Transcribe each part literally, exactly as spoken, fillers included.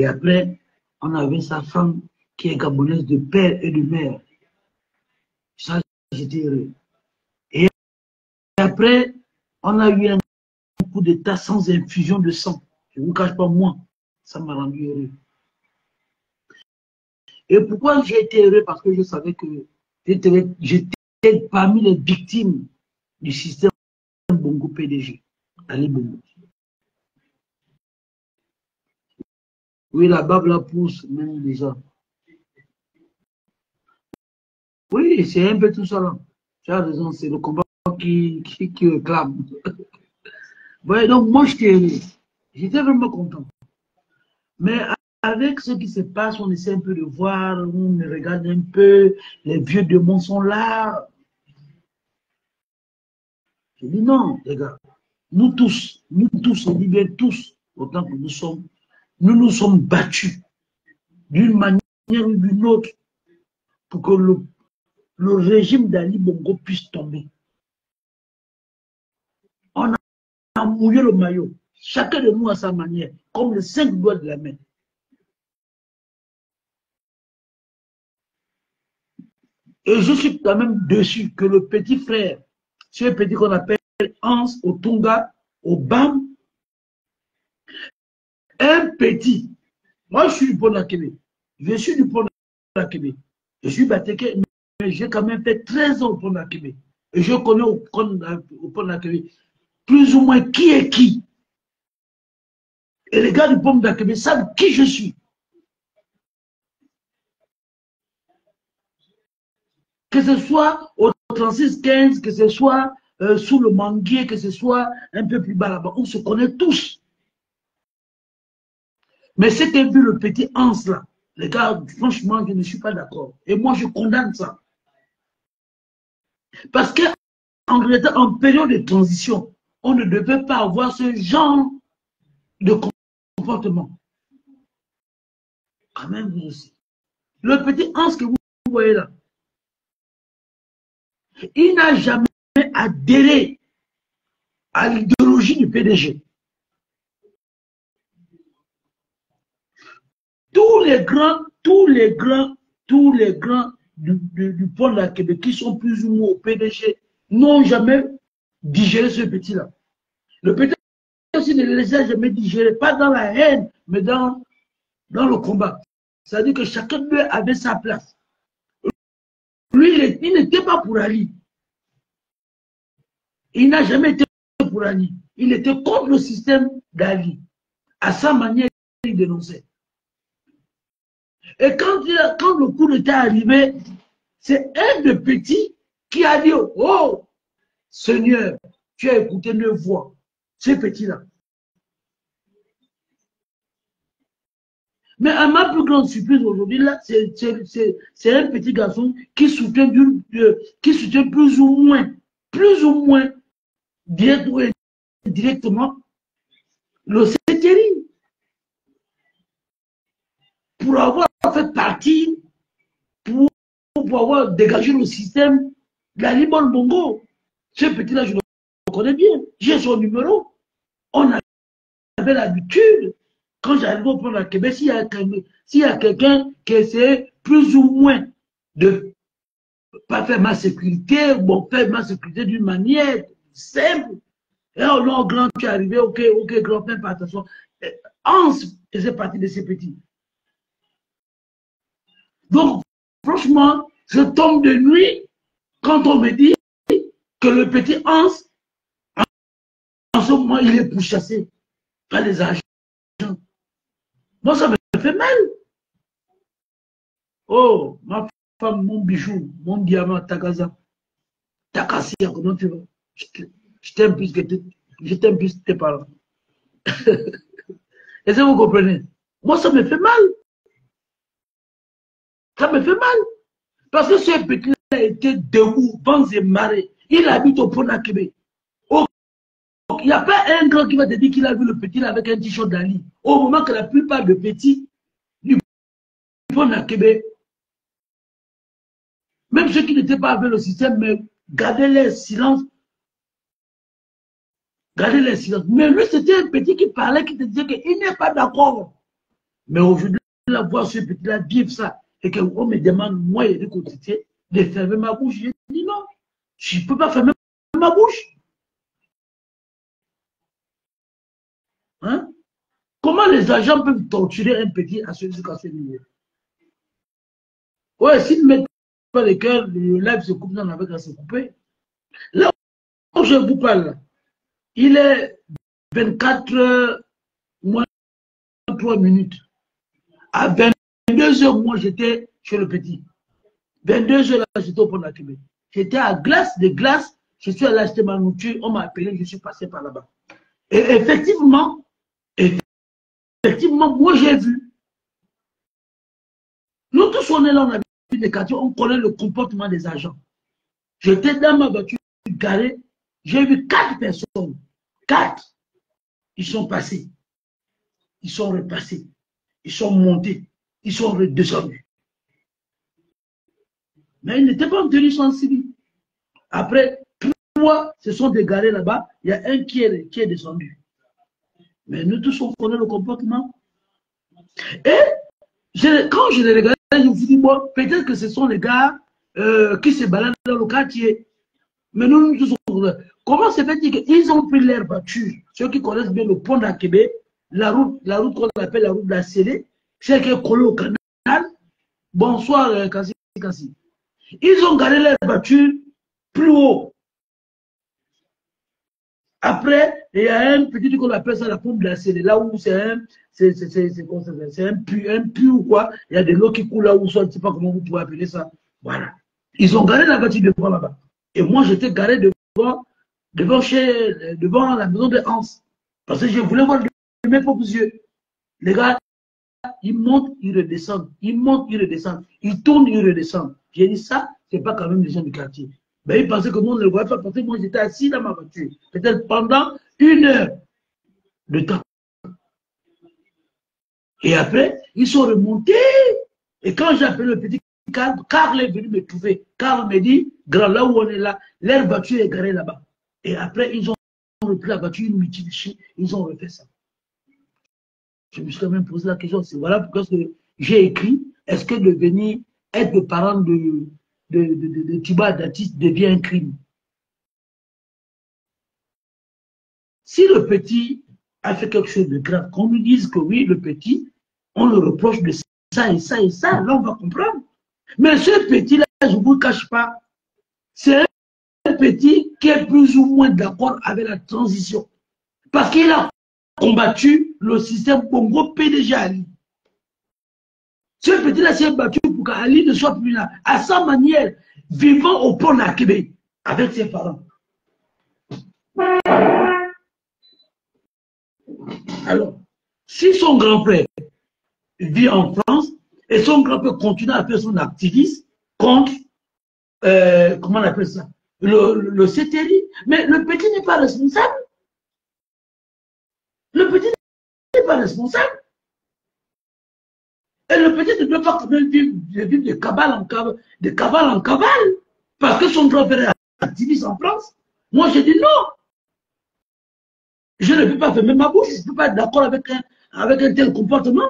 Et après, on avait sa femme qui est gabonaise de père et de mère. Ça, j'étais heureux. Et après, on a eu un coup d'état sans infusion de sang. Je ne vous cache pas, moi, ça m'a rendu heureux. Et pourquoi j'ai été heureux? Parce que je savais que j'étais parmi les victimes du système Bongo P D G. Ali Bongo. Oui, la barbe la pousse, même déjà. Oui, c'est un peu tout ça là. Tu as raison, c'est le combat qui, qui, qui réclame. Ouais, donc moi, j'étais j'étais vraiment content. Mais avec ce qui se passe, on essaie un peu de voir, on regarde un peu, les vieux démons sont là. Je dis non, les gars, nous tous, nous tous, on dit bien tous, autant que nous sommes, nous nous sommes battus d'une manière ou d'une autre pour que le, le régime d'Ali Bongo puisse tomber. On a mouillé le maillot, chacun de nous à sa manière, comme les cinq doigts de la main. Et je suis quand même dessus que le petit frère, ce petit qu'on appelle Hans Otunga, au B A M, un petit, moi je suis du pont d'Akébé, je suis du pont d'Akébé, je suis Batéké, mais j'ai quand même fait treize ans au pont d'Akébé. Et je connais au pont d'Akébé plus ou moins qui est qui. Et les gars du pont d'Akébé savent qui je suis. Que ce soit au trente-six quinze, que ce soit euh, sous le manguier, que ce soit un peu plus bas là-bas, on se connaît tous. Mais ce qu'a vu le petit Hans là, les gars, franchement, je ne suis pas d'accord. Et moi, je condamne ça. Parce qu'en en période de transition, on ne devait pas avoir ce genre de comportement. Quand même, vous aussi. Le petit Hans que vous voyez là, il n'a jamais adhéré à l'idéologie du P D G. Tous les grands, tous les grands, tous les grands du, du, du pont de la Québec qui sont plus ou moins au P D G n'ont jamais digéré ce petit-là. Le petit aussi ne les a jamais digéré, pas dans la haine, mais dans, dans le combat. C'est-à-dire que chacun d'eux avait sa place. Lui, il n'était pas pour Ali. Il n'a jamais été pour Ali. Il était contre le système d'Ali. À sa manière, il dénonçait. Et quand, il a, quand le coup d'État est arrivé, c'est un de petits qui a dit, oh, Seigneur, tu as écouté nos voix. Ce petit-là. Mais à ma plus grande surprise aujourd'hui, là, c'est un petit garçon qui soutient, du, euh, qui soutient plus ou moins, plus ou moins, direct ou indirectement, le Sétéri. Pour avoir fait partie, pour, pour avoir dégagé le système de la Libon Bongo. Ce petit-là, je le connais bien. J'ai son numéro. On avait l'habitude. Quand j'arrive au point de Québec, s'il y a, s'il y a quelqu'un qui essaie plus ou moins de ne pas faire ma sécurité, bon, faire ma sécurité d'une manière simple. Et alors, non, grand, tu es arrivé, ok, ok, grand, fais pas attention. Hans faisait partie de ces petits. Donc, franchement, je tombe de nuit quand on me dit que le petit Hans, en ce moment, il est pourchassé par les agents. Moi, ça me fait mal. Oh, ma femme, mon bijou, mon diamant, Tagaza. Takassia, comment tu vas? Je t'aime plus que je t'aime plus que tes parents. Est-ce que vous comprenez? Moi, ça me fait mal. Ça me fait mal. Parce que ce petit-là a été debout, vents et marées. Il habite au pont Québec. Il n'y a pas un grand qui va te dire qu'il a vu le petit là avec un t-shirt d'Ali. Au moment que la plupart des petits du pont Québec, même ceux qui n'étaient pas avec le système, mais gardaient leur silence. Gardez leur silence. Mais lui, c'était un petit qui parlait, qui te disait qu'il n'est pas d'accord. Mais aujourd'hui, la voir ce petit-là vivre ça, et qu'on me demande, moi, il y a des quotidiens, de fermer ma bouche. J'ai dit non, je ne peux pas fermer ma bouche. Hein? Comment les agents peuvent torturer un petit à ce, à ce niveau? Ouais, s'ils ne mettent pas les cœurs, le live se coupe, on avait qu'à se couper. Là où je vous parle, il est vingt-quatre heures moins trois minutes. À vingt-deux heures, moi, j'étais chez le petit. vingt-deux heures, là, j'étais au pont d'Akébé. J'étais à glace, de glace. Je suis allé acheter ma nourriture. On m'a appelé, je suis passé par là-bas. Et effectivement, effectivement, moi, j'ai vu. Nous tous, on est là, on a vu des quartiers, on connaît le comportement des agents. J'étais dans ma voiture garée. J'ai vu quatre personnes. Quatre. Ils sont passés. Ils sont repassés. Ils sont montés. Ils sont redescendus. Mais ils n'étaient pas en tenue sans civil. Après, trois se sont dégarés là-bas. Il y a un qui est, qui est descendu. Mais nous tous, on connaît le comportement. Et je, quand je les regardais, je me suis dit, bon, peut-être que ce sont les gars euh, qui se baladent dans le quartier. Mais nous, nous tous, on... comment se fait-il qu'ils ont pris leur voiture? Ceux qui connaissent bien le pont d'Akébé, la route, la route qu'on appelle la route de la Célé, celle qui est collée au canal. Bonsoir, euh, Kassi, Kassi. Ils ont garé leur voiture plus haut. Après, il y a un petit truc qu'on appelle ça la pompe glacée. Là où c'est un, c'est un puits, un puits ou quoi. Il y a de l'eau qui coule là où soit, je ne sais pas comment vous pouvez appeler ça. Voilà. Ils ont garé la voiture devant là-bas. Et moi, j'étais garé devant, devant, chez, devant la maison de Hans. Parce que je voulais voir de mes propres yeux. Les gars, ils montent, ils redescendent. Ils montent, ils redescendent. Ils tournent, ils redescendent. J'ai dit ça, c'est pas quand même les gens du quartier. Ben, ils pensaient que moi, on ne le voyait pas parce que moi, j'étais assis dans ma voiture. Peut-être pendant une heure de temps. Et après, ils sont remontés. Et quand j'ai appelé le petit Carl, Carl est venu me trouver. Carl me dit, grand, là où on est là, leur voiture est garée là-bas. Et après, ils ont repris la voiture, ils l'utilisent, ils ont refait ça. Je me suis quand même posé la question, c'est voilà pourquoi j'ai écrit, est-ce que devenir, être le parent de, de, de, de, de Tiba Datis devient un crime? Si le petit a fait quelque chose de grave, qu'on nous dise que oui, le petit, on le reproche de ça et ça et ça, là on va comprendre. Mais ce petit-là, je ne vous le cache pas, c'est un petit qui est plus ou moins d'accord avec la transition. Parce qu'il a combattu le système Bongo P D G Ali. Ce petit-là s'est battu pour qu'Ali ne soit plus là, à sa manière, vivant au pont d'Akébé, avec ses parents. Alors, si son grand frère vit en France et son grand frère continue à faire son activisme contre, euh, comment on appelle ça, le, le, le C T R I, mais le petit n'est pas responsable. Le petit n'est pas responsable. Et le petit ne doit pas quand même vivre, vivre de cabale en cabale, de cabale en cabale, parce que son grand frère est activiste en France. Moi, j'ai dit non. Je ne peux pas fermer ma bouche, je ne peux pas être d'accord avec un, avec un tel comportement.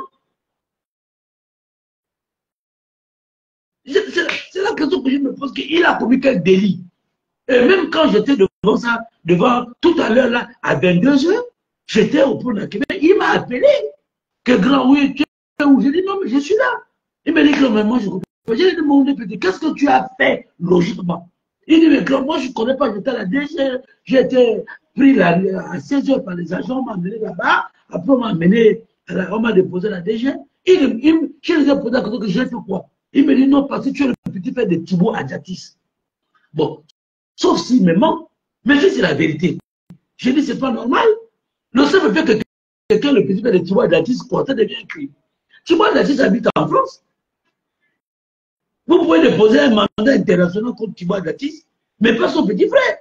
C'est la question que je me pose, qu'il a commis quel délit. Et même quand j'étais devant ça, devant tout à l'heure là, à vingt-deux heures, j'étais au pont d'Akébé, il m'a appelé, que grand, oui, tu es où? J'ai dit non, mais je suis là. Il m'a dit que moi je comprends. J'ai demandé, petit, qu'est-ce que tu as fait logiquement? Il dit, mais grand, moi je ne connais pas, j'étais à la D G, j'ai été pris là, à seize heures par les agents, on m'a amené là-bas, après on m'a amené, on m'a déposé à la D G. Il, il, je lui ai posé la question que j'ai fait quoi? Il me dit non, parce que tu es le petit frère de Thibaut Adjatis. Bon, sauf s'il me ment, mais si c'est la vérité. J'ai dit, c'est pas normal. Le seul fait que quelqu'un, le petit frère de Thibaut Adjatis, ça devient un crime. Thibaut Adjatis habite en France. Vous pouvez déposer un mandat international contre Thibaut Adjatis, mais pas son petit frère.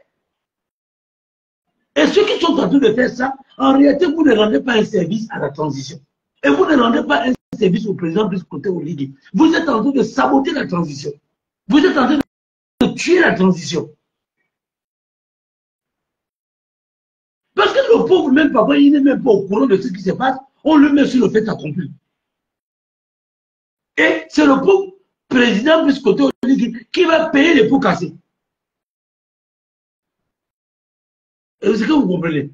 Et ceux qui sont en train de faire ça, en réalité, vous ne rendez pas un service à la transition. Et vous ne rendez pas un service au président plus côté au Ligue. Vous êtes en train de saboter la transition. Vous êtes en train de tuer la transition. Parce que le pauvre, même papa, il n'est même pas au courant de ce qui se passe, on le met sur le fait accompli. Et c'est le pauvre président plus côté qui va payer les pots cassés. Est-ce que vous comprenez?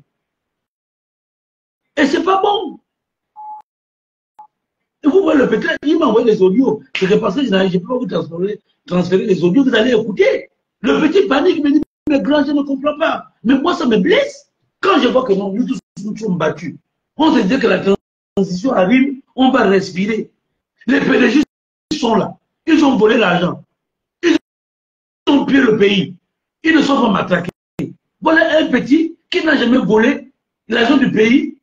Et c'est pas bon. Et vous voyez le pétrole, il m'a envoyé les audios. C'est parce que je ne peux pas vous transférer, transférer les audios, vous allez écouter. Le petit panique me dit, mais grand, je ne comprends pas. Mais moi, ça me blesse. Quand je vois que non, nous tous nous sommes battus, on se dit que la transition arrive, on va respirer. Les P D G sont là. Ils ont volé l'argent. Ils ont pillé le pays. Ils ne sont pas matraqués. Voilà un petit qui n'a jamais volé l'argent du pays.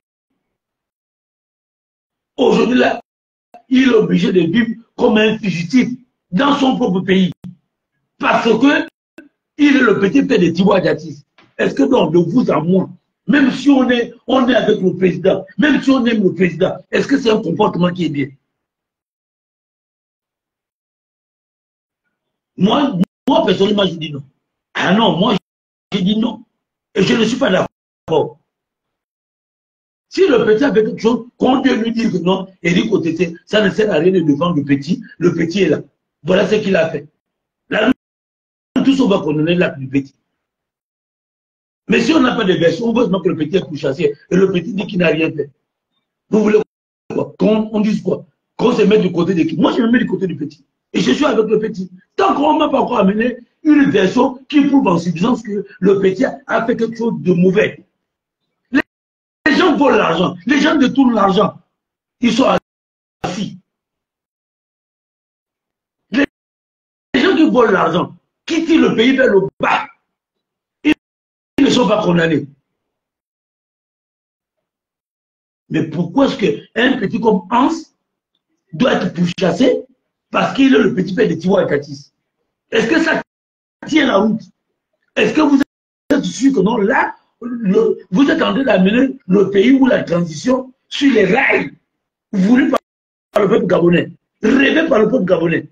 Aujourd'hui, là, il est obligé de vivre comme un fugitif dans son propre pays. Parce que il est le petit père de Tiwa Diatis. Est-ce que donc, de vous à moi, même si on est, on est avec le président, même si on aime le président, est-ce que c'est un comportement qui est bien? Moi, moi personnellement, je dis non. Ah non, moi, je dis non. Et je ne suis pas d'accord. Si le petit a fait quelque chose, qu'on Dieu lui dit que non, Éric Otété, ça ne sert à rien de défendre le petit, le petit est là. Voilà ce qu'il a fait. Là, nous, tous on va condamner l'acte du petit. Mais si on n'a pas de version, on voit que le petit est pourchassé et le petit dit qu'il n'a rien fait. Vous voulez quoi? Qu'on on dise quoi? Qu'on se mette du côté de qui? Moi, je me mets du côté du petit. Et je suis avec le petit. Tant qu'on ne m'a pas encore amené une version qui prouve en substance que le petit a fait quelque chose de mauvais. Les, les gens volent l'argent. Les gens détournent l'argent. Ils sont assis. Les, les gens qui volent l'argent, qui tirent le pays vers le bas, ils, ils ne sont pas condamnés. Mais pourquoi est-ce qu'un petit comme Hans doit être pourchassé parce qu'il est le petit père de Tiwa Diatis? Est-ce que ça tient la route? Est-ce que vous êtes sûr que non, là, le, vous êtes en train d'amener le pays ou la transition sur les rails voulus par, par le peuple gabonais, rêvés par le peuple gabonais?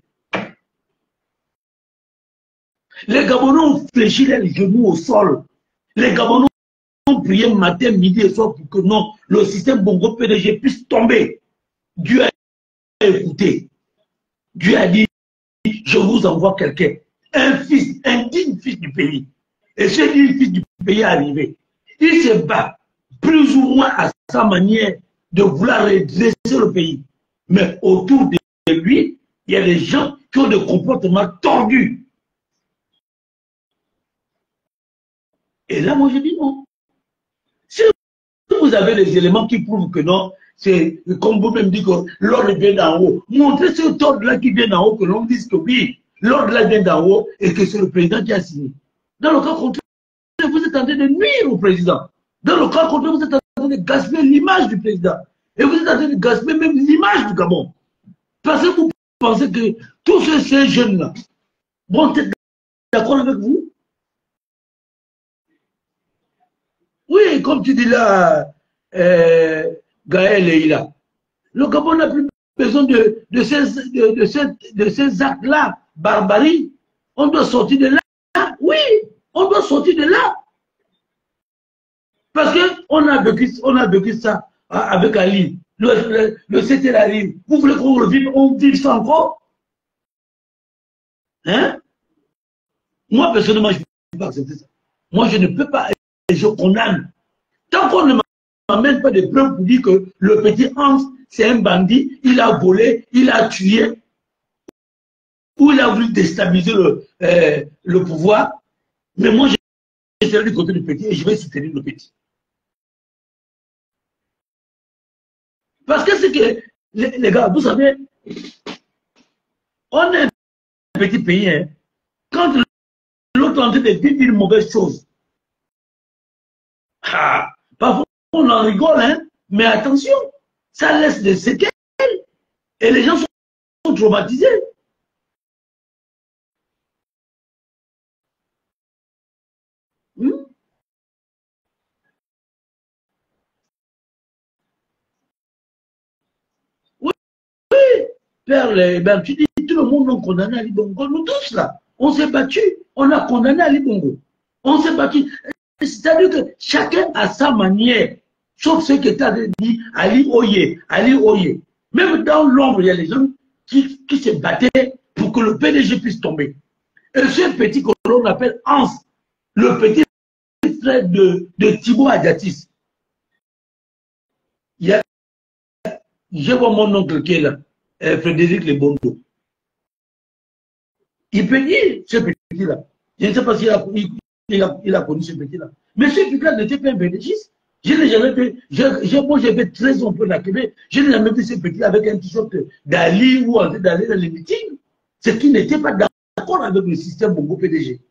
Les Gabonais ont fléchi les genoux au sol. Les Gabonais ont prié matin, midi et soir pour que non, le système Bongo P D G puisse tomber. Dieu a écouté. Dieu a dit, je vous envoie quelqu'un, un fils, un digne fils du pays. Et ce digne fils du pays est arrivé. Il se bat plus ou moins à sa manière de vouloir redresser le pays. Mais autour de lui, il y a des gens qui ont des comportements tordus. Et là, moi, je dis non. Si vous avez les éléments qui prouvent que non, c'est comme vous-même dites que l'ordre vient d'en haut. Montrez ce ordre-là qui vient d'en haut, que l'on dise que oui, l'ordre-là vient d'en haut et que c'est le président qui a signé. Dans le cas contraire, vous êtes en train de nuire au président. Dans le cas contraire, vous êtes en train de gaspiller l'image du président. Et vous êtes en train de gaspiller même l'image du Gabon. Parce que vous pensez que tous ces, ces jeunes-là vont être d'accord avec vous? Oui, comme tu dis là, euh, Gaël et Ila, le Gabon n'a plus besoin de, de ces, de, de ces, de ces actes-là, barbarie. On doit sortir de là. Oui, on doit sortir de là. Parce qu'on a vécu, on a vécu ça avec Ali. Le, le, le C T arrive. Vous voulez qu'on revive, on vive ça encore? Hein? Moi, personnellement, je ne peux pas accepter ça. Moi, je ne peux pas. Et je condamne. Tant qu'on ne m'amène pas de preuves pour dire que le petit Hans, c'est un bandit, il a volé, il a tué, ou il a voulu déstabiliser le, euh, le pouvoir, mais moi, je serai du côté du petit et je vais soutenir le petit. Parce que c'est que, les, les gars, vous savez, on est un petit pays, hein, quand l'autre est en train de dire une mauvaise chose, ah, parfois on en rigole, hein, mais attention, ça laisse des séquelles et les gens sont, sont traumatisés. Hmm? Oui, oui, Père, les, ben, tu dis, tout le monde a condamné Ali Bongo, nous tous là, on s'est battu, on a condamné Ali Bongo, on s'est battu. C'est-à-dire que chacun a sa manière, sauf ceux qui étaient dit Ali Oye, Ali Oye. Même dans l'ombre, il y a les gens, qui, qui se battait pour que le P D G puisse tomber. Et ce petit que l'on appelle Hans, le petit frère de, de Thibaut Adiatis. Il y a, je vois mon oncle qui est là, euh, Frédéric Lebondo. Il peut dire ce petit-là. Je ne sais pas s'il a, il, il a, il a connu ce petit-là. Mais ce petit-là n'était pas un bénéfice. Je n'ai jamais fait, je, moi j'avais treize ans pour la Québec, je n'ai jamais vu ce petit-là avec un t-shirt d'Ali ou d'aller dans les meetings. C'est qu'il n'était pas d'accord avec le système Bongo P D G.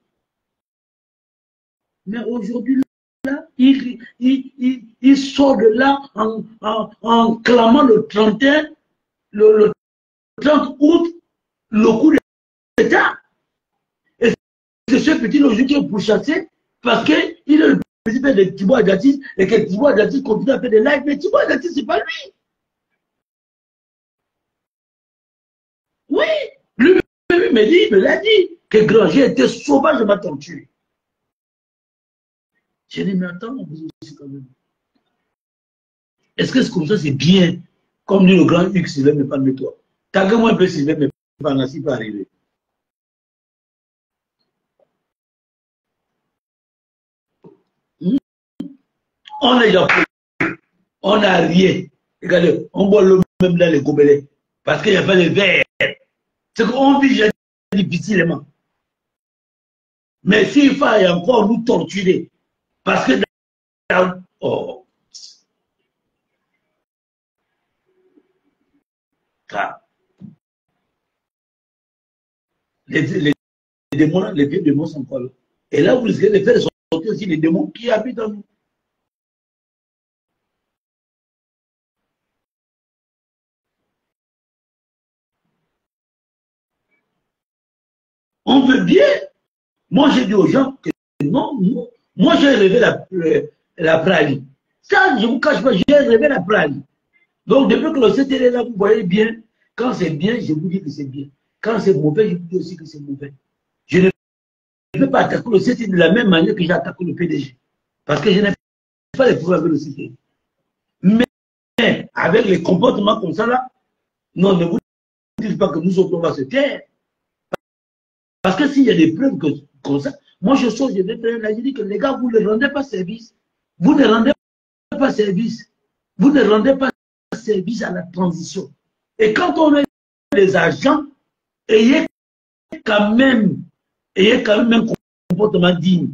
Mais aujourd'hui, là, il, il, il, il sort de là en, en, en clamant le trente et un, le, le trente août, le coup d'État. Et c'est ce petit logique qui est pourchassé parce qu'il est le président de Thibaut Adiatis et que Thibaut Adiatis continue à faire des lives. Mais Thibaut Adiatis, ce n'est pas lui. Oui, lui-même me dit, il me l'a dit, que Granger était sauvage de ma torture. J'ai dit, mais attends, vous aussi quand même. Est-ce que c'est comme ça, c'est bien? Comme dit le grand X, Sylvain, mais pas de toi. Tague-moi un peu, Sylvain, mais pas ainsi pas arriver. Hmm? On est japonais, on n'a rien. Regardez, on boit l'eau même dans les gobelets. Parce qu'il n'y a pas de verre. C'est qu'on vit difficilement. Mais s'il faut encore nous torturer, parce que dans, oh, les, les, les démons, les vieux démons sont pas là. Et là, vous risquez de faire sortir aussi les démons qui habitent en nous. On veut bien. Moi, j'ai dit aux gens que non, non. Moi, j'ai rêvé la, la praline. Ça, je ne vous cache pas, j'ai rêvé la praline. Donc, depuis que le C T R est là, vous voyez bien, quand c'est bien, je vous dis que c'est bien. Quand c'est mauvais, je vous dis aussi que c'est mauvais. Je ne peux pas attaquer le C T R de la même manière que j'ai attaqué le P D G. Parce que je n'ai pas les pouvoirs avec le C T R. Mais, avec les comportements comme ça, là, non, ne vous dites pas que nous autres, on va se taire. Parce que s'il y a des preuves que, comme ça, moi je sors, je vais faire là, je dis que les gars, vous ne rendez pas service. Vous ne rendez pas service. Vous ne rendez pas service à la transition. Et quand on est des agents, ayez quand même, ayez quand même un comportement digne.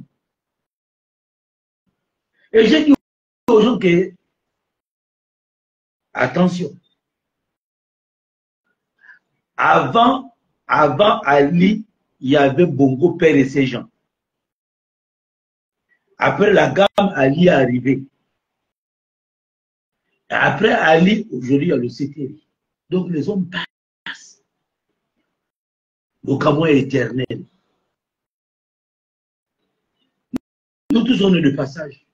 Et j'ai dit aux gens que, attention, avant, avant Ali, il y avait Bongo Père et ses gens. Après la gamme, Ali est arrivé. Après Ali, aujourd'hui, il y a le C T R. Donc les hommes passent. Le Cameroun est éternel. Nous tous, on est de passage.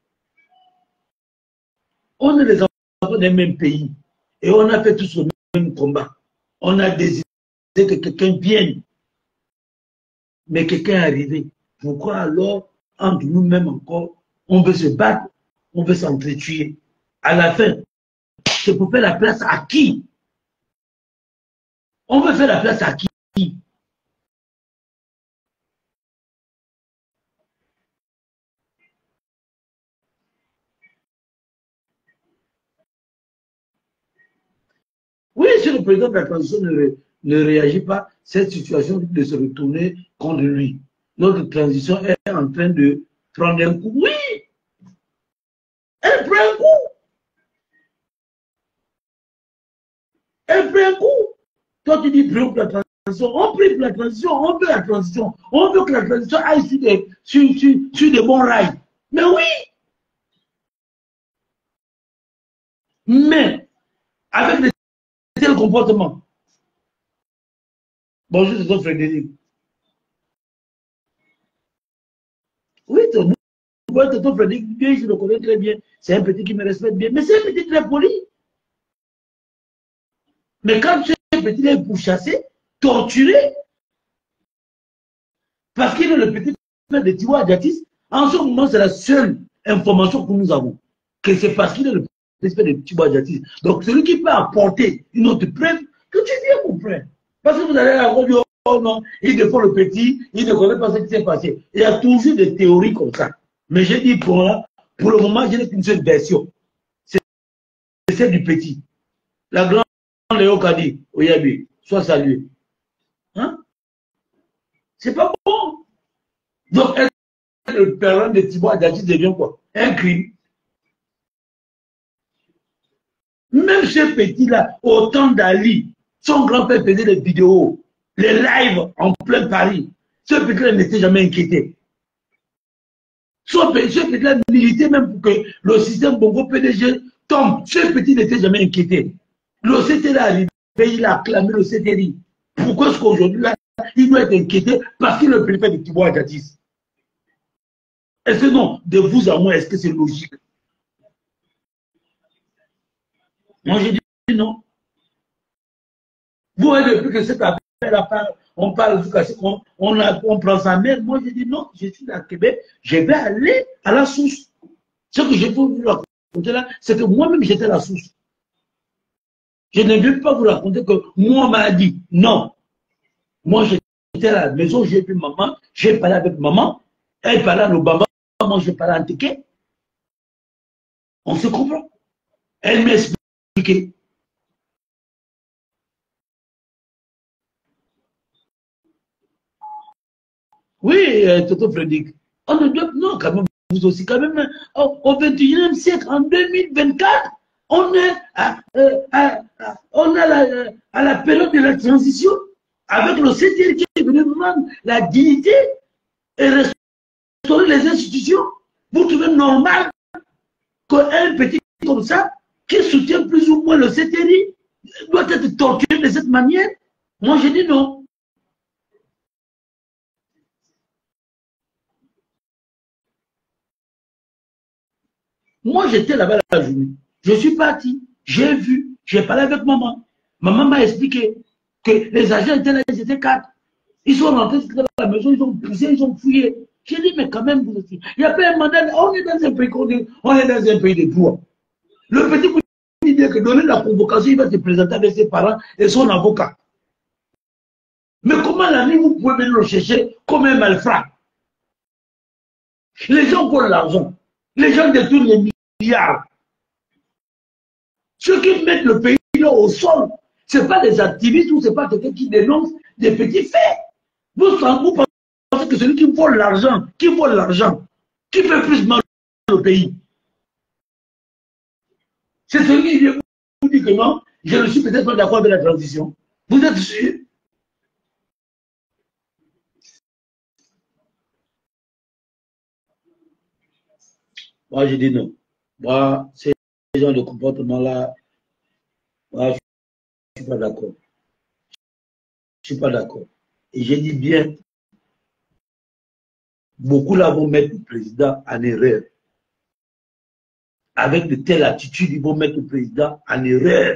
On est les enfants d'un même pays. Et on a fait tous le même combat. On a désiré que quelqu'un vienne. Mais quelqu'un est arrivé. Pourquoi alors, entre nous-mêmes encore, on veut se battre, on veut s'entretuer? À la fin, c'est pour faire la place à qui? On veut faire la place à qui? Oui, si le président de la transition ne, ne réagit pas, cette situation de se retourner contre lui. Notre transition est en train de prendre un coup. Oui, elle prend un coup. Elle prend un coup. Toi, tu dis prions pour la transition. On prie pour la transition. On veut la transition. On veut que la transition aille sur des, sur, sur, sur des bons rails. Mais oui. Mais, avec de tels comportements. Bonjour, c'est ton Frédéric. Oui, ton tonton Frédéric, bien, je le connais très bien. C'est un petit qui me respecte bien. Mais c'est un petit très poli. Mais quand ce petit est pourchassé, torturé, parce qu'il est le petit frère de Thibaut Adiatis, en ce moment, c'est la seule information que nous avons. Que c'est parce qu'il est le petit frère de Thibaut Adiatis. Donc, celui qui peut apporter une autre preuve, que tu viens, mon frère. Parce que vous allez à la radio, oh non, il défend le petit, il ne connaît pas ce qui s'est passé. Il y a toujours des théories comme ça. Mais j'ai dit pour là, pour le moment, je n'ai qu'une seule version. C'est celle du petit. La grande Léo Kadi, Oyabi, soit salué. Hein? C'est pas bon. Donc, le parent de Thibaut Adjadji devient quoi? Un crime. Même ce petit-là, au temps d'Ali, son grand-père faisait des vidéos, les lives en plein Paris. Ce petit-là n'était jamais inquiété. Ce petit-là militait même pour que le système Bongo P D G tombe. Ce petit n'était jamais inquiété. Le C T R arrivé, il a acclamé le C T R I. Pourquoi est-ce qu'aujourd'hui, là, il doit être inquiété parce qu'il est le préfet de Thibaut Adjadji? Est-ce que non, de vous à moi, est-ce que c'est logique? Moi, j'ai dit non. Vous voyez, depuis que cette affaire, on parle jusqu'à ce qu'on on, on prend sa mère. Moi, j'ai dit non, je suis à Québec, je vais aller à la source. Ce que je peux vous raconter là, c'est que moi-même, j'étais à la source. Je ne veux pas vous raconter que moi, on m'a dit non. Moi, j'étais à la maison, j'ai vu maman, j'ai parlé avec maman, elle parlait à l'Obama, moi, je parlais en Téké. On se comprend. Elle m'a expliqué. Oui, euh, Toto Frédéric. On ne doit, non, quand même, vous aussi, quand même, au, au vingt et unième siècle, en deux mille vingt-quatre, on est à, euh, à, à, on a la, à la période de la transition, avec le C T R qui est venu nous rendre la dignité et restaurer les institutions. Vous trouvez normal qu'un petit comme ça, qui soutient plus ou moins le C T R I, doit être torturé de cette manière? Moi, je dis non. Moi, j'étais là-bas la journée. Je suis parti, j'ai vu, j'ai parlé avec maman. Maman m'a expliqué que les agents étaient là, ils étaient quatre. Ils sont rentrés dans la maison, ils ont poussé, ils ont fouillé. J'ai dit, mais quand même, vous aussi. Il n'y a pas un mandat. On est dans un pays, on est, on est dans un pays de droit. Le petit vous dit que donner la convocation, il va se présenter avec ses parents et son avocat. Mais comment la nuit, vous pouvez venir le chercher comme un malfrat? Les gens volent l'argent. Les gens détournent les milliards. Ceux qui mettent le pays là au sol, ce n'est pas des activistes ou ce n'est pas quelqu'un qui dénonce des petits faits. Vous, vous pensez que celui qui vole l'argent, qui vole l'argent, qui fait plus mal au pays, c'est celui qui vient vous dire que non, je ne suis peut-être pas d'accord avec la transition. Vous êtes sûr? Moi, je dis non. Moi, ces gens de comportement-là, moi, je ne suis pas d'accord. Je ne suis pas d'accord. Et j'ai dit bien, beaucoup là vont mettre le président en erreur. Avec de telles attitudes, ils vont mettre le président en erreur.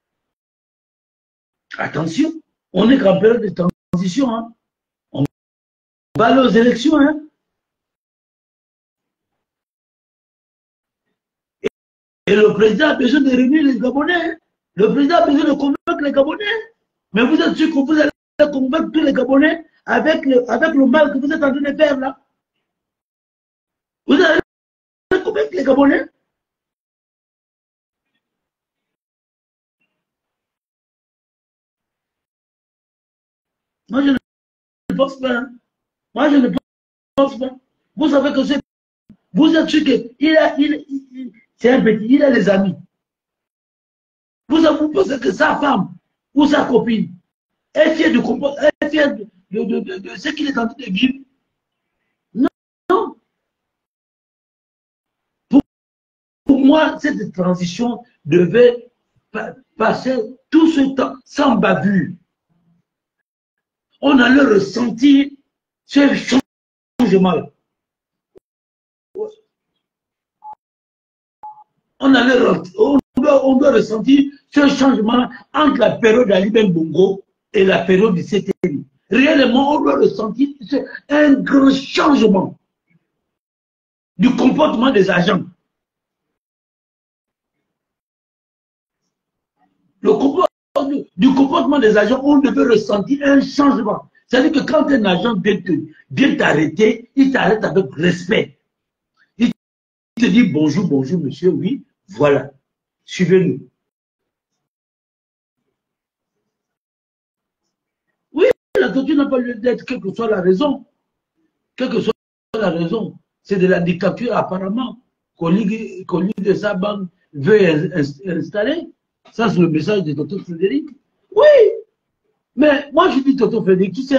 Attention, on est qu'en période de transition. Hein. On va aller aux élections. Hein. Et le président a besoin de réunir les Gabonais. Hein. Le président a besoin de convaincre les Gabonais. Mais vous êtes sûr que vous allez convaincre tous les Gabonais avec le, avec le mal que vous êtes en train de faire là? Vous allez convaincre les Gabonais? Moi, je ne pense pas. Hein. Moi, je ne pense pas. Vous savez que c'est. Vous êtes sûr qu'il a. Il, il, c'est un petit, il a des amis. Vous, vous pensez que sa femme ou sa copine est fière de, est fière de, de, de, de, de ce qu'il est en train de vivre? Non. Non. Pour, pour moi, cette transition devait passer tout ce temps sans bavure. On allait ressentir ce changement. On, allait, on, doit, on doit ressentir ce changement entre la période d'Ali Ben Bongo et la période du C T R I. Réellement, on doit ressentir un grand changement du comportement des agents. Le comportement du comportement des agents, on devait ressentir un changement. C'est-à-dire que quand un agent vient t'arrêter, il t'arrête avec respect. Il te dit bonjour, bonjour monsieur, oui, voilà, suivez-nous. Oui, la torture n'a pas lieu d'être, quelle que soit la raison. Quelle que soit la raison. C'est de la dictature apparemment qu'au lieu de sa banque veut installer. Ça, c'est le message de Toto Frédéric. Oui, mais moi je dis Toto Frédéric, tu sais,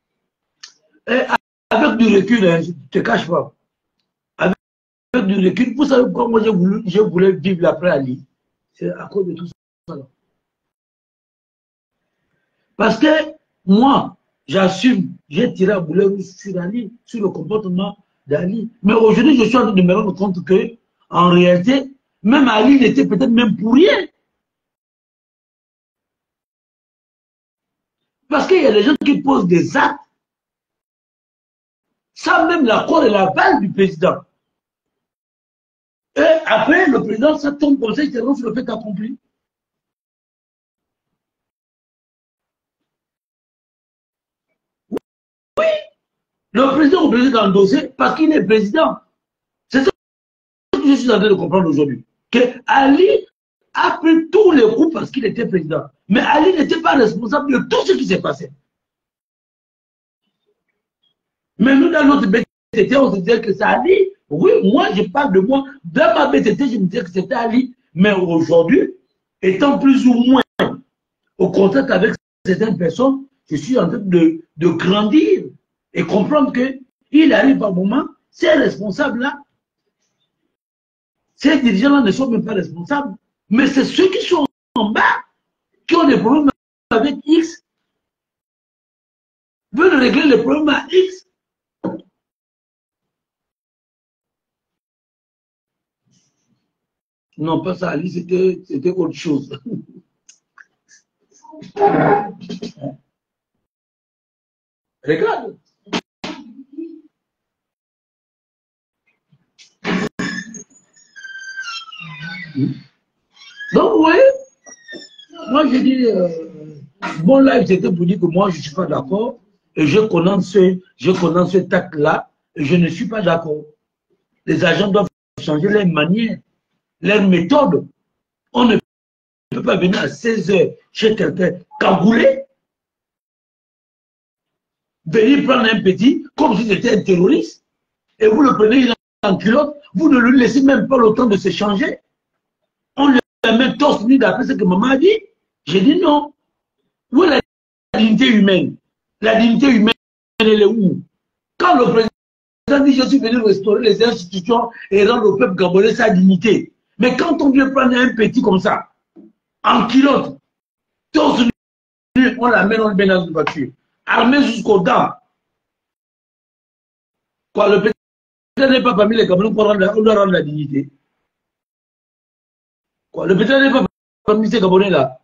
avec du recul, hein, je ne te cache pas, avec, avec du recul, vous savez pourquoi moi je voulais, je voulais vivre l'après Ali? C'est à cause de tout ça. Parce que moi, j'assume, j'ai tiré à boulet rouge sur Ali, sur le comportement d'Ali. Mais aujourd'hui, je suis en train de me rendre compte que, en réalité, même Ali, il était peut-être même pour rien. Parce qu'il y a des gens qui posent des actes sans même l'accord et l'aval du président. Et après, le président, ça tombe comme ça, il te lance le fait accompli. Oui, le président est obligé d'endosser parce qu'il est président. C'est ça que je suis en train de comprendre aujourd'hui. Que Ali a pris tous les coups parce qu'il était président. Mais Ali n'était pas responsable de tout ce qui s'est passé. Mais nous, dans notre B T T, on se disait que c'est Ali. Oui, moi, je parle de moi. Dans ma B T T, je me disais que c'était Ali. Mais aujourd'hui, étant plus ou moins au contact avec certaines personnes, je suis en train de, de grandir et comprendre qu'il arrive un moment, ces responsables-là, ces dirigeants-là ne sont même pas responsables. Mais c'est ceux qui sont en bas qui ont des problèmes avec X, veulent régler les problèmes à X. Non, pas ça, Ali, c'était autre chose. Regarde. Donc, vous voyez, moi, je dis, euh, mon live, c'était pour dire que moi, je ne suis pas d'accord et je connais ce, je connais ce acte-là et je ne suis pas d'accord. Les agents doivent changer leur manière, leur méthode. On ne peut pas venir à seize heures chez quelqu'un cagoulé, venir prendre un petit comme si c'était un terroriste et vous le prenez il est en culotte, vous ne lui laissez même pas le temps de se changer. On lui met torse nu d'après ce que maman a dit. J'ai dit non. Où est la dignité humaine? La dignité humaine, elle est où? Quand le président dit je suis venu restaurer les institutions et rendre au peuple gabonais sa dignité. Mais quand on vient prendre un petit comme ça, en culotte, torse nu, on l'amène, on le met dans une voiture, armé jusqu'aux dents. Quoi, le président n'est pas parmi les Gabonais pour rendre, on doit rendre la dignité. Quoi, le président n'est pas parmi ces Gabonais-là.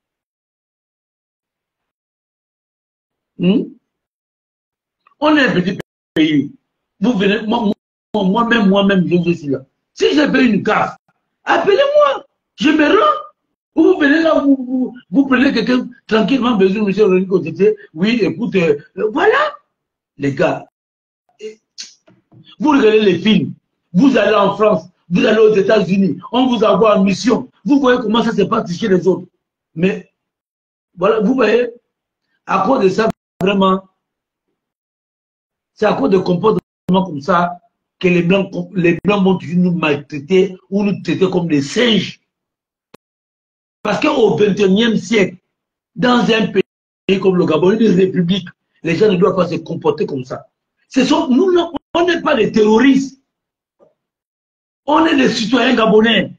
Hmm? On est un petit pays. Vous venez, moi-même, moi, moi moi-même, je suis là. Si j'ai fait une caffe, appelez-moi, je me rends. Vous venez là, vous, vous, vous prenez quelqu'un tranquillement, besoin, monsieur René Côté. Oui, écoute, euh, voilà, les gars. Vous regardez les films, vous allez en France, vous allez aux États-Unis, on vous envoie en mission. Vous voyez comment ça se passe chez les autres. Mais, voilà, vous voyez, à cause de ça, vraiment, c'est à cause de comportements comme ça que les Blancs, les Blancs vont toujours nous maltraiter ou nous traiter comme des singes. Parce qu'au vingt et unième siècle, dans un pays comme le Gabon, une république, les gens ne doivent pas se comporter comme ça. Ce sont, nous, on n'est pas des terroristes. On est des citoyens gabonais.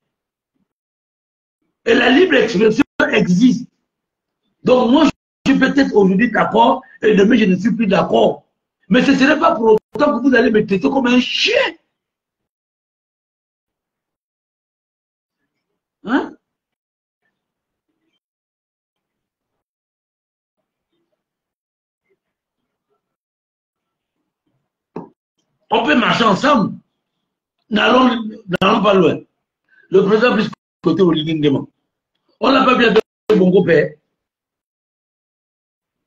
Et la libre expression existe. Donc moi, je suis peut-être aujourd'hui d'accord et demain, je ne suis plus d'accord. Mais ce ne serait pas pour autant que vous allez me traiter comme un chien. Hein? On peut marcher ensemble. N'allons pas loin. Le président plus côté Olivier Nguema. On n'a pas bien fait Bongo Père.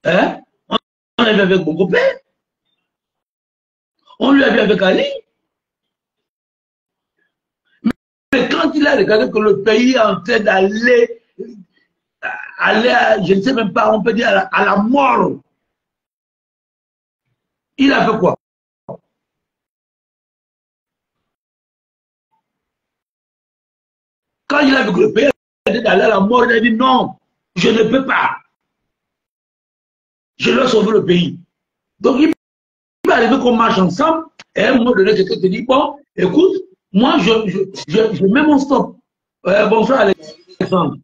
Hein? On l'a vu avec Bongo Père. On lui a vu avec Ali. Mais quand il a regardé que le pays est en train d'aller, aller à, je ne sais même pas, on peut dire à la, à la mort, il a fait quoi? Quand il a vu que le pays est allé à la mort, il a dit non, je ne peux pas. Je dois sauver le pays. Donc il peut arriver qu'on marche ensemble et à un moment donné, quelqu'un te dit, bon, écoute, moi je, je, je, je mets mon stop. Euh, bonsoir Alexandre.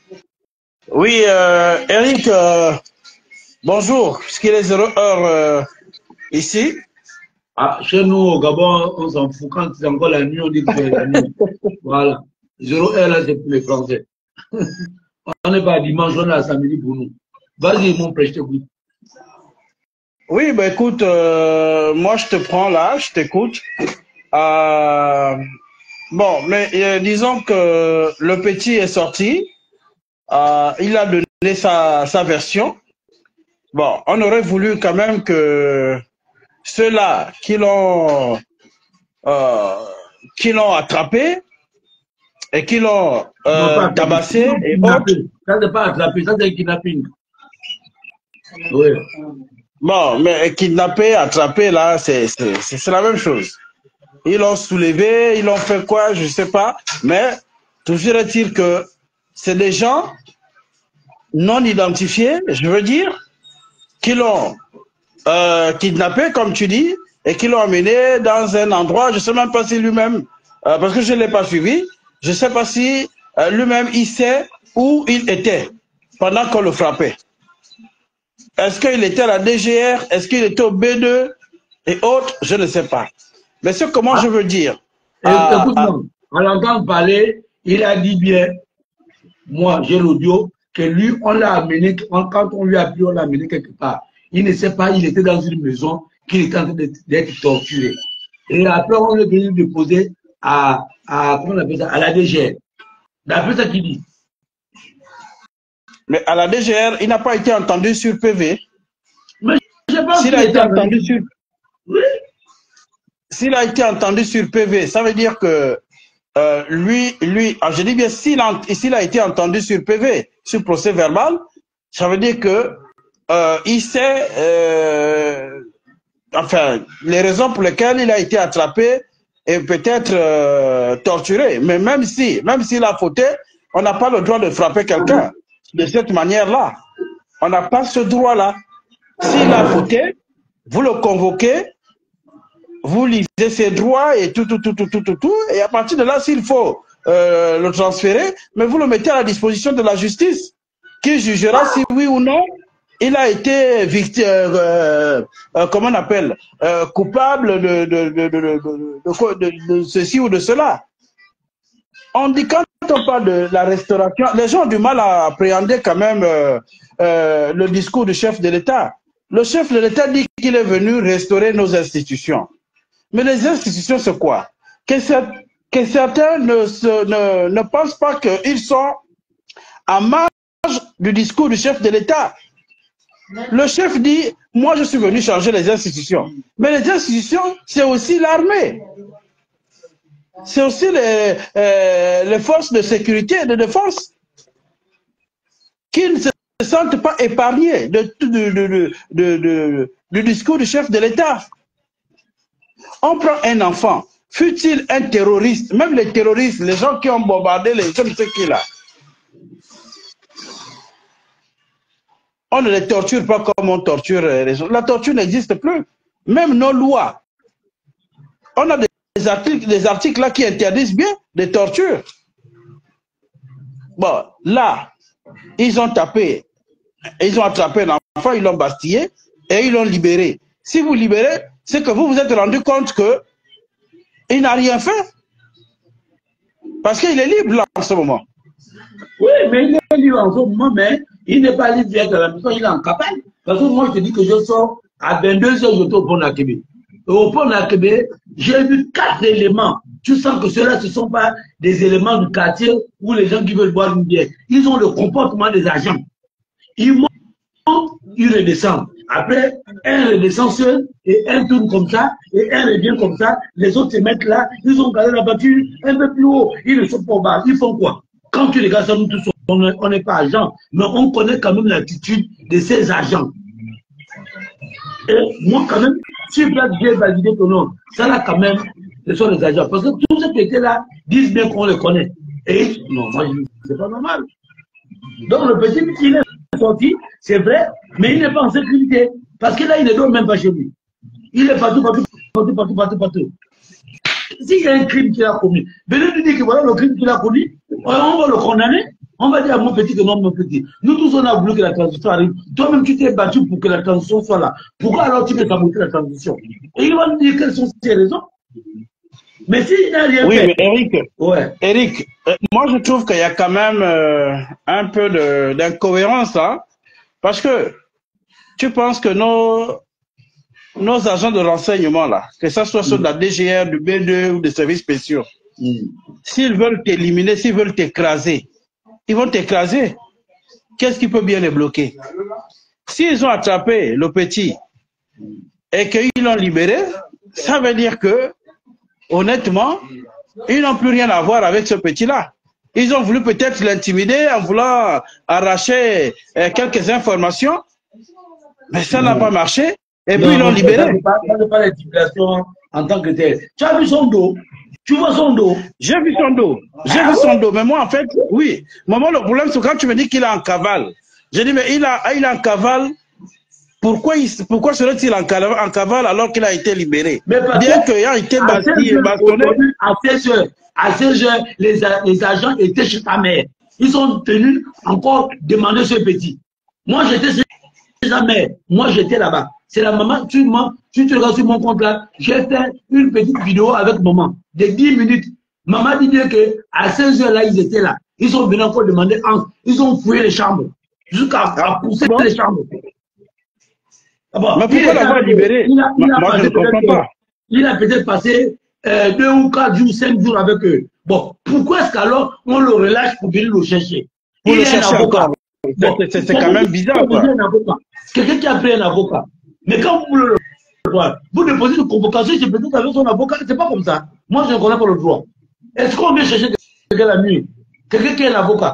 Oui, euh, Eric, euh, bonjour, puisqu'il est zéro heure euh, ici. Ah, chez nous, au Gabon, on s'en fout. Quand c'est encore la nuit, on dit que c'est la nuit. Voilà. Zéro heure, là, c'est pour les Français. On n'est pas dimanche, on est à samedi pour nous. Vas-y, mon prêche, je t'écoute. Oui, ben écoute, euh, moi je te prends là, je t'écoute. Euh, bon, mais euh, disons que le petit est sorti, euh, il a donné sa, sa version. Bon, on aurait voulu quand même que ceux-là qui l'ont euh, qui l'ont attrapé et qui l'ont Non, euh, pas tabassé et autres. Ça, c'est pas attrapé, ça, c'est kidnapping. Oui. Bon, mais kidnappé, attrapé, là, c'est la même chose. Ils l'ont soulevé, ils l'ont fait quoi, je ne sais pas. Mais toujours est-il que c'est des gens non identifiés, je veux dire, qui l'ont euh, kidnappé, comme tu dis, et qui l'ont amené dans un endroit, je ne sais même pas si lui-même, euh, parce que je ne l'ai pas suivi, je ne sais pas si euh, lui-même, il sait où il était pendant qu'on le frappait. Est-ce qu'il était à la D G R? Est-ce qu'il était au B deux et autres? Je ne sais pas. Mais ce que moi Ah, je veux dire. écoute-moi, à l'entendre parler, il a dit bien, moi j'ai l'audio, que lui, on l'a amené, quand on lui a pris, on l'a amené quelque part. Il ne sait pas, il était dans une maison, qu'il était en train d'être torturé. Et après, on est venu déposer à, à, comment on appelle ça, à la D G R. D'après ça qu'il dit. Mais à la D G R, il n'a pas été entendu sur P V. Mais je pense S'il qu'il a était été entendu sur... Oui. S'il a été entendu sur P V, ça veut dire que euh, lui, lui, ah, je dis bien, s'il a, s'il a été entendu sur P V, sur procès verbal, ça veut dire que euh, il sait, euh, enfin, les raisons pour lesquelles il a été attrapé et peut-être euh, torturé. Mais même si, même s'il a fauté, on n'a pas le droit de frapper quelqu'un de cette manière-là. On n'a pas ce droit-là. S'il a fauté, vous le convoquez, vous lisez ses droits et tout, tout, tout, tout, tout, tout, tout, et à partir de là, s'il faut euh, le transférer, mais vous le mettez à la disposition de la justice, qui jugera si oui ou non il a été victime, euh, euh, comment on appelle, euh, coupable de, de, de, de, de, de, de, de ceci ou de cela. On dit quand on parle de la restauration, les gens ont du mal à appréhender quand même euh, euh, le discours du chef de l'État. Le chef de l'État dit qu'il est venu restaurer nos institutions. Mais les institutions, c'est quoi? Que, que certains ne, se, ne, ne pensent pas qu'ils sont en marge du discours du chef de l'État. Le chef dit, moi je suis venu changer les institutions. Mais les institutions, c'est aussi l'armée. C'est aussi les, euh, les forces de sécurité et de défense qui ne se sentent pas épargnés de, de, de, de, de, de, du discours du chef de l'État. On prend un enfant, fut-il un terroriste, même les terroristes, les gens qui ont bombardé les je ne sais qui là, on ne les torture pas comme on torture les gens. La torture n'existe plus. Même nos lois. On a des articles, des articles là qui interdisent bien des tortures. Bon, là, ils ont tapé, ils ont attrapé un enfant, ils l'ont bastillé et ils l'ont libéré. Si vous libérez, c'est que vous vous êtes rendu compte que il n'a rien fait. Parce qu'il est libre là en ce moment. Oui, mais il est libre en ce moment, mais il n'est pas libre d'être à la maison, il est en campagne. Parce que moi, je te dis que je sors à vingt-deux heures, je suis au pont d'Akébé. Et au pont d'Akébé, j'ai vu quatre éléments. Tu sens que ceux-là, ce ne sont pas des éléments du quartier ou les gens qui veulent boire une bière. Ils ont le comportement des agents. Ils montent Donc, ils redescendent. Après, un redescend seul, et un tourne comme ça, et un revient comme ça. Les autres se mettent là, ils ont gardé la voiture un peu plus haut. Ils ne sont pas au bas. Ils font quoi? Quand tu regardes ça, nous tous, on n'est pas agents, mais on connaît quand même l'attitude de ces agents. Et moi, quand même, si j'ai validé ton nom, ça là, quand même, ce sont les agents. Parce que tous ceux qui étaient là disent bien qu'on les connaît. Et non, moi, je dis, c'est pas normal. Donc, le petit, il est sorti, c'est vrai, mais il n'est pas en sécurité. Parce que là, il ne dort même pas chez lui. Il est partout, partout, partout, partout, partout, partout. S'il y a un crime qu'il a commis, venez nous dire que voilà le crime qu'il a commis, on va le condamner. On va dire à mon petit que non, mon petit. Nous tous, on a voulu que la transition arrive. Toi-même, tu t'es battu pour que la transition soit là. Pourquoi alors tu veux saboter la transition? Et il va nous dire quelles sont ses raisons. Mais s'il n'a rien oui, fait. Oui, mais Eric, ouais. Eric euh, moi je trouve qu'il y a quand même euh, un peu d'incohérence là. Parce que tu penses que nos, nos agents de renseignement là, que ce soit ceux de la D G R, du B deux ou des services spéciaux, mm. s'ils veulent t'éliminer, s'ils veulent t'écraser, ils vont t'écraser. Qu'est-ce qui peut bien les bloquer? S'ils ont attrapé le petit et qu'ils l'ont libéré, ça veut dire que, honnêtement, ils n'ont plus rien à voir avec ce petit-là. Ils ont voulu peut-être l'intimider en voulant arracher euh, quelques informations, mais ça n'a pas marché. Et non, puis ils l'ont libéré. Ça ne pas l'intimidation en tant que tel. Tu as vu son dos? Tu vois son dos? J'ai vu son dos. J'ai ah, vu son dos. Mais moi, en fait, oui. Maman, le problème, c'est quand tu me dis qu'il est en cavale. J'ai dit, mais il, a, il est en cavale. Pourquoi, pourquoi serait-il en, en cavale alors qu'il a été libéré? Mais bien qu'il a été bastonné. À seize heures, à seize heures, les, les agents étaient chez ta mère. Ils ont tenu encore demander ce petit. Moi, j'étais chez sa mère. Moi, j'étais là-bas. C'est la maman, tu, tu te regardes sur mon compte là, j'ai fait une petite vidéo avec maman, de dix minutes. Maman dit bien qu'à seize heures là, ils étaient là. Ils sont venus encore demander, ils ont fouillé les chambres, jusqu'à ah, pousser bon. les chambres. Ah bon, mais pourquoi l'avoir libéré? Il a, il a Moi, je ne comprends pas. Il a peut-être passé euh, deux ou quatre jours, cinq jours avec eux. Bon, pourquoi est-ce qu'alors on le relâche pour venir le chercher? Pour il le chercher encore. Bon, c'est quand même bizarre, quoi. Quelqu'un qui a pris un avocat. Mais quand vous le vous déposez une convocation, c'est peut-être avec son avocat, c'est pas comme ça. Moi, je ne connais pas le droit. Est-ce qu'on vient chercher quelqu'un la nuit? Quelqu'un qui est un avocat?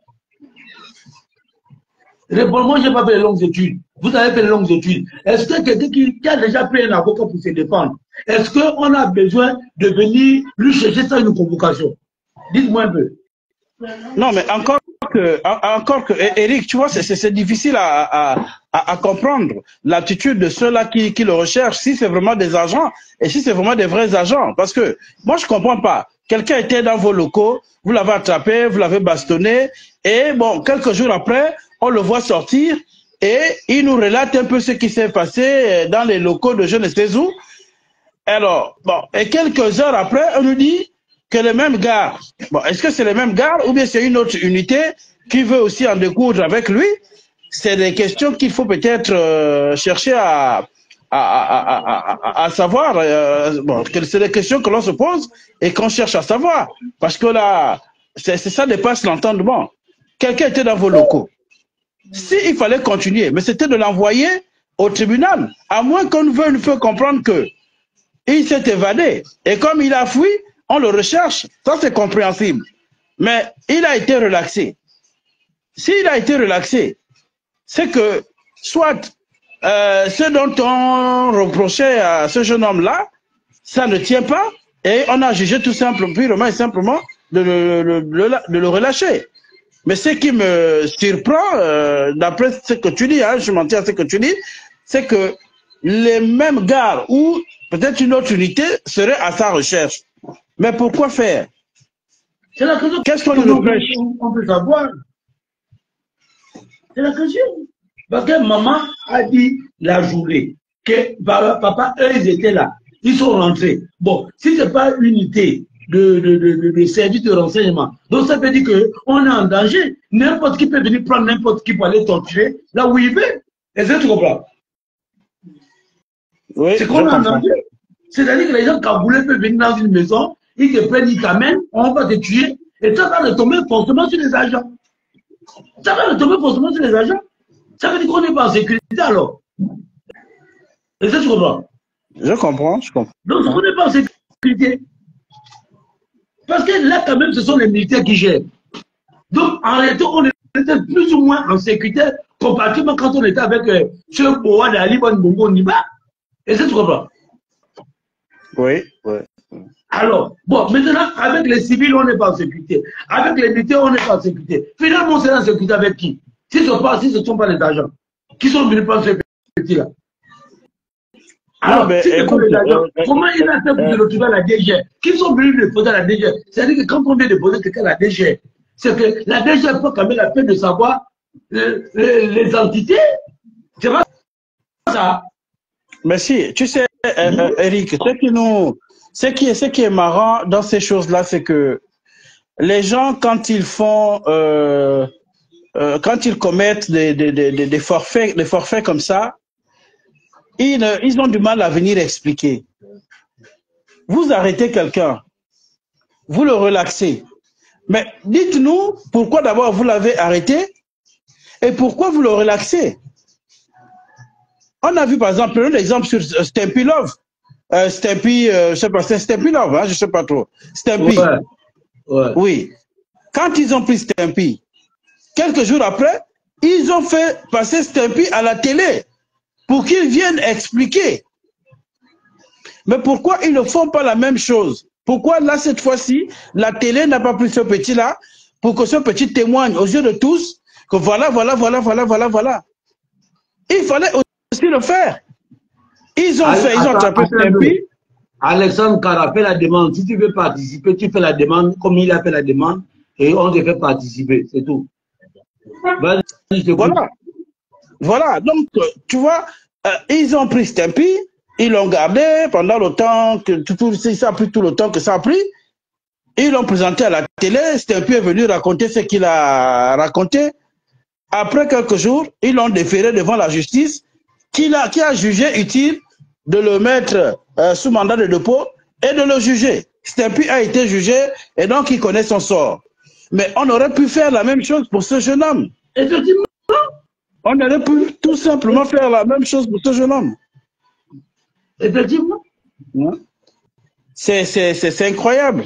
Réponds-moi, je n'ai pas fait les longues études. Vous avez fait les longues études. Est-ce que quelqu'un qui, qui a déjà pris un avocat pour se défendre, est-ce qu'on a besoin de venir lui chercher ça une convocation? Dites-moi un peu. Non, mais encore que, encore que, Eric, tu vois, c'est difficile à, à, à, à comprendre l'attitude de ceux-là qui, qui le recherchent, si c'est vraiment des agents et si c'est vraiment des vrais agents. Parce que moi, je comprends pas. Quelqu'un était dans vos locaux, vous l'avez attrapé, vous l'avez bastonné, et bon, quelques jours après, on le voit sortir et il nous relate un peu ce qui s'est passé dans les locaux de je ne sais où. Alors, bon, et quelques heures après, on nous dit que les mêmes gars, bon, est-ce que c'est les mêmes gars ou bien c'est une autre unité qui veut aussi en découdre avec lui? C'est des questions qu'il faut peut-être euh, chercher à, à, à, à, à, à savoir. Euh, bon, c'est des questions que l'on se pose et qu'on cherche à savoir. Parce que là, c'est ça dépasse l'entendement. Quelqu'un était dans vos locaux. S'il fallait continuer, mais c'était de l'envoyer au tribunal, à moins qu'on veuille nous faire comprendre que il s'est évadé. Et comme il a fui, on le recherche. Ça, c'est compréhensible. Mais il a été relaxé. S'il a été relaxé, c'est que soit euh, ce dont on reprochait à ce jeune homme-là, ça ne tient pas, et on a jugé tout simplement, purement et simplement, de le, de le, de le relâcher. Mais ce qui me surprend, euh, d'après ce que tu dis, hein, je m'en tiens à ce que tu dis, c'est que les mêmes gars ou peut-être une autre unité serait à sa recherche. Mais pourquoi faire? C'est la question. Qu'est-ce qu'on nous empêche? On peut savoir. C'est la question. Parce que maman a dit la journée que papa, eux, ils étaient là. Ils sont rentrés. Bon, si ce n'est pas une unité de, de, de, de, de service de renseignement, donc ça veut dire qu'on est en danger. N'importe qui peut venir prendre n'importe qui pour aller torturer là où il veut. Est-ce que tu comprends? Oui, c'est qu'on est en danger. C'est-à-dire que les gens cagoulés peuvent venir dans une maison, ils te prennent, ils t'amènent, on va te tuer, et ça va tomber forcément sur les agents. Ça va tomber forcément sur les agents. Ça veut dire qu'on n'est pas en sécurité alors. Et ça, tu comprends? Je comprends, je comprends. Donc, on n'est pas en sécurité. Parce que là, quand même, ce sont les militaires qui gèrent. Donc, en réalité, on était plus ou moins en sécurité comparativement quand on était avec euh, ce Boa d'Ali Bongo Niba. Et ça, tu comprends? Oui, oui. Alors, bon, maintenant, avec les civils, on n'est pas en sécurité. Avec les militaires, on n'est pas en sécurité. Finalement, on sera en sécurité avec qui? Si ce ne sont pas les agents qui sont venus prendre ce petit-là. Alors, non, mais, si ce sont les agents, euh, comment il a fait pour euh, se retrouver à la D G? Qui sont venus déposer à la D G? C'est-à-dire que quand on vient déposer quelqu'un à la D G, c'est que la D G peut quand même la peine de savoir euh, les, les entités. C'est pas ça. Mais si, tu sais, euh, euh, Eric, ce qui, nous, ce, qui est, ce qui est marrant dans ces choses-là, c'est que les gens, quand ils font, euh, euh, quand ils commettent des, des, des, des, forfaits, des forfaits comme ça, ils, ils ont du mal à venir expliquer. Vous arrêtez quelqu'un, vous le relaxez. Mais dites-nous pourquoi d'abord vous l'avez arrêté et pourquoi vous le relaxez. On a vu par exemple un exemple sur Stampy Love. Euh, Stampy, euh, je sais pas, c'est Stampy Love, hein, je sais pas trop. Stampy. Ouais, ouais. Oui. Quand ils ont pris Stampy, quelques jours après, ils ont fait passer Stampy à la télé pour qu'il vienne expliquer. Mais pourquoi ils ne font pas la même chose? Pourquoi là, cette fois-ci, la télé n'a pas pris ce petit-là pour que ce petit témoigne aux yeux de tous que voilà, voilà, voilà, voilà, voilà, voilà. Il fallait aussi le faire. Ils ont Allez, fait, ils ont attrapé Stampy. Alexandre Kara fait la demande. Si tu veux participer, tu fais la demande comme il a fait la demande et on te fait participer. C'est tout. Voilà. Voilà. Donc, tu vois, euh, ils ont pris Stampy, ils l'ont gardé pendant le temps que tout, tout, ça a pris tout le temps que ça a pris. Ils l'ont présenté à la télé. Stampy est venu raconter ce qu'il a raconté. Après quelques jours, ils l'ont déféré devant la justice qui a, qui a jugé utile de le mettre euh, sous mandat de dépôt et de le juger. Stampy a été jugé et donc il connaît son sort. Mais on aurait pu faire la même chose pour ce jeune homme. Effectivement. On aurait pu tout simplement faire la même chose pour ce jeune homme. Effectivement. C'est incroyable.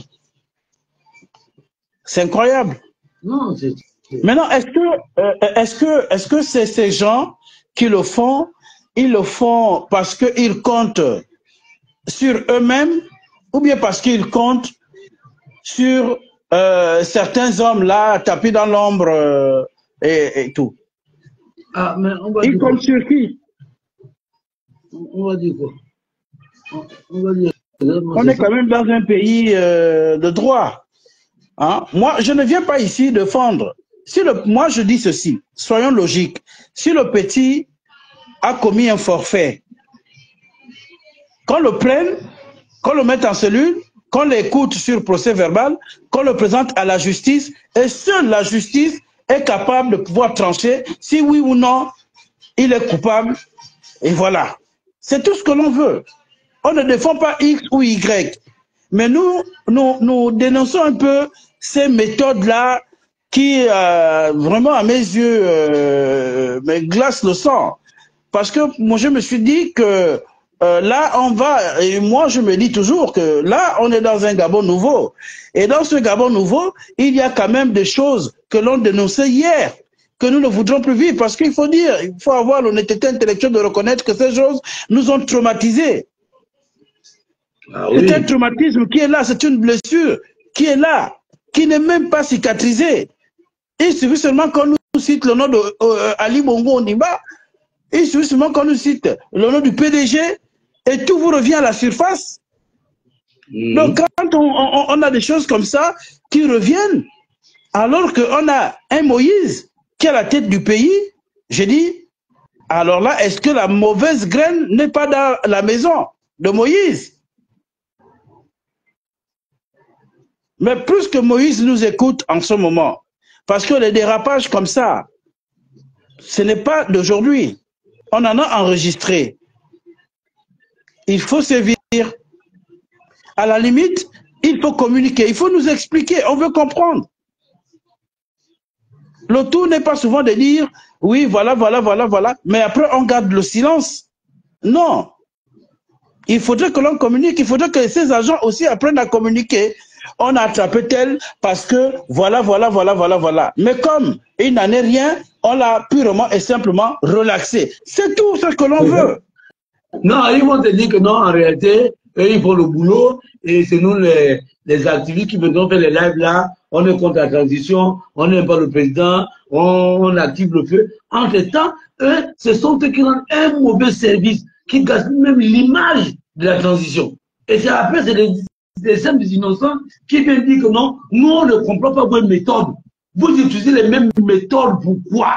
C'est incroyable. Non, c'est... Maintenant, est-ce que euh, est-ce que est-ce que c'est ces gens qui le font, ils le font parce qu'ils comptent sur eux-mêmes ou bien parce qu'ils comptent sur euh, certains hommes là tapis dans l'ombre euh, et, et tout? Ah, mais on va ils dire comptent sur qui? On va dire quoi? On va dire... On est quand même dans un pays euh, de droit. Hein? Moi, je ne viens pas ici défendre. Si le, moi, je dis ceci, soyons logiques. Si le petit a commis un forfait, qu'on le prenne, qu'on le mette en cellule, qu'on l'écoute sur procès verbal, qu'on le présente à la justice, et seule la justice est capable de pouvoir trancher si oui ou non il est coupable. Et voilà. C'est tout ce que l'on veut. On ne défend pas X ou Y. Mais nous, nous, nous dénonçons un peu ces méthodes-là qui, euh, vraiment, à mes yeux, euh, me glacent le sang. Parce que moi, je me suis dit que euh, là, on va, et moi, je me dis toujours que là, on est dans un Gabon nouveau. Et dans ce Gabon nouveau, il y a quand même des choses que l'on dénonçait hier, que nous ne voudrons plus vivre. Parce qu'il faut dire, il faut avoir l'honnêteté intellectuelle de reconnaître que ces choses nous ont traumatisés. Ah oui. C'est un traumatisme qui est là, c'est une blessure qui est là, qui n'est même pas cicatrisée. Il suffit seulement qu'on nous cite le nom de euh, Ali Bongo Ondimba, il suffit seulement qu'on nous cite le nom du P D G et tout vous revient à la surface. Mmh. Donc quand on, on, on a des choses comme ça qui reviennent, alors qu'on a un Moïse qui est à la tête du pays, j'ai dit, alors là, est-ce que la mauvaise graine n'est pas dans la maison de Moïse? Mais plus que Moïse nous écoute en ce moment, parce que les dérapages comme ça, ce n'est pas d'aujourd'hui. On en a enregistré. Il faut sévir. À la limite, il faut communiquer, il faut nous expliquer, on veut comprendre. Le tout n'est pas souvent de dire, oui, voilà, voilà, voilà, voilà, mais après on garde le silence. Non. Il faudrait que l'on communique, il faudrait que ces agents aussi apprennent à communiquer. On a attrapé tel parce que voilà, voilà, voilà, voilà, voilà. Mais comme il n'en est rien, on l'a purement et simplement relaxé. C'est tout ce que l'on veut. Non, ils vont te dire que non, en réalité, eux, ils font le boulot et c'est nous les, les activistes qui venons faire les lives là. On est contre la transition, on n'aime pas le président, on, on active le feu. Entre-temps, eux, ce sont eux qui rendent un mauvais service, qui gaspillent même l'image de la transition. Et c'est après, c'est les, les simples innocents qui viennent dire que non, nous, on ne comprend pas votre méthode. Vous utilisez les mêmes méthodes, pourquoi?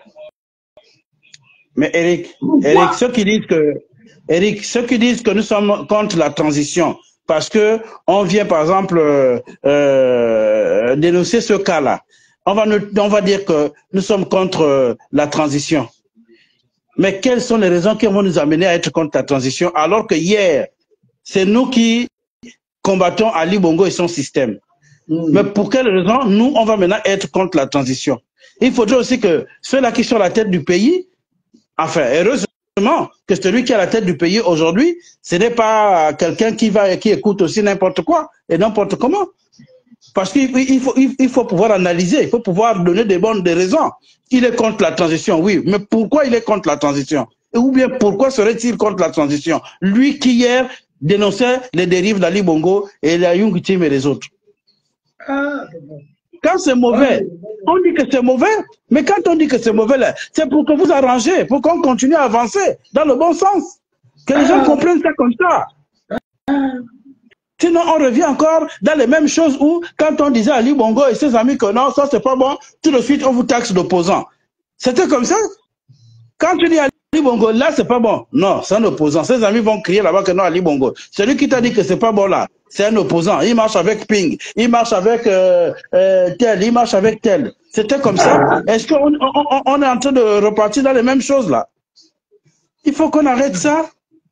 Mais Eric, Eric, ceux qui disent que Eric, ceux qui disent que nous sommes contre la transition, parce que on vient par exemple euh, euh, dénoncer ce cas-là, on va, nous, on va dire que nous sommes contre euh, la transition. Mais quelles sont les raisons qui vont nous amener à être contre la transition, alors que hier, c'est nous qui combattons Ali Bongo et son système. Mmh. Mais pour quelles raisons nous, on va maintenant être contre la transition? Il faudrait aussi que ceux-là qui sont à la tête du pays, enfin, heureusement que celui qui est à la tête du pays aujourd'hui, ce n'est pas quelqu'un qui va, qui écoute aussi n'importe quoi et n'importe comment. Parce qu'il il faut, il faut pouvoir analyser, il faut pouvoir donner des bonnes des raisons. Il est contre la transition, oui, mais pourquoi il est contre la transition? Ou bien pourquoi serait-il contre la transition? Lui qui hier dénonçait les dérives d'Ali Bongo et la Young Team et les autres. Quand c'est mauvais, on dit que c'est mauvais, mais quand on dit que c'est mauvais, c'est pour que vous arrangez, pour qu'on continue à avancer dans le bon sens. Que les gens comprennent ça comme ça. Sinon, on revient encore dans les mêmes choses où, quand on disait à Ali Bongo et ses amis que non, ça c'est pas bon, tout de suite on vous taxe d'opposant. C'était comme ça. Quand tu dis à Ali Bongo, là c'est pas bon, non, c'est un opposant. Ses amis vont crier là-bas que non, Ali Bongo. Celui qui t'a dit que c'est pas bon là, c'est un opposant. Il marche avec Ping, il marche avec euh, euh, tel, il marche avec tel. C'était comme ça. Est-ce qu'on on, on, on est en train de repartir dans les mêmes choses là? Il faut qu'on arrête ça.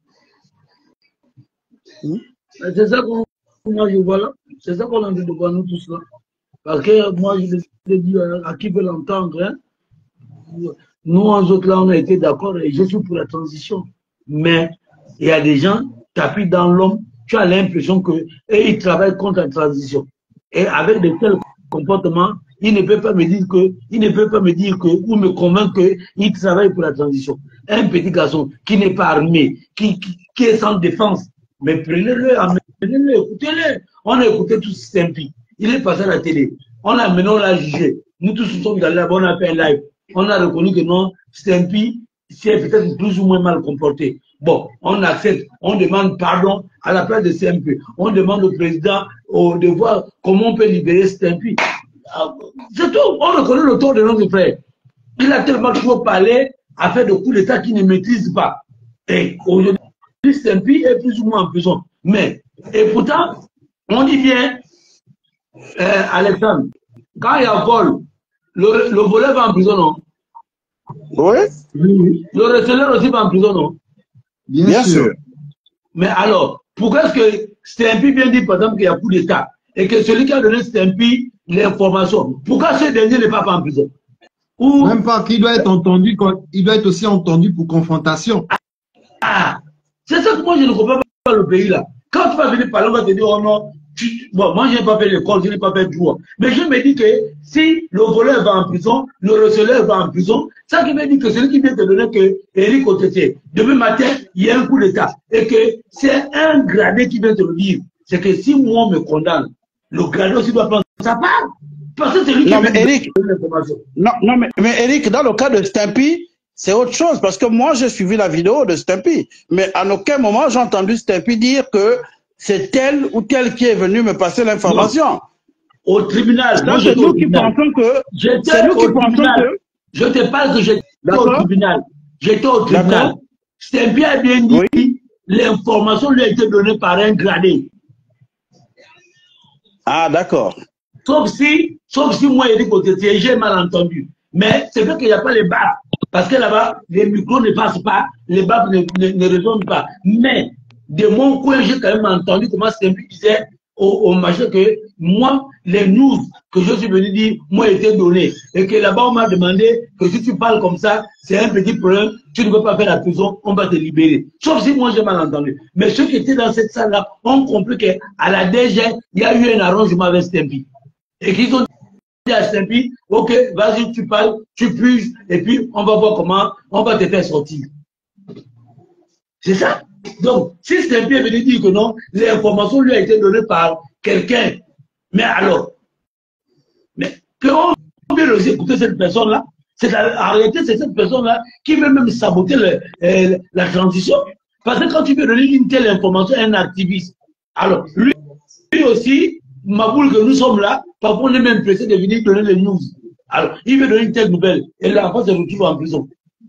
Hmm? C'est ça qu'on je vois là. C'est ça qu'on a envie de voir nous tous là. Parce que moi, je l'ai dit à, à qui veut l'entendre, hein. Nous, en autres là, on a été d'accord et je suis pour la transition. Mais il y a des gens qui appuient dans l'homme, tu as l'impression que et ils travaillent contre la transition. Et avec de tels comportements, ils ne peuvent pas me dire que, ils ne peuvent pas me dire que, ou me convaincre qu'ils travaillent pour la transition. Un petit garçon qui n'est pas armé, qui, qui, qui est sans défense, mais prenez-le, amenez-le, écoutez-le. On a écouté tout ce Stempi. Il est passé à la télé. On a maintenant l'a jugé. Nous tous nous sommes allés là-bas, on a fait un live. On a reconnu que non, Stempi, c'est peut-être plus ou moins mal comporté. Bon, on accepte, on demande pardon à la place de Stempi. On demande au président oh, de voir comment on peut libérer Stempi. C'est tout. On reconnaît le tort de notre frère. Il a tellement trop parlé à faire de coups d'État qu'il ne maîtrise pas. Et aujourd'hui, Stempi est plus ou moins en prison. Mais, et pourtant, on dit bien, euh, Alexandre, quand il y a vol, le, le voleur va en prison, non? Oui. Le receleur aussi va en prison, non? Bien, bien sûr. sûr. Mais alors, pourquoi est-ce que Stempi vient dire, par exemple, qu'il y a coup d'État et que celui qui a donné Stempi l'information, pourquoi ce dernier n'est pas en prison? Ou... Même pas qu'il doit être entendu, il doit être aussi entendu pour confrontation. Ah, c'est ça que moi je ne comprends pas le pays là. Quand tu vas venir parler, on va te dire, oh non, tu... bon, moi je n'ai pas fait l'école, je n'ai pas fait droit. Mais je me dis que si le voleur va en prison, le receleur va en prison, ça qui veut dire que celui qui vient te donner que Eric Otete, demain matin, il y a un coup d'État. Et que c'est un gradé qui vient te le dire. C'est que si moi on me condamne, le gradé aussi doit prendre sa part. Parce que c'est lui qui non, vient mais Eric, te donner l'information. Non, non mais, mais Eric, dans le cas de Stempi, c'est autre chose, parce que moi, j'ai suivi la vidéo de Stempi, mais à aucun moment, j'ai entendu Stempi dire que c'est tel ou tel qui est venu me passer l'information. Au tribunal. C'est nous qui pensons que... C'est nous qui pensons que... Je te parle que j'étais au tribunal. J'étais au tribunal. Stempi a bien dit, oui. L'information lui a été donnée par un gradé. Ah, d'accord. Sauf si, sauf si moi, Eric Otete, j'ai mal entendu. Mais c'est vrai qu'il n'y a pas les baffes. Parce que là-bas, les micros ne passent pas, les baffes ne, ne, ne résonnent pas. Mais, de mon coin, j'ai quand même entendu comment Stempi disait au, au machin que moi, les news que je suis venu dire, moi, été donné. Et que là-bas, on m'a demandé que si tu parles comme ça, c'est un petit problème, tu ne peux pas faire la prison, on va te libérer. Sauf si moi, j'ai mal entendu. Mais ceux qui étaient dans cette salle-là ont compris qu'à la D G, il y a eu un arrangement avec Stempy. Et qu'ils ont dit à Stempy, ok, vas-y, tu parles, tu puges, et puis on va voir comment on va te faire sortir. C'est ça. Donc, si Stempy est venu dire que non, l'information lui a été donnée par quelqu'un, mais alors, mais qu'on vient aussi écouter cette personne-là, c'est en réalité, c'est cette personne-là qui veut même saboter le, euh, la transition. Parce que quand tu veux donner une telle information à un activiste, alors lui, lui aussi, Maboul, que nous sommes là, parfois on est même pressé de venir donner les news. Alors, il veut donner une telle nouvelle, et là, après, se retrouve en prison.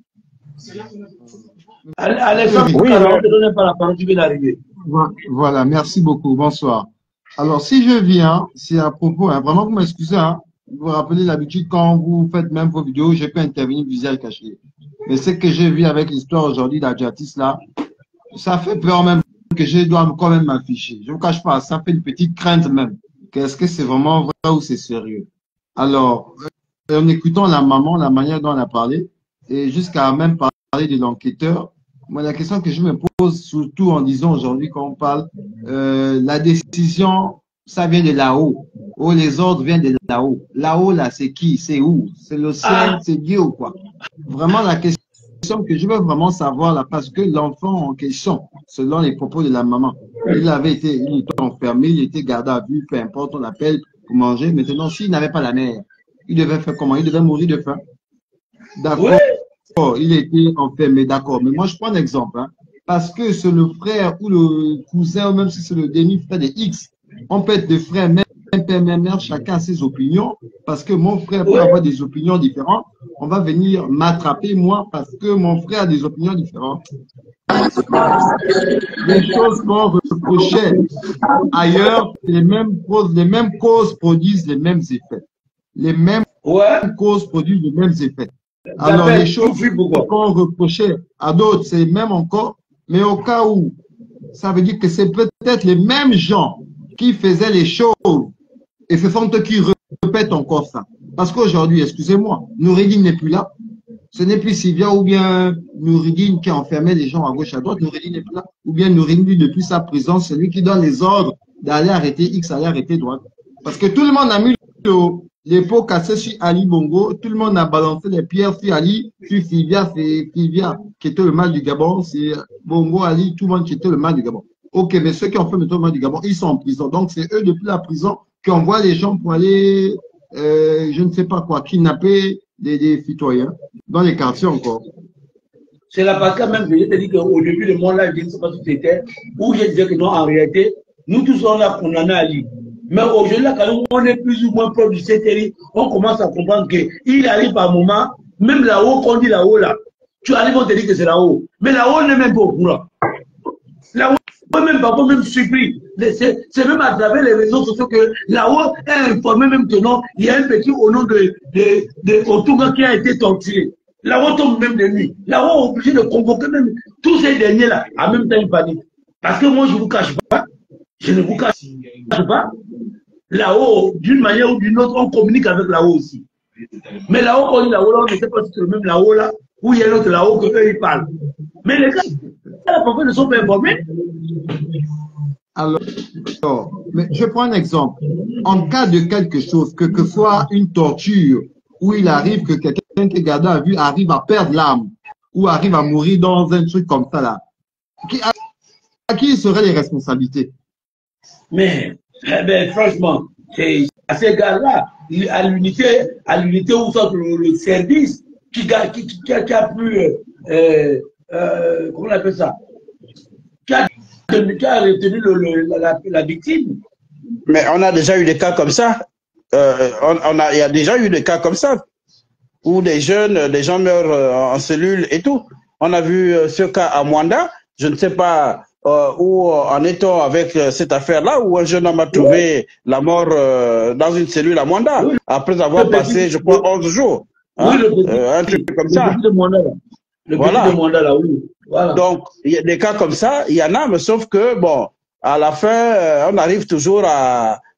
Alexandre, oui, on te donne pas la parole, tu viens d'arriver. Voilà, merci beaucoup, bonsoir. Alors, si je viens, c'est à propos, hein, vraiment, vous m'excusez, hein, vous vous rappelez l'habitude, quand vous faites même vos vidéos, j'ai pu intervenir visage caché. Mais ce que j'ai vu avec l'histoire aujourd'hui d'Adjatis, là, ça fait peur même que je dois quand même m'afficher. Je ne vous cache pas, ça fait une petite crainte même. Qu'est-ce que c'est vraiment vrai ou c'est sérieux? Alors, en écoutant la maman, la manière dont elle a parlé, et jusqu'à même parler de l'enquêteur, moi, la question que je me pose, surtout en disant aujourd'hui quand on parle, euh, la décision, ça vient de là-haut. Oh, les ordres viennent de là-haut. Là-haut, là, c'est qui? C'est où? C'est le ciel, ah. C'est Dieu ou quoi? Vraiment, la question que je veux vraiment savoir là, parce que l'enfant en question, selon les propos de la maman, il avait été, il était enfermé, il était gardé à vue, peu importe, on l'appelle pour manger. Maintenant, s'il n'avait pas la mère, il devait faire comment? Il devait mourir de faim. D'accord. Ouais. Oh, il était enfermé, d'accord. Mais moi, je prends un exemple. Hein, parce que c'est le frère ou le cousin, ou même si c'est le demi-frère de X, on peut être des frères, même père, même mère, chacun a ses opinions. Parce que mon frère peut avoir des opinions différentes. On va venir m'attraper, moi, parce que mon frère a des opinions différentes. Les choses qu'on reprochait ailleurs, les mêmes causes, les mêmes causes produisent les mêmes effets. Les mêmes ouais. causes produisent les mêmes effets. Alors, les choses qu'on reprochait à d'autres, c'est même encore, mais au cas où, ça veut dire que c'est peut-être les mêmes gens qui faisaient les choses et ce sont eux qui répètent encore ça. Parce qu'aujourd'hui, excusez-moi, Noureddin n'est plus là. Ce n'est plus Sylvia ou bien Noureddin qui enfermait les gens à gauche, à droite. Noureddin n'est plus là. Ou bien Noureddin, depuis sa prison, c'est lui qui donne les ordres d'aller arrêter X, aller arrêter droite. Parce que tout le monde a mis le les pots cassés sur Ali Bongo, tout le monde a balancé les pierres sur Ali, sur Sylvia, c'est Sylvia qui était le mal du Gabon, c'est Bongo, Ali, tout le monde qui était le mal du Gabon. Ok, mais ceux qui ont fait le mal du Gabon, ils sont en prison. Donc c'est eux depuis la prison qui envoient les gens pour aller, euh, je ne sais pas quoi, kidnapper des, des citoyens dans les quartiers encore. C'est la partie même que je te dis qu'au début de mon live, je ne sais pas si c'était, où je disais que non, en réalité, nous tous on a condamné Ali. Mais aujourd'hui, quand on est plus ou moins proche du C T I, on commence à comprendre qu'il arrive à un moment, même là-haut, qu'on dit là-haut, là, tu arrives, on te dit que c'est là-haut. Mais là-haut n'est même pas au courant. Là-haut, même parfois même surpris. C'est même à travers les réseaux sociaux que là-haut est informé même que non, il y a un petit au nom de, de, de Otunga qui a été torturé. Là-haut tombe même de nuit. Là-haut est obligé de convoquer même tous ces derniers-là, en même temps une panique. Parce que moi, je ne vous cache pas, je ne vous cache pas. Là-haut, d'une manière ou d'une autre, on communique avec là-haut aussi. Mais là-haut, quand on dit là-haut, on ne sait pas si c'est le même là-haut là, ou il y a l'autre là-haut que eux ils parlent. Mais les gars, parfois ne sont pas informés. Alors, mais je prends un exemple. En cas de quelque chose, que ce soit une torture, où il arrive que quelqu'un qui est gardé à vue arrive à perdre l'âme, ou arrive à mourir dans un truc comme ça là, qui, à, à qui seraient les responsabilités? Mais Eh ben, franchement, c'est à ces gars-là, à l'unité, à l'unité où sont le, le service qui, qui, qui, qui, a, qui a pu, euh, euh, comment on appelle ça, qui a, qui a retenu le, le, la, la victime. Mais on a déjà eu des cas comme ça. Euh, on, on a, il y a déjà eu des cas comme ça où des jeunes, des gens meurent en cellule et tout. On a vu ce cas à Mwanda. Je ne sais pas. Euh, où en est-on avec euh, cette affaire-là, où un jeune homme a trouvé oui. la mort euh, dans une cellule à Mwanda, oui. après avoir le passé, petit, je crois, onze jours. Hein, oui, le petit, euh, un truc comme le ça. De Mwanda, là. Le voilà. De Mwanda, là, oui. Voilà. Donc, il y a des cas comme ça, il y en a, mais sauf que, bon, à la fin, euh, on arrive toujours à,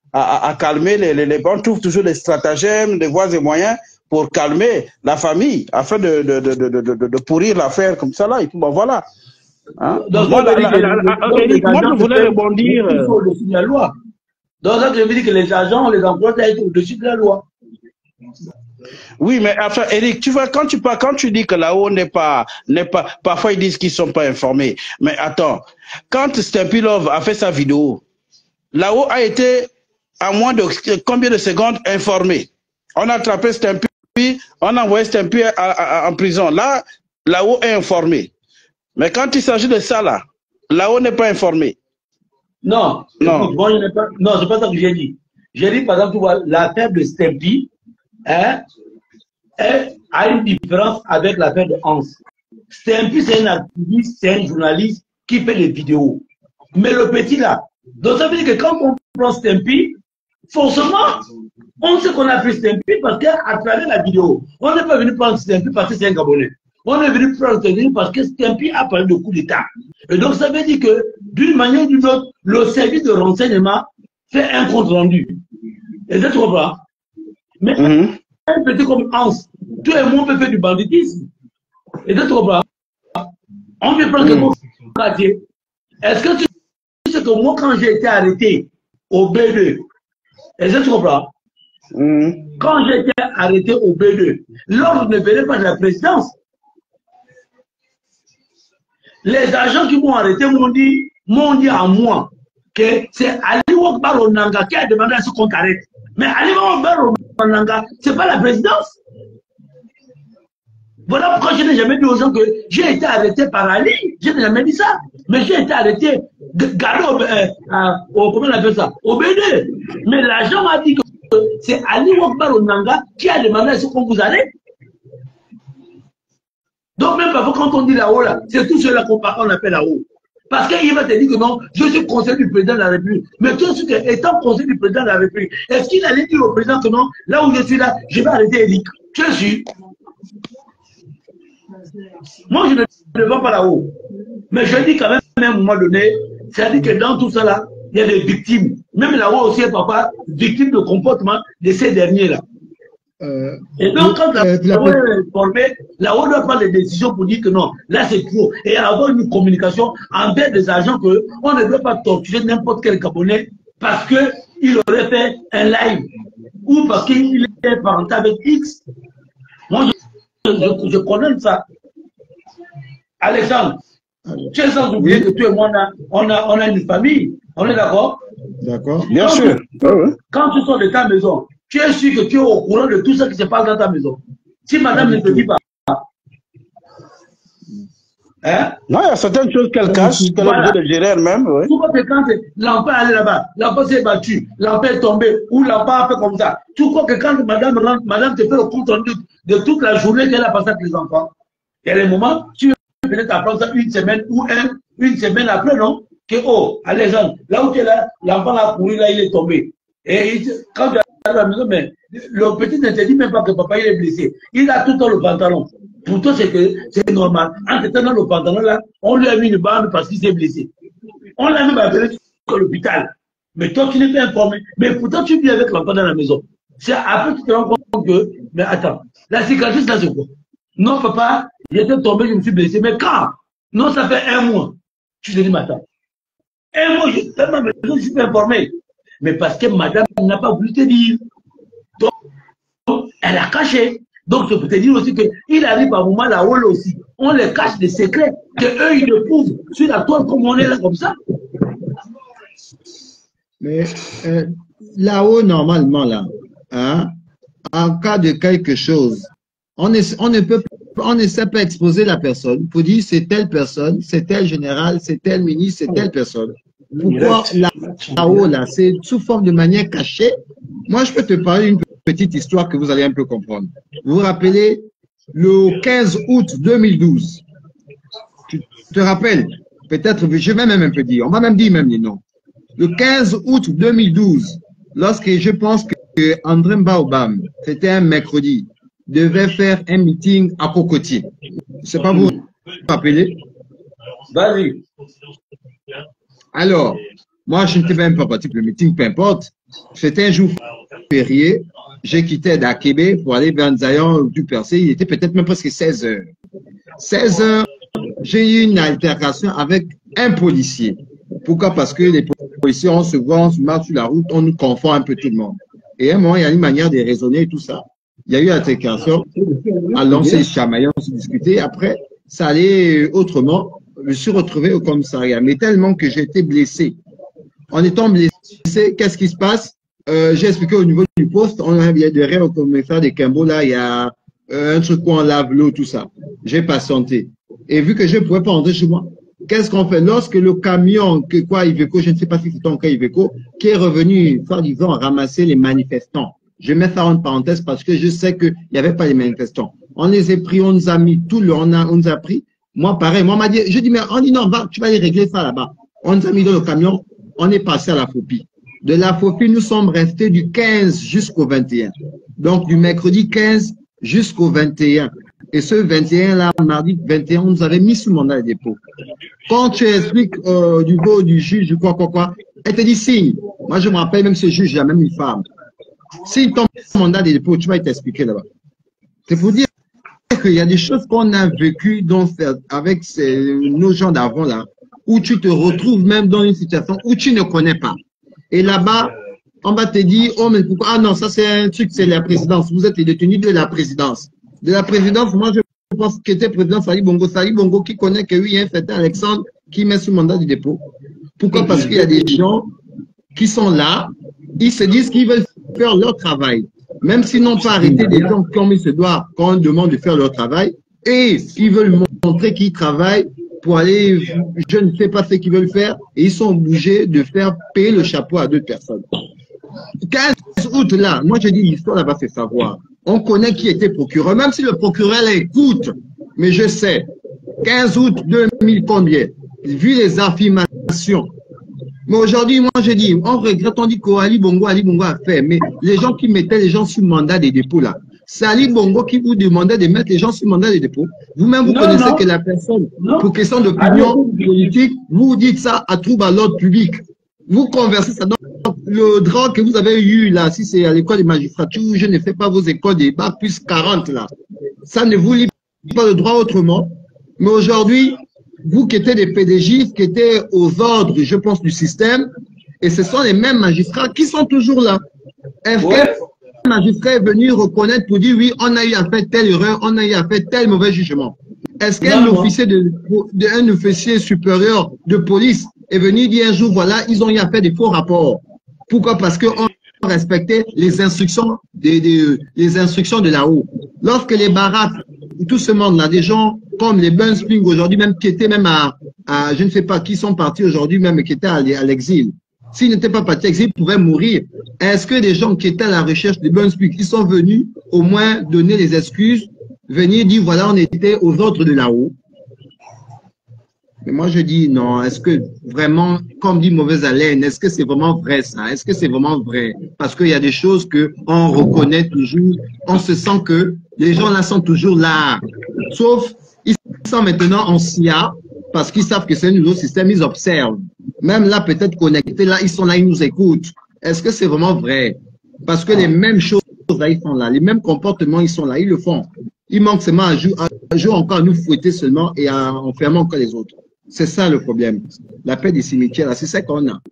à, à calmer les, les, les... On trouve toujours des stratagèmes, des voies et moyens pour calmer la famille, afin de, de, de, de, de, de pourrir l'affaire comme ça là. Et puis bon, voilà. Hein? Donc, Moi, ça la, veut dire que la, la, la, donc, Eric, les moi, agents je voulais se rebondir. ils sont au-dessus de la loi. Donc, ça veut dire que les agents, on les emploie à être au-dessus de la loi. Oui, mais enfin, Eric, tu vois, quand tu parles, quand tu dis que là-haut n'est pas, n'est pas, parfois ils disent qu'ils sont pas informés. Mais attends, quand Stampy Love a fait sa vidéo, là-haut a été à moins de combien de secondes informé. On a attrapé Stampy, on a envoyé Stampy à, à, à, en prison. Là, là-haut est informé. Mais quand il s'agit de ça là, là-haut n'est pas informé. Non, non. Écoute, moi, je n'ai pas, non, c'est pas ça que j'ai dit. J'ai dit, par exemple, tu vois, l'affaire de Stampy, hein, elle a une différence avec l'affaire de Hans. Stampy, c'est un activiste, c'est un journaliste qui fait des vidéos. Mais le petit là, donc ça veut dire que quand on prend Stampy, forcément, on sait qu'on a pris Stampy parce qu'à travers la vidéo, on n'est pas venu prendre Stampy parce que c'est un Gabonais. On est venu prendre Stampy parce que Stampy a parlé de coup d'État. Et donc ça veut dire que d'une manière ou d'une autre, le service de renseignement fait un compte rendu. Et ça, tu comprends? Mais mm-hmm. un petit comme Hans, tout le monde peut faire du banditisme. Et ça, tu comprends? On peut prendre mm-hmm. le quartier. Est-ce que tu sais que moi, quand j'ai été arrêté au B deux, et ça, tu comprends? Mm-hmm. Quand j'ai été arrêté au B deux, l'ordre ne venait pas de la présidence. Les agents qui m'ont arrêté m'ont dit, m'ont dit à moi que c'est Ali Wakbar Onanga qui a demandé à ce qu'on t'arrête. Mais Ali Wakbar Onanga, ce n'est pas la présidence. Voilà pourquoi je n'ai jamais dit aux gens que j'ai été arrêté par Ali. Je n'ai jamais dit ça. Mais j'ai été arrêté, gardé au, euh, au, comment on appelle ça, au B deux. Mais l'agent m'a dit que c'est Ali Wakbar Onanga qui a demandé à ce qu'on vous arrête. Donc même parfois quand on dit là-haut, là, c'est tout cela qu'on appelle là-haut. Parce qu'il va te dire que non, je suis conseiller du président de la République. Mais toi, étant conseiller du président de la République, est-ce qu'il allait dire au président que non, là où je suis là, je vais arrêter Eric? Tu es sûr? Moi, je ne le vois pas là-haut. Mais je dis quand même, à un moment donné, c'est-à-dire que dans tout ça là, il y a des victimes. Même là-haut aussi, papa, victime de comportement de ces derniers-là. Euh, et donc, quand la euh, la est formée, là-haut doit prendre des décisions pour dire que non, là c'est trop. Et avoir une communication envers des agents qu'on ne doit pas torturer n'importe quel Gabonais parce qu'il aurait fait un live ou parce qu'il est parenté avec X. Moi, je, je, je connais ça. Alexandre, tu es sans oublier que tu et moi, on a, on a, on a une famille. On est d'accord? D'accord. Bien sûr. Tu, quand tu sors de ta maison, tu es sûr que tu es au courant de tout ce qui se passe dans ta maison. Si madame ne te dit pas. Hein? Non, il y a certaines choses qu'elle cache, qu'elle voilà. a besoin de gérer elle-même. Oui. Tu vois que quand l'enfant est allé là-bas, l'enfant s'est battu, l'enfant est tombé, ou l'enfant a fait comme ça. Tu crois que quand madame rentre, madame te fait le compte rendu de toute la journée qu'elle a passée avec les enfants, il y a des moments, tu peux peut-être apprendre ça une semaine ou un, une semaine après, non? Que, oh, Alexandre, là où tu es là, l'enfant a couru, là, il est tombé. Et il, quand tu à la maison, mais le petit ne te dit même pas que papa il est blessé. Il a tout le temps le pantalon. Pour toi, c'est que c'est normal. En étant dans le pantalon là, on lui a mis une bande parce qu'il s'est blessé. On l'a même appelé à l'hôpital. Mais toi, tu n'es pas informé. Mais pourtant, tu vis avec l'enfant dans la maison. C'est après que tu te rends compte que, mais attends, la cicatrice là, c'est quoi? Non, papa, j'étais tombé, je me suis blessé. Mais quand? Non, ça fait un mois. Tu te dis, mais attends. Un mois, je suis dans ma maison, je suis pas informé. Mais parce que madame n'a pas voulu te dire. Donc, elle a caché. Donc, je peux te dire aussi qu'il arrive à un moment là-haut aussi. On les cache des secrets qu'eux, ils le prouvent sur la toile comme on est là, comme ça. Mais euh, là-haut, normalement, là, hein, en cas de quelque chose, on, est, on ne peut on ne sait pas exposer la personne pour dire c'est telle personne, c'est tel général, c'est tel ministre, c'est telle personne. Pourquoi là-haut, là, c'est sous forme de manière cachée? Moi, je peux te parler d'une petite histoire que vous allez un peu comprendre. Vous vous rappelez, le quinze août deux mille douze, tu te rappelles, peut-être, je vais même un peu dire, on va même dire même les noms. Le quinze août deux mille douze, lorsque je pense que André Baobam, c'était un mercredi, devait faire un meeting à Cocotier. Je ne sais pas vous vous rappelez? Vas-y. Alors, Moi, je n'étais même pas parti pour le meeting, peu importe. C'était un jour férié. J'ai quitté Dakébé pour aller vers Nzayan du Percé. Il était peut-être même presque seize heures. seize heures, j'ai eu une altercation avec un policier. Pourquoi? Parce que les policiers, on se voit, on se marche sur la route, on nous confond un peu tout le monde. Et à un moment, il y a une manière de raisonner et tout ça. Il y a eu altercation. Alors, on s'est chamaillé, on s'est discuté. Après, ça allait autrement. Je me suis retrouvé au commissariat, mais tellement que j'ai été blessé. En étant blessé, qu'est-ce qui se passe? Euh, j'ai expliqué au niveau du poste, on a des rêves au commissaire de Kimbo, là, il y a euh, un truc où on lave l'eau, tout ça. J'ai patienté. Et vu que je ne pouvais pas rentrer chez moi, qu'est-ce qu'on fait? Lorsque le camion, que quoi, Iveco, je ne sais pas si c'était encore Iveco, qui est revenu, soi-disant, ramasser les manifestants. Je mets ça en parenthèse parce que je sais qu'il n'y avait pas les manifestants. On les a pris, on nous a mis tout le, on, a, on nous a pris. Moi, pareil, moi, on m'a dit, je dis, mais on dit non, va, tu vas aller régler ça là-bas. On nous a mis dans le camion, on est passé à la Fopie. De la Fopie, nous sommes restés du quinze jusqu'au vingt et un. Donc, du mercredi quinze jusqu'au vingt et un. Et ce vingt et un là, mardi vingt et un, on nous avait mis sous mandat de dépôt. Quand tu expliques euh, du go du juge, quoi, quoi, quoi, elle te dit signe. Moi, je me rappelle, même ce juge, il y a même une femme. Signe ton mandat de dépôt, tu vas t'expliquer là-bas. C'est pour dire qu'il y a des choses qu'on a vécues dans, avec ces, nos gens d'avant là, où tu te retrouves même dans une situation où tu ne connais pas. Et là-bas, on va te dire, oh, mais pourquoi? Ah non, ça c'est un truc, c'est la présidence. Vous êtes les détenus de la présidence. De la présidence, moi je pense qu'était président Sali Bongo. Sali Bongo qui connaît que oui, il y a un certain Alexandre qui met sous mandat de dépôt. Pourquoi? Parce qu'il y a des gens qui sont là, ils se disent qu'ils veulent faire leur travail. Même s'ils n'ont pas arrêté des gens comme il se doit quand on demande de faire leur travail, et ils veulent montrer qu'ils travaillent pour aller, je ne sais pas ce qu'ils veulent faire, et ils sont obligés de faire payer le chapeau à deux personnes. quinze août là, moi je dis l'histoire là-bas c'est savoir. On connaît qui était procureur, même si le procureur l'écoute, mais je sais, quinze août deux mille combien, vu les affirmations. Mais aujourd'hui, moi je dis, on regrette, on dit qu'Ali Bongo, Ali Bongo a fait, mais les gens qui mettaient les gens sous mandat de dépôt là, c'est Ali Bongo qui vous demandait de mettre les gens sous mandat de dépôt. Vous-même, vous non, connaissez non. que la personne, non. pour question d'opinion politique, vous dites ça à trouble à l'ordre public. Vous conversez ça. Donc, le droit que vous avez eu là, si c'est à l'école de magistrature, je ne fais pas vos écoles des bacs plus quarante là. Ça ne vous lie pas le droit autrement. Mais aujourd'hui, vous qui étiez des P D G, qui étaient aux ordres, je pense, du système, et ce sont les mêmes magistrats qui sont toujours là. Est-ce ouais. qu'un magistrat est venu reconnaître pour dire oui, on a eu à faire telle erreur, on a eu à faire tel mauvais jugement? Est-ce qu'un officier de, de, un officier supérieur de police est venu dire un jour, voilà, ils ont eu à faire des faux rapports? Pourquoi? Parce qu'on respectait les instructions, des, des, les instructions de là-haut. Lorsque les baraques, tout ce monde-là, des gens comme les Bunspring aujourd'hui, même qui étaient même à, à, je ne sais pas, qui sont partis aujourd'hui même, qui étaient à, à l'exil. S'ils n'étaient pas partis à l'exil, ils pouvaient mourir. Est-ce que les gens qui étaient à la recherche de Bunspring, ils sont venus au moins donner les excuses, venir dire, voilà, on était aux ordres de là-haut? Mais moi, je dis non. Est-ce que vraiment, comme dit mauvaise haleine, est-ce que c'est vraiment vrai ça? Est-ce que c'est vraiment vrai? Parce qu'il y a des choses que on reconnaît toujours. On se sent que les gens là sont toujours là. Sauf, ils sont maintenant en S I A parce qu'ils savent que c'est un nouveau système, ils observent. Même là, peut-être connectés, là, ils sont là, ils nous écoutent. Est-ce que c'est vraiment vrai? Parce que les mêmes choses là, ils sont là. Les mêmes comportements, ils sont là, ils le font. Il manque seulement un jour, un jour encore à nous fouetter seulement et à enfermer encore les autres. C'est ça le problème. La paix des cimetières, c'est ça qu'on a.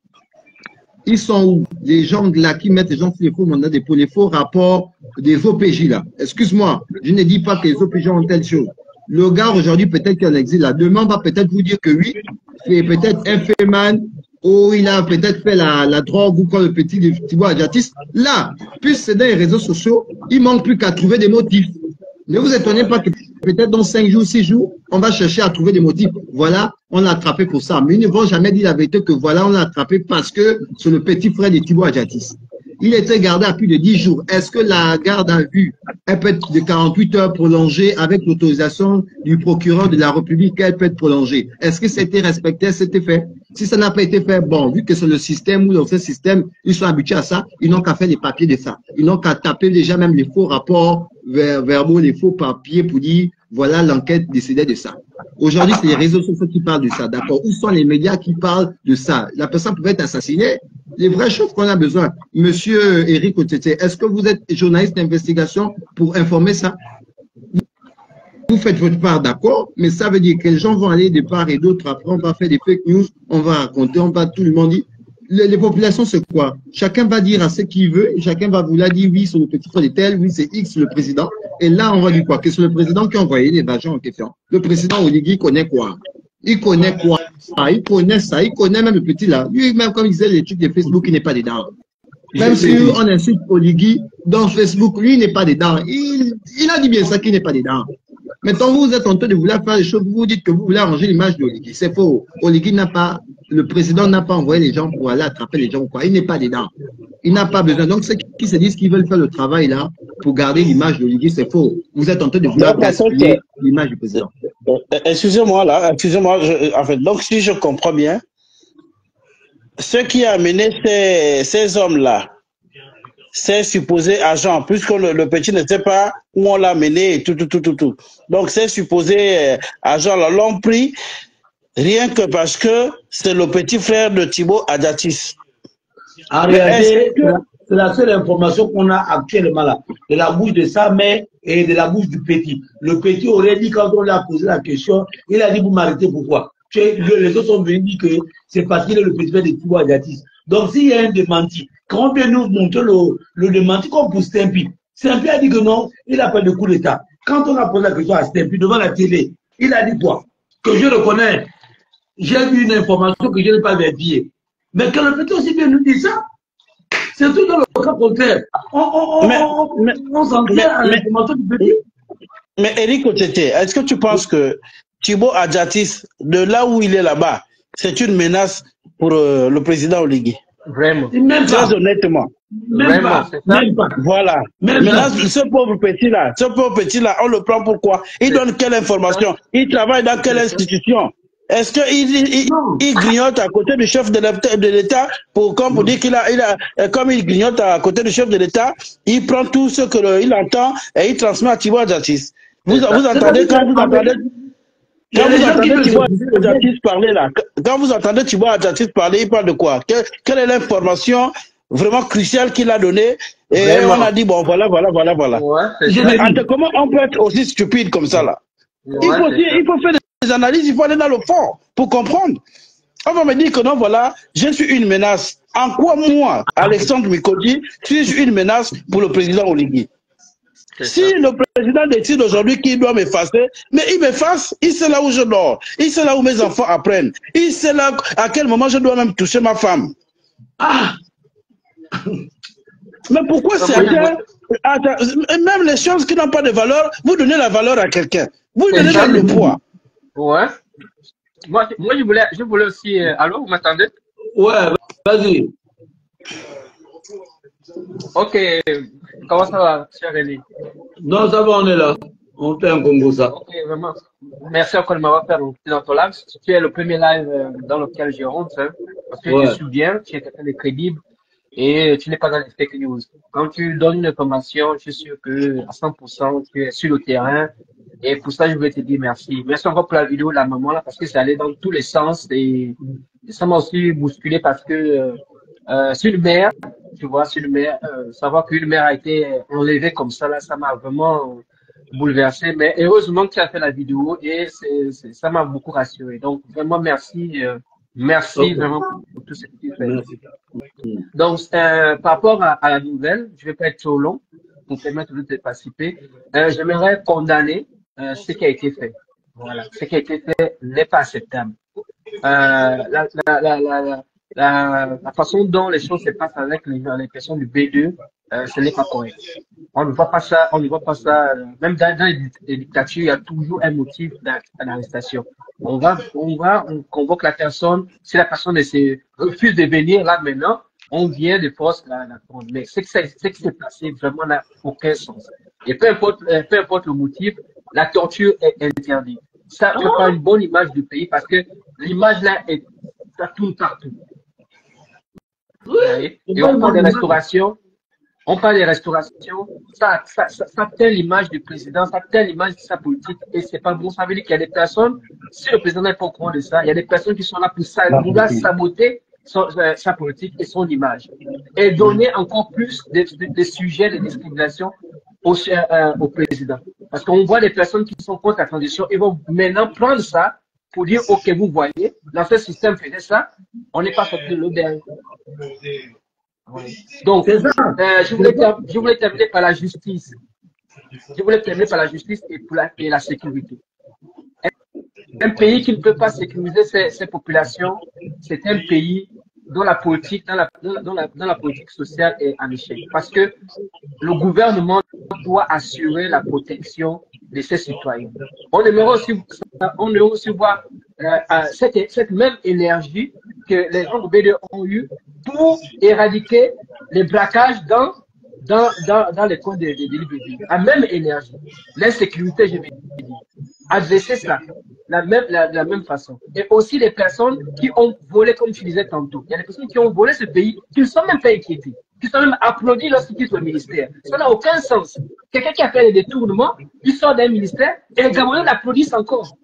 Ils sont où? Les gens là qui mettent les gens sur les faux mandats pour les faux rapports des O P J là. Excuse-moi, je ne dis pas que les O P J ont telle chose. Le gars aujourd'hui peut-être qu'il en exil là. Demain on va peut-être vous dire que oui, c'est peut-être un féman, ou il a peut-être fait la, la drogue ou quoi le petit de Thibaut Adjatis. Là, puisque c'est dans les réseaux sociaux, il manque plus qu'à trouver des motifs. Ne vous étonnez pas que peut-être dans cinq jours, six jours, on va chercher à trouver des motifs. Voilà, on l'a attrapé pour ça. Mais ils ne vont jamais dire la vérité que voilà, on l'a attrapé parce que c'est le petit frère de Thibaut Adjatis. Il était gardé à plus de dix jours. Est-ce que la garde à vue, elle peut être de quarante-huit heures prolongée avec l'autorisation du procureur de la République, elle peut être prolongée? Est-ce que c'était respecté, c'était fait? Si ça n'a pas été fait, bon, vu que c'est le système ou dans ce système, ils sont habitués à ça, ils n'ont qu'à faire les papiers de ça. Ils n'ont qu'à taper déjà même les faux rapports verbaux, les faux papiers pour dire, voilà, l'enquête décidait de ça. Aujourd'hui, c'est les réseaux sociaux qui parlent de ça, d'accord? Où sont les médias qui parlent de ça? La personne pouvait être assassinée. Les vraies choses qu'on a besoin. Monsieur Eric Otete, est-ce que vous êtes journaliste d'investigation pour informer ça? Vous faites votre part, d'accord, mais ça veut dire que les gens vont aller de part et d'autre. Après, on va faire des fake news, on va raconter, on va tout le monde dire. Les, les populations, c'est quoi? Chacun va dire à ce qu'il veut, et chacun va vouloir dire oui, c'est le petit frère de tel, oui, c'est X, le président. Et là, on va dire quoi? Que c'est le président qui a envoyé les agents en question. Le président Oligui connaît quoi? Il connaît quoi? Ah, il connaît ça, il connaît même le petit là. Lui, même comme il disait les trucs de Facebook, il n'est pas dedans. Même si on insulte Oligui dans Facebook, lui, il n'est pas dedans. Il, il a dit bien ça qu'il n'est pas dedans. Maintenant, vous êtes en train de vouloir faire les choses, vous vous dites que vous voulez arranger l'image de Oligui. C'est faux. Oligui n'a pas, le président n'a pas envoyé les gens pour aller attraper les gens, quoi. Il n'est pas dedans. Il n'a pas besoin. Donc, ceux qui se disent qu'ils veulent faire le travail là pour garder l'image de Oligui, c'est faux. Vous êtes en train de vouloir gaspiller l'image du président. Excusez-moi là, excusez-moi. En fait, donc si je comprends bien, ce qui a amené ces, ces hommes-là, c'est supposé agent, puisque le, le petit ne sait pas où on l'a mené et tout, tout, tout, tout, tout. Donc, ces supposés euh, agents là l'ont pris rien que parce que c'est le petit frère de Thibaut Adjatis. En réalité, c'est la seule information qu'on a actuellement là, de la bouche de sa mère et de la bouche du petit. Le petit aurait dit, quand on lui a posé la question, il a dit, vous m'arrêtez pourquoi? Les autres sont venus dire que c'est parce qu'il est le petit frère de Thibaut Adjatis. Donc, s'il y a un démenti, quand on vient nous montrer le, le démenti comme pour Stempi, Stempi a dit que non, il n'a pas de coup d'État. Quand on a posé la question à Stempi devant la télé, il a dit quoi? Que je le connais. J'ai vu une information que je n'ai pas vérifiée. Mais que le petit aussi vient nous dire ça, c'est tout dans le cas contraire. On, on, mais, on, mais, on s'en tient à l'information du petit. Mais Eric Otete, est-ce que tu penses que Thibaut Adjatis, de là où il est là-bas, c'est une menace pour euh, le président Oligui? Vraiment. Même Très pas. honnêtement. Même Vraiment, pas. Même pas. Voilà. Même Maintenant, pas. ce pauvre petit-là, ce pauvre petit-là, on le prend pourquoi? Il donne quelle information? Il travaille dans quelle institution? Est-ce qu'il il, il, il grignote à côté du chef de l'État pour, comme pour dire qu'il a, il a, comme il grignote à côté du chef de l'État, il prend tout ce qu'il entend et il transmet à Thibaut Adjatis. Vous, vous entendez, quand vous entendez, quand vous entendez Thibaut Adjatis parler là, quand vous entendez Thibaut Adjatis parler, il parle de quoi? Quelle, quelle est l'information vraiment cruciale qu'il a donnée? Et vraiment. On a dit, bon, voilà, voilà, voilà, voilà. Ouais, Mais, comment on peut être aussi stupide comme ça là? Ouais, il, faut aussi, il faut faire des analyses, il faut aller dans le fond pour comprendre. On va me dire que non, voilà, je suis une menace. En quoi moi, Alexandre Mikodi, je suis une menace pour le président Oligui? Si ça. Le président décide aujourd'hui qu'il doit m'effacer, mais il m'efface, il sait là où je dors, il sait là où mes enfants apprennent, il sait là à quel moment je dois même toucher ma femme. Ah! Mais pourquoi certains, même les choses qui n'ont pas de valeur, vous donnez la valeur à quelqu'un? Vous donnez même le poids. Ouais. Moi, moi je, voulais, je voulais aussi... Euh, allô, vous m'entendez? Ouais, vas-y. Ok. Comment ça va, cher Rémi? Non, ça va, on est là. On fait un Congo, ça. Ok, vraiment. Merci encore de m'avoir fait dans ton live. Tu es le premier live dans lequel je rentre. Hein, parce que ouais. Je suis bien, tu es quelqu'un de crédible. Et tu n'es pas dans les fake news. Quand tu donnes une information, je suis sûr que à cent pour cent, tu es sur le terrain. Et pour ça, je voulais te dire merci. Merci encore pour la vidéo de la maman là, parce que ça allait dans tous les sens et ça m'a aussi bousculé parce que euh, sur une mère, tu vois, sur une mère, euh, savoir qu'une mère a été enlevée comme ça là, ça m'a vraiment bouleversé. Mais heureusement que tu as fait la vidéo et c'est, c'est, ça m'a beaucoup rassuré. Donc vraiment merci. Euh, Merci okay. Vraiment pour, pour tout ce que tu fais. Merci. Donc, euh, par rapport à, à la nouvelle, je vais pas être trop long pour permettre de participer. Euh, J'aimerais condamner euh, ce qui a été fait. Voilà, ce qui a été fait n'est pas acceptable. Euh, la, la, la, la, la, la façon dont les choses se passent avec les, les personnes du B deux, euh, ce n'est pas correct. On ne voit pas ça, on ne voit pas ça. Même dans, dans les dictatures, il y a toujours un motif d'arrestation. On va, on va, on convoque la personne. Si la personne se refuse de venir là maintenant, on vient de force la, la prendre. Mais ce qui s'est passé vraiment n'a aucun sens. Et peu importe, peu importe le motif, la torture est interdite. Ça ne fait pas une bonne image du pays parce que l'image là est, ça tourne partout. Oui. Et on parle de restauration. On parle de restauration, ça, ça, ça, ça telle l'image du président, ça telle l'image de sa politique, et c'est pas bon. Ça veut dire qu'il y a des personnes, si le président n'est pas au courant de ça, il y a des personnes qui sont là pour saboter son, euh, sa politique et son image. Et donner encore plus de, de, de sujets de discrimination au, euh, au président. Parce qu'on voit des personnes qui sont contre la transition, ils vont maintenant prendre ça pour dire, OK, vous voyez, dans ce système faisait ça, on n'est pas sorti de l'auberge. Donc, euh, je, voulais je voulais terminer par la justice. Je voulais terminer par la justice et, pour la, et la sécurité. Un, un pays qui ne peut pas sécuriser ses, ses populations, c'est un pays dont la politique, dans la, dans, la, dans la politique sociale est en échec. Parce que le gouvernement doit assurer la protection de ses citoyens. On aimerait aussi, on aimerait aussi voir euh, cette, cette même énergie que les gens du B D ont eu pour éradiquer les braquages dans, dans, dans, dans les coins de, de, de Libreville. La même énergie. L'insécurité, je vais dire. Adresser ça la même, la, la même façon. Et aussi les personnes qui ont volé, comme tu disais tantôt. Il y a des personnes qui ont volé ce pays, qui ne sont même pas inquiétées, qui sont même applaudis lorsqu'ils quittent le ministère. Ça n'a aucun sens. Quelqu'un qui a fait des détournements, il sort d'un ministère et les Gabonais l'applaudissent encore.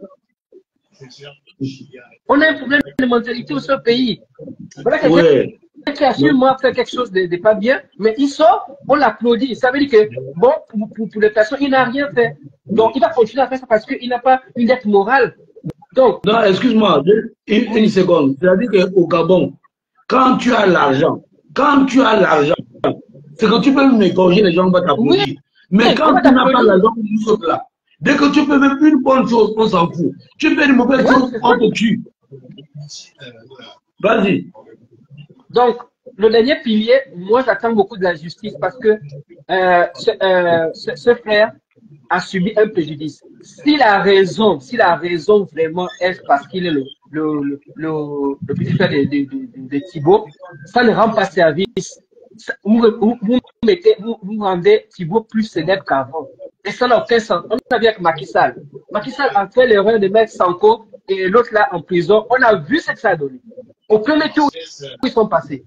On a un problème de mentalité au seul pays. Voilà quelqu'un ouais. qui a sûrement fait quelque chose de, de pas bien, mais il sort, on l'applaudit. Ça veut dire que, bon, pour, pour, pour les personnes, il n'a rien fait. Donc, il va continuer à faire ça parce qu'il n'a pas une dette morale. Donc, non, excuse-moi, une, une seconde. C'est-à-dire qu'au Gabon, quand tu as l'argent, quand tu as l'argent, c'est que tu peux me corriger, les gens vont t'applaudir. Oui. Mais quand tu n'as pas l'argent, tu sautes là. Dès que tu peux même une bonne chose, on s'en fout. Tu fais une mauvaise ouais, chose, on te tue. Vas-y. Donc, le dernier pilier, moi j'attends beaucoup de la justice parce que euh, ce, euh, ce, ce frère a subi un préjudice. Si la raison, si la raison vraiment est parce qu'il est le, le, le, le, le petit frère de, de, de, de Thibaut, ça ne rend pas service. Vous, vous, vous, mettez, vous, vous rendez Thibaut plus célèbre qu'avant. Et ça n'a aucun sens. On a vu avec Macky Sall. Macky Sall a fait l'erreur de mettre Sanko et l'autre là en prison. On a vu ce que ça a donné. Au premier tour, ils sont passés.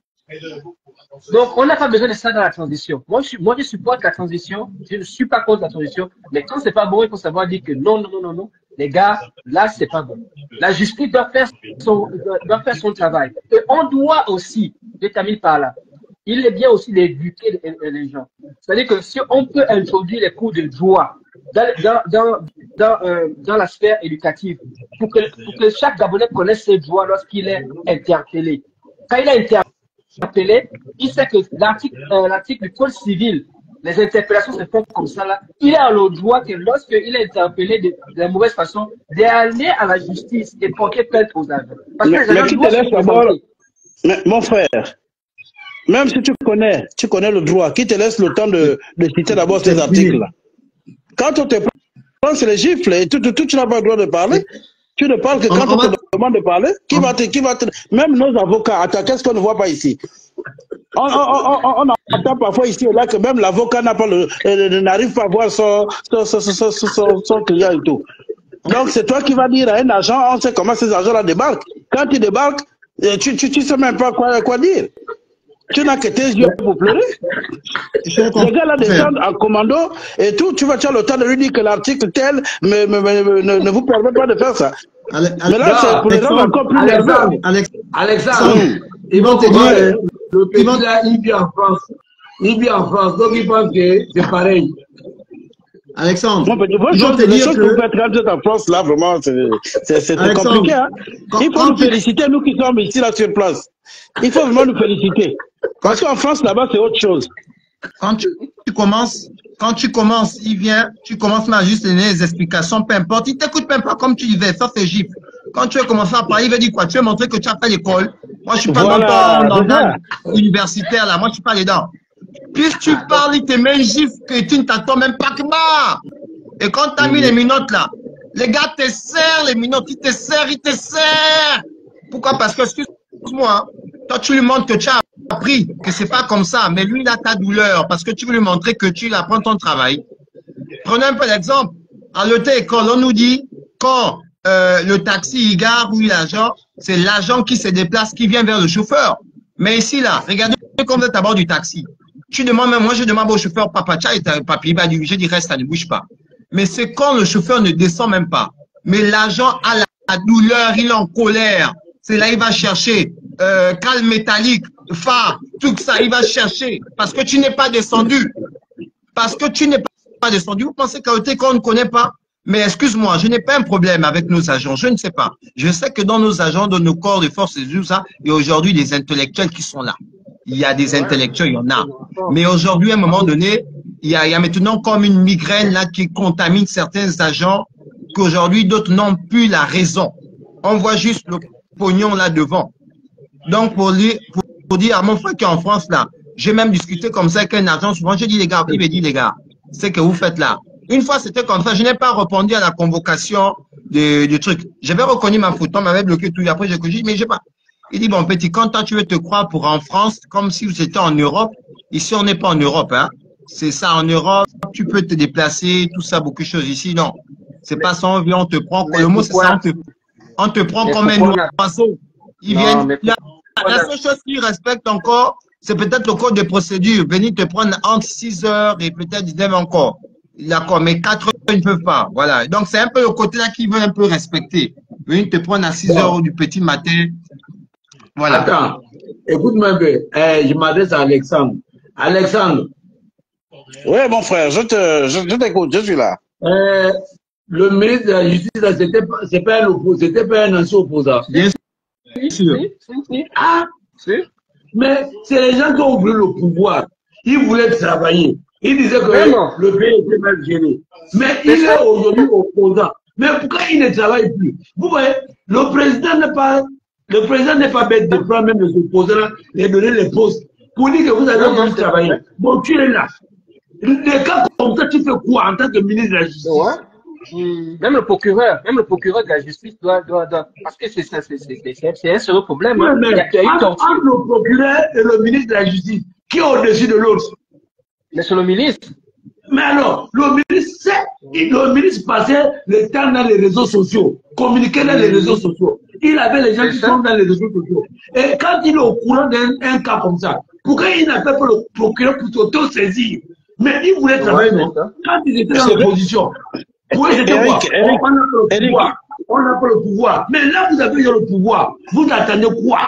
Donc, on n'a pas besoin de ça dans la transition. Moi je, moi, je supporte la transition. Je ne suis pas contre la transition. Mais quand c'est pas bon, il faut savoir dire que non, non, non, non, non. Les gars, là, c'est pas bon. La justice doit faire son, doit faire son travail. Et on doit aussi, je termine par là, il est bien aussi d'éduquer les gens. C'est-à-dire que si on peut introduire les cours de droit dans, dans, dans, dans, euh, dans la sphère éducative, pour que, pour que chaque Gabonais connaisse ses droits lorsqu'il est interpellé. Quand il est interpellé, il sait que l'article euh, l'article du Code civil, les interpellations se font comme ça là, il a le droit que lorsqu'il est interpellé de, de la mauvaise façon, d'aller à la justice et porter plainte aux agents. Parce que mais, les agents mais, te d'abord, mais mon frère, même si tu connais, tu connais le droit, qui te laisse le temps de, de citer d'abord ces articles-là. Quand on te prend sur les gifles et tout, tout, tout, tu n'as pas le droit de parler, tu ne parles que quand on, on, on te demande de parler, qui va te, qui va te, même nos avocats, attends, qu'est-ce qu'on ne voit pas ici? On, on, on, on entend parfois ici et là que même l'avocat n'a pas le, n'arrive pas à voir son, son, son, son, son, son client et tout. Donc c'est toi qui vas dire à un agent, on sait comment ces agents-là débarquent. Quand ils débarquent, tu, tu, tu sais même pas quoi, quoi dire. Tu n'as que tes yeux pour pleurer. Les gars là descendent en commando et tout, tu vas tu as le temps de lui dire que l'article tel me, me, me, ne, ne vous permet pas de faire ça. Ale Mais là, c'est pour les gens encore plus nerveux. Alexandre, mmh. ils vont te dire, ouais. le petit vont... là, il vit en France. Il vit en France, donc il pense que c'est pareil. Alexandre, bon, ils vont te dire que vous faites quand vous êtes en France, là, vraiment, c'est compliqué. Hein? Quand, il faut nous tu... féliciter, nous qui sommes ici, là, sur place. Il faut vraiment nous féliciter. Parce qu'en France, là-bas, c'est autre chose. Quand tu, tu commences, quand tu commences, il vient, tu commences à juste donner des explications, peu importe. Il t'écoute même pas comme tu disais, ça c'est gifle. Quand tu veux commencer à parler, il va dire quoi? Tu veux montrer que tu as fait l'école. Moi, je suis pas voilà, dans ton universitaire, là. Moi, je suis pas dedans. Puis tu parles, il te met une gifle que tu ne t'attends même pas que bah. Et quand tu as mis les minotes, là, les gars te serrent les minotes, ils te serrent, ils te serrent. Pourquoi? Parce que, excuse-moi, toi, tu lui montres que tu as appris, que c'est pas comme ça, mais lui, il a ta douleur, parce que tu veux lui montrer que tu apprends ton travail. Prenez un peu l'exemple. À l'auto-école, on nous dit, quand euh, le taxi, il gare, ou l'agent, c'est l'agent qui se déplace, qui vient vers le chauffeur. Mais ici, là, regardez comme vous êtes à bord du taxi. Tu demandes même, moi je demande au chauffeur, papa, tu as un papier, bah, je dis reste, ça ne bouge pas. Mais c'est quand le chauffeur ne descend même pas. Mais l'agent a la, la douleur, il est en colère. C'est là il va chercher euh, calme métallique, phare, tout ça, il va chercher. Parce que tu n'es pas descendu. Parce que tu n'es pas descendu. Vous pensez qu'à côté qu'on ne connaît pas? Mais excuse-moi, je n'ai pas un problème avec nos agents, je ne sais pas. Je sais que dans nos agents, dans nos corps de force et tout ça, il y a aujourd'hui des intellectuels qui sont là. Il y a des intellectuels, il y en a. Mais aujourd'hui, à un moment donné, il y a, il y a maintenant comme une migraine là qui contamine certains agents qu'aujourd'hui d'autres n'ont plus la raison. On voit juste le pognon là devant. Donc pour, lui, pour, pour dire à mon frère qui est en France là, j'ai même discuté comme ça avec un agent, souvent je dis les gars, il me dit les gars, c'est que vous faites là. Une fois c'était comme ça, je n'ai pas répondu à la convocation du de truc. J'avais reconnu ma photo, on m'avait bloqué tout, et après j'ai dit, mais j'ai pas. Il dit, bon petit, quand toi tu veux te croire pour en France, comme si vous étiez en Europe, ici on n'est pas en Europe, hein. C'est ça, en Europe, tu peux te déplacer, tout ça, beaucoup de choses. Ici, non. C'est pas ça, on vient, on te prend, le mot c'est ça, on te, on te prend comme un oiseau. Ils Non, viennent, mais la, la seule chose qu'ils respectent encore, c'est peut-être le code de procédure. Venir te prendre entre six heures et peut-être dix heures encore. D'accord, mais quatre heures, ils ne peuvent pas. Voilà. Donc, c'est un peu le côté là qu'ils veulent un peu respecter. Venir te prendre à six heures du petit matin. Voilà. Attends, écoute-moi un peu. Eh, je m'adresse à Alexandre. Alexandre. Oui, mon frère, je te, je, je t'écoute, je suis là. Euh, le ministre de la Justice, c'était pas, c'est pas un opposant, c'était pas un ancien opposant. Bien sûr. Ah, Si. mais c'est les gens qui ont voulu le pouvoir. Ils voulaient travailler. Ils disaient que Vraiment? le pays était mal géré. Mais il est aujourd'hui opposant. Mais pourquoi il ne travaille plus? Vous voyez, le président n'est pas, le président n'est pas bête de prendre même les opposants et donner les postes pour dire que vous allez Non, non, voulu travailler. Bon, tu es là. Les cas comme ça, tu fais quoi en tant que ministre de la Justice? Ouais. Hum, Même le procureur, même le procureur de la justice doit, doit, doit parce que c'est ça, c'est c'est un seul problème. Ouais, Hein. mais Il y a, il y a eu entre, torture. entre le procureur et le ministre de la Justice, qui est au-dessus de l'autre? Mais c'est le ministre. Mais alors, le ministre, c'est, le ministre passait le temps dans les réseaux sociaux, communiquait dans les réseaux sociaux. Il avait les gens qui sont dans les réseaux sociaux. Et quand il est au courant d'un cas comme ça, pourquoi il n'appelle pas le procureur pour s'auto-saisir? Mais il voulait travailler, non? Quand ils étaient dans l'opposition, pour eux, c'était quoi? Eric, On n'a pas le Eric. pouvoir. On n'a pas le pouvoir. Mais là, vous avez le pouvoir. Vous attendez quoi?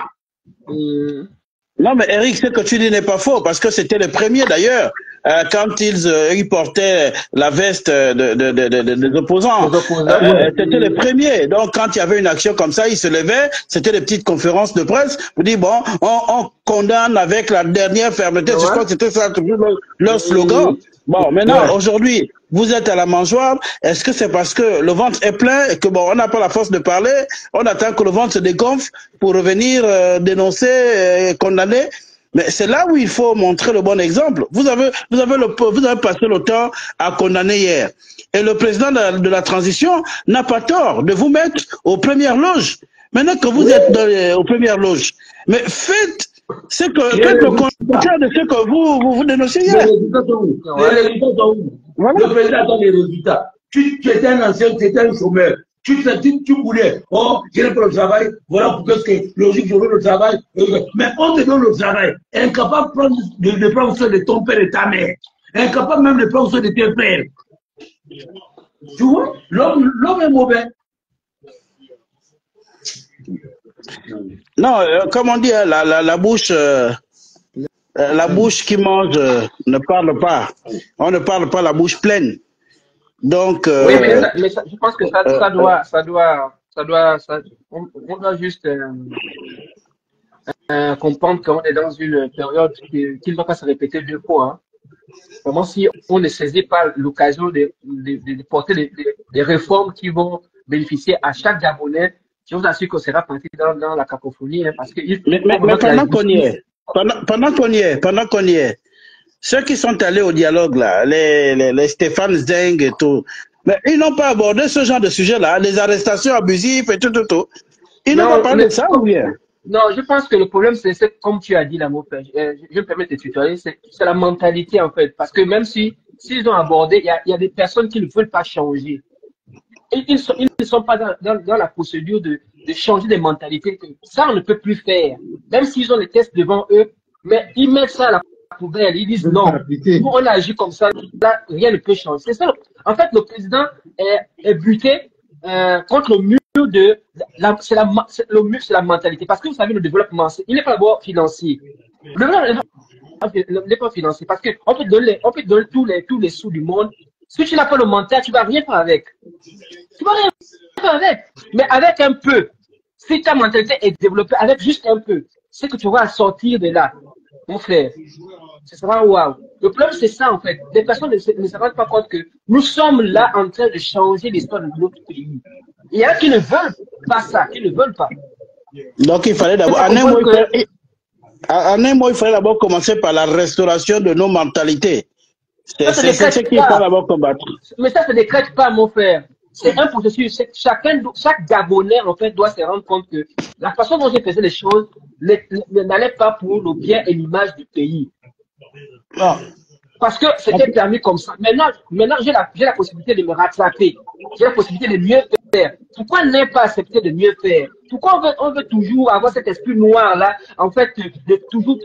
Hum. Non, mais Eric, ce que tu dis n'est pas faux, parce que c'était le premier d'ailleurs, euh, quand ils, euh, ils portaient la veste de, de, de, de, de- des opposants. Les opposants, Euh, ouais. c'était le premier. Donc, quand il y avait une action comme ça, ils se levaient, c'était des petites conférences de presse pour dire, bon, on, on condamne avec la dernière fermeté. Je Ouais. crois que c'était ça toujours leur, leur slogan. Bon, maintenant, Ouais. aujourd'hui, vous êtes à la mangeoire. Est-ce que c'est parce que le ventre est plein et que bon, on n'a pas la force de parler, on attend que le ventre se dégonfle pour revenir euh, dénoncer et condamner? Mais c'est là où il faut montrer le bon exemple. Vous avez, vous avez le, vous avez passé le temps à condamner hier. Et le président de la, de la transition n'a pas tort de vous mettre aux premières loges. Maintenant que vous êtes dans les, aux premières loges, mais faites ce que, faites le contraire de ce que vous, vous, vous dénoncez Les hier. résultats sont où? Les résultats sont où? Voilà. Le président attend les résultats. Tu, tu étais un ancien, tu étais un chômeur. Tu, tu, tu voulais, oh, je n'ai pas le travail, voilà pourquoi est-ce que logique, je veux le travail. Mais on te donne le travail, incapable de prendre, de, de prendre soin de ton père et ta mère, incapable même de prendre soin de tes frères. Tu vois, l'homme l'homme est mauvais. Non, euh, comme on dit, hein, la, la, la bouche, euh, euh, la bouche qui mange euh, ne parle pas. On ne parle pas la bouche pleine. Donc, euh, Oui, mais, ça, mais ça, je pense que ça, ça doit, ça doit, ça doit, ça, on, on doit juste euh, euh, comprendre qu'on est dans une période qui, qui ne va pas se répéter deux fois. Hein. Vraiment, si on ne saisit pas l'occasion de, de, de, de porter des, des, des réformes qui vont bénéficier à chaque Gabonais, je vous assure qu'on sera parti dans, dans la cacophonie, hein, parce que il faut mais, mais, mais vraiment que la pendant qu'on y justice- est, pendant, pendant qu'on y est, pendant qu'on y est, ceux qui sont allés au dialogue là, les, les, les Stéphane Zeng et tout, mais ils n'ont pas abordé ce genre de sujet-là, les arrestations abusives et tout, tout, tout. Ils n'ont Non, pas parlé mais- de ça ou bien? Non, je pense que le problème, c'est c'est comme tu as dit, là, mon frère, euh, je, je me permets de te tutoyer, c'est c'est la mentalité, en fait. Parce que même si s'ils ont abordé, il y a, il y a des personnes qui ne veulent pas changer. Et ils, sont, ils ne sont pas dans, dans, dans la procédure de, de changer des mentalités. Que ça, on ne peut plus faire. Même s'ils ont les tests devant eux, mais ils mettent ça à la poubelle. Ils disent non. Nous, on agit comme ça. Là, rien ne peut changer. C'est ça. En fait, le président est, est buté euh, contre le mur de la, c'est la, le mur, c'est la mentalité. Parce que vous savez, le développement, il n'est pas d'abord financier. Le développement n'est pas financier. Parce qu'on peut donner, on peut donner tous les, tous les sous du monde. Si tu n'as pas le mental, tu ne vas rien faire avec. Tu ne vas rien faire avec. Mais avec un peu, si ta mentalité est développée avec juste un peu, c'est que tu vas sortir de là, mon frère. Ce sera waouh. Le problème, c'est ça, en fait. Les personnes ne se, ne se rendent pas compte que nous sommes là en train de changer l'histoire de notre pays. Il y en a qui ne veulent pas ça, qui ne veulent pas. Donc, il fallait d'abord, en un mot, que... en un mot, il fallait d'abord commencer par la restauration de nos mentalités. C'est ce qu'il faut d'abord combattre. Mais ça, ça ne décrète pas, mon frère. C'est un processus. Chacun, chaque Gabonais, en fait, doit se rendre compte que la façon dont j'ai fait les choses n'allait pas pour le bien et l'image du pays. Non. Parce que c'était permis comme ça. Maintenant, maintenant j'ai la, la possibilité de me rattraper. J'ai la possibilité de mieux faire. Pourquoi ne pas accepter de mieux faire? Pourquoi on veut, on veut toujours avoir cet esprit noir-là, en fait, de, de toujours...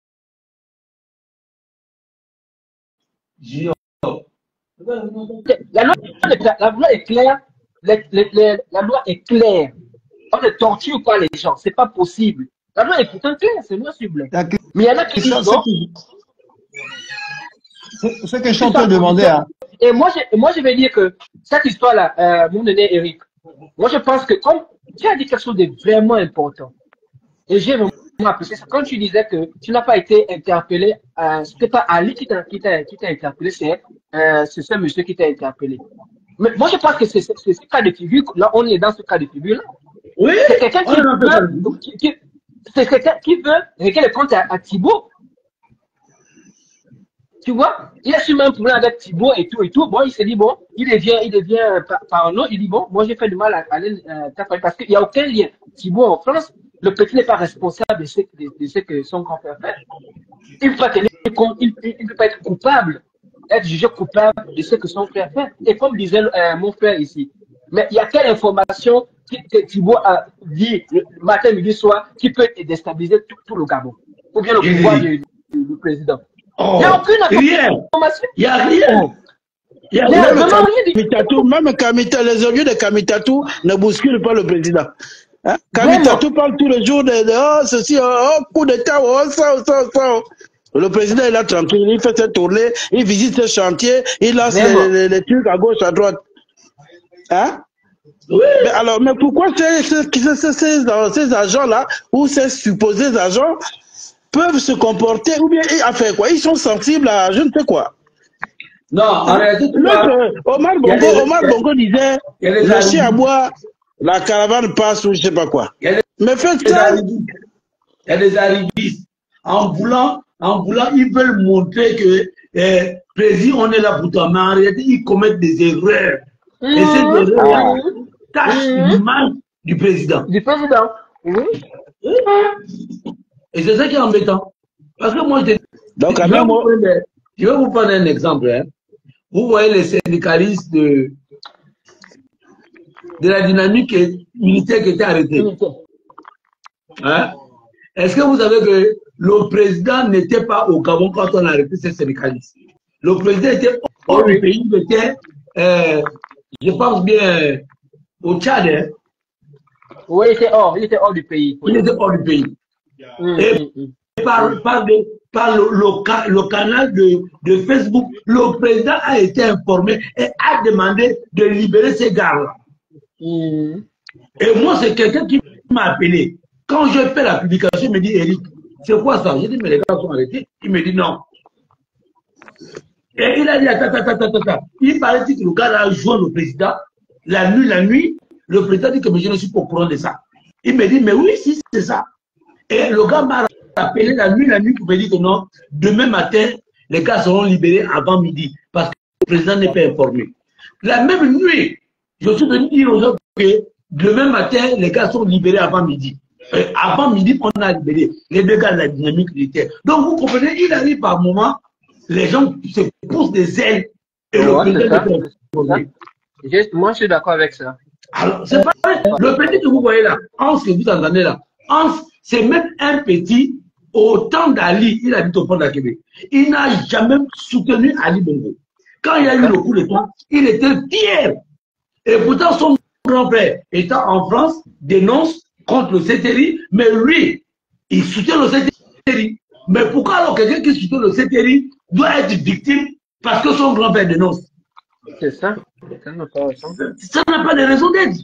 La loi, la loi est claire. Les, les, les, la loi est claire. On ne torture pas les gens. C'est pas possible. La loi est pourtant claire. C'est noir sur blanc. Mais il y en a qui disent non. Ce que je suis en train de demander. Hein. Et moi je, moi, je vais dire que cette histoire-là, euh, mon aîné Eric, moi, je pense que comme tu as dit quelque chose de vraiment important, et j'ai vraiment apprécié ça, quand tu disais que tu n'as pas été interpellé, euh, c'était pas Ali qui t'a interpellé, c'est euh, ce monsieur qui t'a interpellé. Mais moi, je pense que c'est ce cas de figure, là, on est dans ce cas de figure-là. Oui, c'est quelqu'un qui, veut, qui, qui, quelqu'un qui veut régler le compte à, à Thibaut. Tu vois, il a su même un problème avec Thibaut et tout et tout. Bon, il s'est dit, bon, il devient, il devient parano. Il dit, bon, moi, j'ai fait du mal à aller euh, parce qu'il n'y a aucun lien. Thibaut en France, le petit n'est pas responsable de ce, de, de ce que son grand-père fait. Il ne peut pas tenir compte, il ne peut pas être coupable, être jugé coupable de ce que son frère fait. Et comme disait euh, mon frère ici, mais il y a quelle information que Thibaut a dit le matin, midi, soir, qui peut déstabiliser tout, tout le Gabon, ou bien le pouvoir du, du, du président. Oh, il n'y a aucune information. Il n'y a rien. Il y a rien. Kamitatou, même Kamita, les audios de Kamitatou ne bousculent pas le président. Hein? Kamitatou parle tous les jours de, de oh, ceci, oh, coup d'état, oh, ça, ça, ça. Le président est là tranquille, il fait ses tournées, il visite ses chantiers, il lance les, les, les trucs à gauche, à droite. Hein? Oui. Mais alors, mais pourquoi ces, ces, ces, ces, ces agents-là, ou ces supposés agents, peuvent se comporter, ou bien, à faire quoi? Ils sont sensibles à je ne sais quoi. Non, en réalité, Omar Bongo, Omar Bongo disait, le chien à bois, la caravane passe ou je ne sais pas quoi. Mais faites ça. Il y a des arrivistes. En voulant, en voulant, ils veulent montrer que, eh, président, on est là pour toi, mais en réalité, ils commettent des erreurs. Mmh. Et ces erreurs mmh. tachent mmh. l'image du président. Du président, oui. Et c'est ça qui est embêtant. Parce que moi, je, Donc, je, vais, vous prendre, je vais vous prendre un exemple. Hein. Vous voyez les syndicalistes de, de la dynamique militaire qui était arrêté. Hein? Est-ce que vous savez que le président n'était pas au Gabon quand on a arrêté ces syndicalistes? Le président était hors du pays, il était, euh, je pense bien, au Tchad. Hein? Oui, il était hors, il était hors du pays. Il était hors du pays. Mmh, et mmh. par, par, de, par le, le, le canal de, de Facebook, le président a été informé et a demandé de libérer ces gars-là. Mmh. Et moi, c'est quelqu'un qui m'a appelé. Quand je fais la publication, il me dit, Eric, c'est quoi ça? J'ai dit, mais les gars sont arrêtés. Il me dit non. Et il a dit, attends, attends, attends, attends. Il paraît que le gars a joué le président. La nuit, la nuit, le président dit que mais je ne suis pas au courant de ça. Il me dit, mais oui, si, c'est ça. Et le gars m'a appelé la nuit, la nuit pour me dire que non, demain matin, les gars seront libérés avant midi parce que le président n'est pas informé. La même nuit, je suis venu dire aux autres que demain matin, les gars sont libérés avant midi. Et avant midi, on a libéré les deux gars de la dynamique militaire. Donc vous comprenez, il arrive par moment, les gens se poussent des ailes et le ouais, président n'est pas informé. Moi, je suis d'accord avec ça. Alors, c'est pareil. Le petit que vous voyez là, Hans que vous entendez là, Hans, c'est même un petit au temps d'Ali, il habite au pont d'Akébé. Il n'a jamais soutenu Ali Bongo. Quand il y a eu le coup d'État, il était fier. Et pourtant, son grand-père, étant en France, dénonce contre le C T R I, mais lui, il soutient le C T R I. Mais pourquoi alors quelqu'un qui soutient le C T R I doit être victime parce que son grand-père dénonce? C'est ça. Ça n'a pas, pas de raison d'être.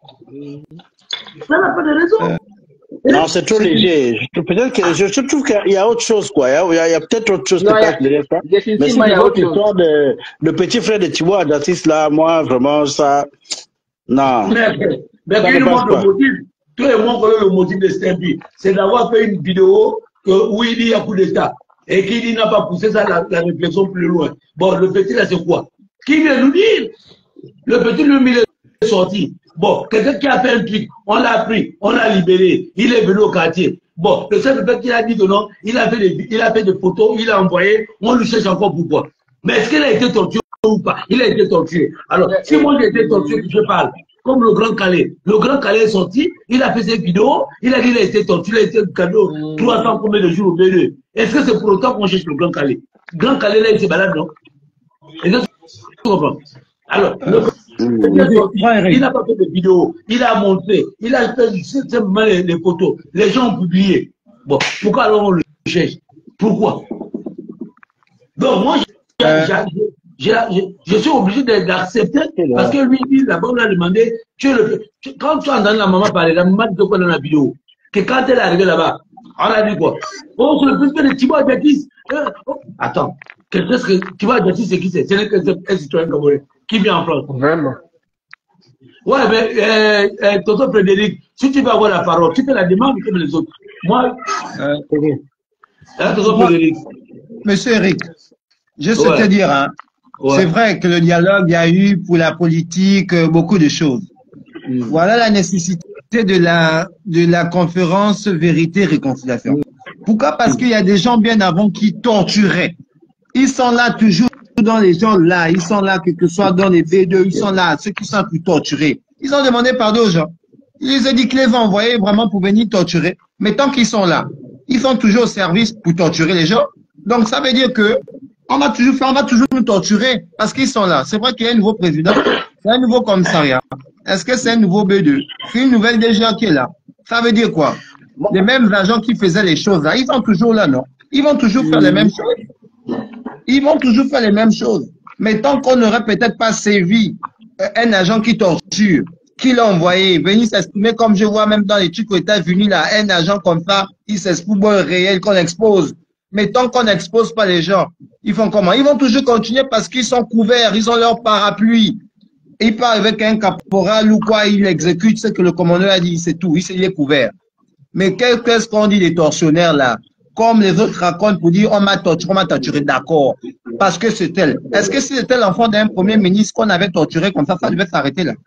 Ça n'a pas de raison. Euh, non, c'est trop léger. Peut-être que je, je trouve qu'il y a autre chose, quoi. Il y a, a, a peut-être autre chose non, que ça. Mais c'est votre histoire de le petit frère de Thibaut Adjatis, là, moi, vraiment, ça. Non. Mais, mais ça ne passe pas. Le motif, tout le monde connaît le motif de Stempi. C'est d'avoir fait une vidéo que, où il dit qu'il y a coup d'État. Et qu'il dit n'a pas poussé ça, la, la réflexion plus loin. Bon, le petit, là, c'est quoi? Qui vient nous dire? Le petit, lui, il est sorti. Bon, quelqu'un qui a fait un truc, on l'a pris, on l'a libéré, il est venu au quartier. Bon, le seul fait qu'il a dit que non, il a, fait des, il a fait des photos, il a envoyé, on lui cherche encore pourquoi. Mais est-ce qu'il a été torturé ou pas? Il a été torturé. Alors, si moi j'ai été torturé, je parle, comme le Grand Calais. Le Grand Calais est sorti, il a fait ses vidéos, il a dit qu'il a été torturé, il a été cadeau trois cents combien de jours au B deux. Est-ce que c'est pour autant qu'on cherche le Grand Calais? Grand Calais, là, il se balade, non? Et là, tu comprends? Alors, le il n'a pas fait de vidéo, il a montré, il a fait simplement les, les photos. Les gens ont publié. Bon, pourquoi alors on le cherche? Pourquoi? Donc, moi, je, euh... je, je, je suis obligé d'accepter parce que lui, il d'abord, on a demandé, tu le, tu, quand tu entends la maman parler, la maman dit quoi dans la vidéo? Que quand elle est arrivée là-bas, on a dit quoi? Oh, c'est le président de Thibaut Adjatis. Euh, oh, attends, qu'est-ce que Thibaut Adjatis, c'est qui c'est? C'est un citoyen congolais qui vient en France. Vraiment? Ouais, mais euh, euh, Tonton Frédéric, si tu veux avoir la parole, tu fais la demande comme les autres. Moi, euh, hein, Tonton Frédéric. Monsieur Eric, je sais ouais. te dire, hein, ouais. C'est vrai que le dialogue, il y a eu pour la politique beaucoup de choses. Mm. Voilà la nécessité de la, de la conférence Vérité-Réconciliation. Mm. Pourquoi? Parce qu'il y a des gens bien avant qui torturaient. Ils sont là toujours dans les gens là, ils sont là, que ce soit dans les B deux, ils sont là, ceux qui sont plus torturés. Ils ont demandé pardon aux gens. Ils ont dit que les ont envoyés vraiment pour venir torturer. Mais tant qu'ils sont là, ils sont toujours au service pour torturer les gens. Donc ça veut dire que on va toujours faire, on va toujours nous torturer parce qu'ils sont là. C'est vrai qu'il y a un nouveau président, c'est un nouveau commissariat. Est-ce que c'est un nouveau B deux? C'est une nouvelle D G A qui est là. Ça veut dire quoi? Les mêmes agents qui faisaient les choses là, ils sont toujours là, non? Ils vont toujours faire les mêmes choses. Ils vont toujours faire les mêmes choses. Mais tant qu'on n'aurait peut-être pas sévi un agent qui torture, qui l'a envoyé, venir s'exprimer comme je vois même dans les trucs aux États-Unis, là, un agent comme ça, il s'exprime réel qu'on expose. Mais tant qu'on n'expose pas les gens, ils font comment? Ils vont toujours continuer parce qu'ils sont couverts, ils ont leur parapluie. Ils parlent avec un caporal ou quoi, ils exécutent ce que le commandeur a dit, c'est tout, il est couvert. Mais qu'est-ce qu'on dit des tortionnaires là? Comme les autres racontent pour dire on m'a torturé, on m'a torturé, d'accord. Parce que c'est tel. Est-ce que si c'était l'enfant d'un premier ministre qu'on avait torturé comme ça, ça devait s'arrêter là?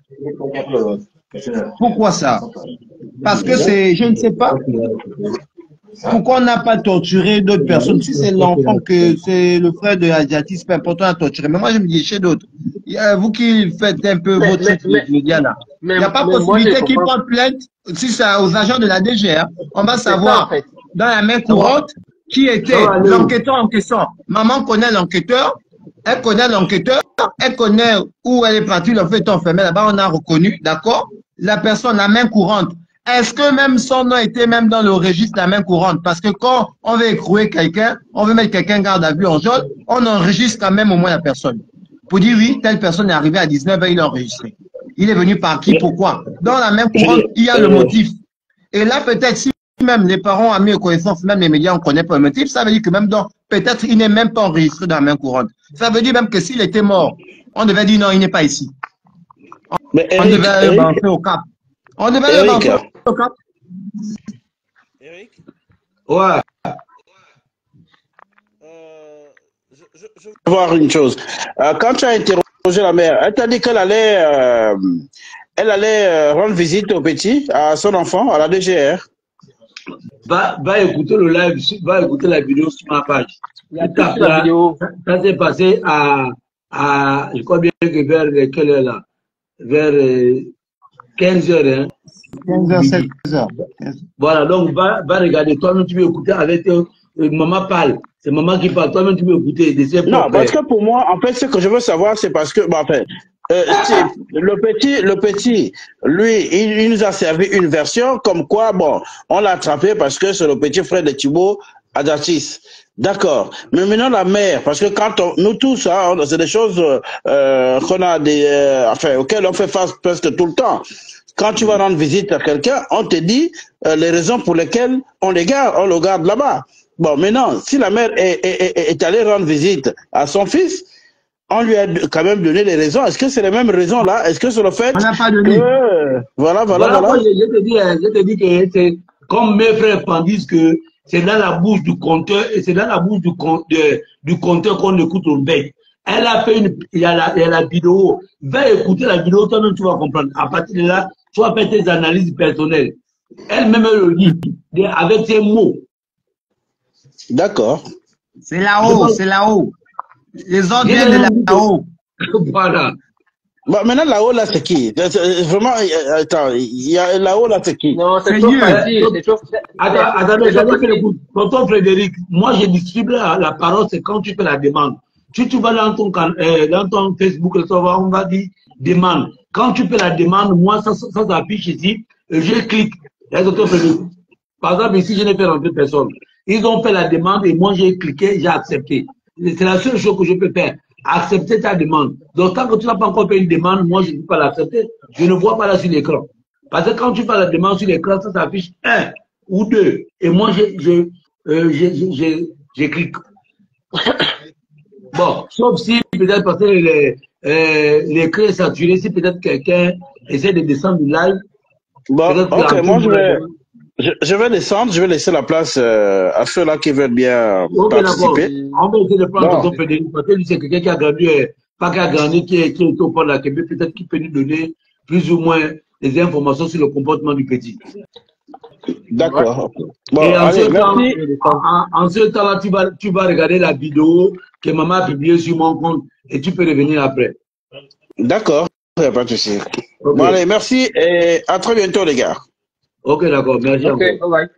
Pourquoi ça? Parce que c'est, je ne sais pas. Pourquoi on n'a pas torturé d'autres personnes? Si c'est l'enfant que c'est le frère de Adjatis, c'est important à torturer. Mais moi je me dis chez d'autres. Vous qui faites un peu mais, votre mais, média là. Il n'y a pas possibilité qu'ils portent plainte si c'est aux agents de la D G A. On va savoir. Ça, en fait. Dans la main courante, qui était l'enquêteur en question. Maman connaît l'enquêteur, elle connaît l'enquêteur, elle connaît où elle est partie, le fait enfermé là-bas, on a reconnu, d'accord? La personne, la main courante. Est-ce que même son nom était même dans le registre de la main courante? Parce que quand on veut écrouer quelqu'un, on veut mettre quelqu'un garde à vue en jaune, on enregistre quand même au moins la personne. Pour dire oui, telle personne est arrivée à dix-neuf heures, il l'a enregistré. Il est venu par qui? Pourquoi? Dans la main courante, il y a le motif. Et là, peut-être, si même les parents ont mis connaissance, même les médias, on ne connaît pas le motif, ça veut dire que même dans, peut-être il n'est même pas enregistré dans la main courante. Ça veut dire même que s'il était mort, on devait dire non, il n'est pas ici. On, Mais Eric, on devait aller avancer au cap. On devait aller avancer au cap. Eric? Ouais. Euh, je, je, je veux voir une chose. Euh, quand tu as interrogé la mère, elle t'a dit qu'elle allait, euh, elle allait euh, rendre visite au petit, à son enfant, à la D G R. Va, va écouter le live, va écouter la vidéo sur ma page. Il y a toute la vidéo. Ça, ça s'est passé à, à, je crois bien que vers quelle heure là? Vers euh, quinze heures, hein? quinze heures, seize heures. Voilà, donc va, va regarder. Toi-même, tu veux écouter avec euh, euh, maman parle. C'est maman qui parle. Toi-même, tu veux écouter. De ses Non, propres- parce que pour moi, en fait, ce que je veux savoir, c'est parce que, bon, enfin, euh, c'est- le petit, le petit, lui, il, il nous a servi une version comme quoi, bon, on l'a attrapé parce que c'est le petit frère de Thibaut Adatis. D'accord. Mais maintenant, la mère, parce que quand on, nous tous, hein, on- c'est des choses euh, qu'on a des, euh, enfin, auxquelles on fait face presque tout le temps. Quand tu vas rendre visite à quelqu'un, on te dit euh, les raisons pour lesquelles on les garde, on le garde là-bas. Bon, maintenant, si la mère est, est, est, est allée rendre visite à son fils, on lui a quand même donné les raisons. Est-ce que c'est les mêmes raisons là? Est-ce que c'est le fait On n'a pas que... donné. Voilà, voilà, Voilà, voilà. moi, je, je te dis, hein, je te dis que c'est comme mes frères m'en disent que c'est dans la bouche du compteur et c'est dans la bouche du, con- de- du compteur qu'on écoute au bec. Elle a fait une, il y a la, il y a la vidéo. Va écouter la vidéo, toi-même tu vas comprendre. À partir de là, tu vas faire tes analyses personnelles. Elle-même elle le dit, de- avec ses mots. D'accord. C'est là-haut, c'est là-haut. Les ordres Je viennent de l'ai dit que- là-haut. Voilà. Bon, maintenant, là-haut, là, c'est qui? C'est- c'est- Vraiment, euh, attends, il y a là-haut, là, c'est qui? Non, c'est C'est trop Dieu. facile. C'est trop Attends, c'est- attendez, c'est trop attendez, facile. écoute. Tonton Frédéric, moi je distribue la, la parole, c'est quand tu fais la demande. Si tu vas dans ton, can- euh, dans ton Facebook, ça va, on va dire demande. Quand tu fais la demande, moi ça, ça, ça s'affiche ici, et je clique. Là, tonton Frédéric. Par exemple, ici, je n'ai fait rentrer personne. Ils ont fait la demande et moi j'ai cliqué, j'ai accepté. C'est la seule chose que je peux faire. Accepter ta demande. Donc, tant que tu n'as pas encore fait une demande, moi je ne peux pas l'accepter. Je ne vois pas là sur l'écran. Parce que quand tu fais la demande sur l'écran, ça s'affiche un ou deux. Et moi, je, je, euh, je, je, je, je clique. Bon, sauf si peut-être parce que les, euh, l'écran est saturé, si peut-être quelqu'un essaie de descendre du live, Bon, peut-être ok, que moi, je vais, je, je vais descendre, je vais laisser la place euh, à ceux-là qui veulent bien Ok, d'accord. participer. On va essayer de prendre Bon. tonton Frédéric, parce que lui, c'est quelqu'un qui a grandi, euh, pas qui a grandi, qui est, qui est au port de la Québec, peut-être qu'il peut nous donner plus ou moins des informations sur le comportement du petit. D'accord. Bon, Et en allez, ce temps, merci. en, en- en ce temps-là, tu vas, tu vas regarder la vidéo que maman a publiée sur mon compte et tu peux revenir après. D'accord, il n'y a pas de souci. Ok, Bon, allez, merci et à très bientôt, les gars. ok, d'accord, merci Ok, encore. all right.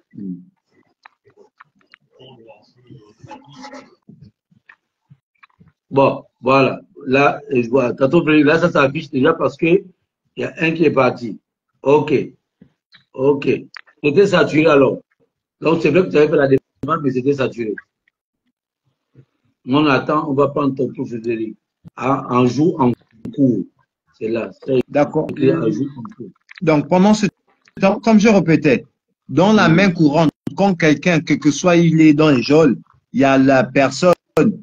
Bon, voilà. Là, je vois. Tonton Frédéric, là, ça s'affiche déjà parce que il y a un qui est parti. Ok, ok. C'était saturé alors. Donc, c'est vrai que tu avais fait la demande, mais c'était saturé. On attend, on va prendre tonton Frédéric. Ah, en jour, en cours. C'est là. C'est D'accord. écrit en jour, en cours. Donc, pendant ce temps, comme je répétais, dans la main courante, quand quelqu'un, quel que soit il est dans les geôles, il y a la personne,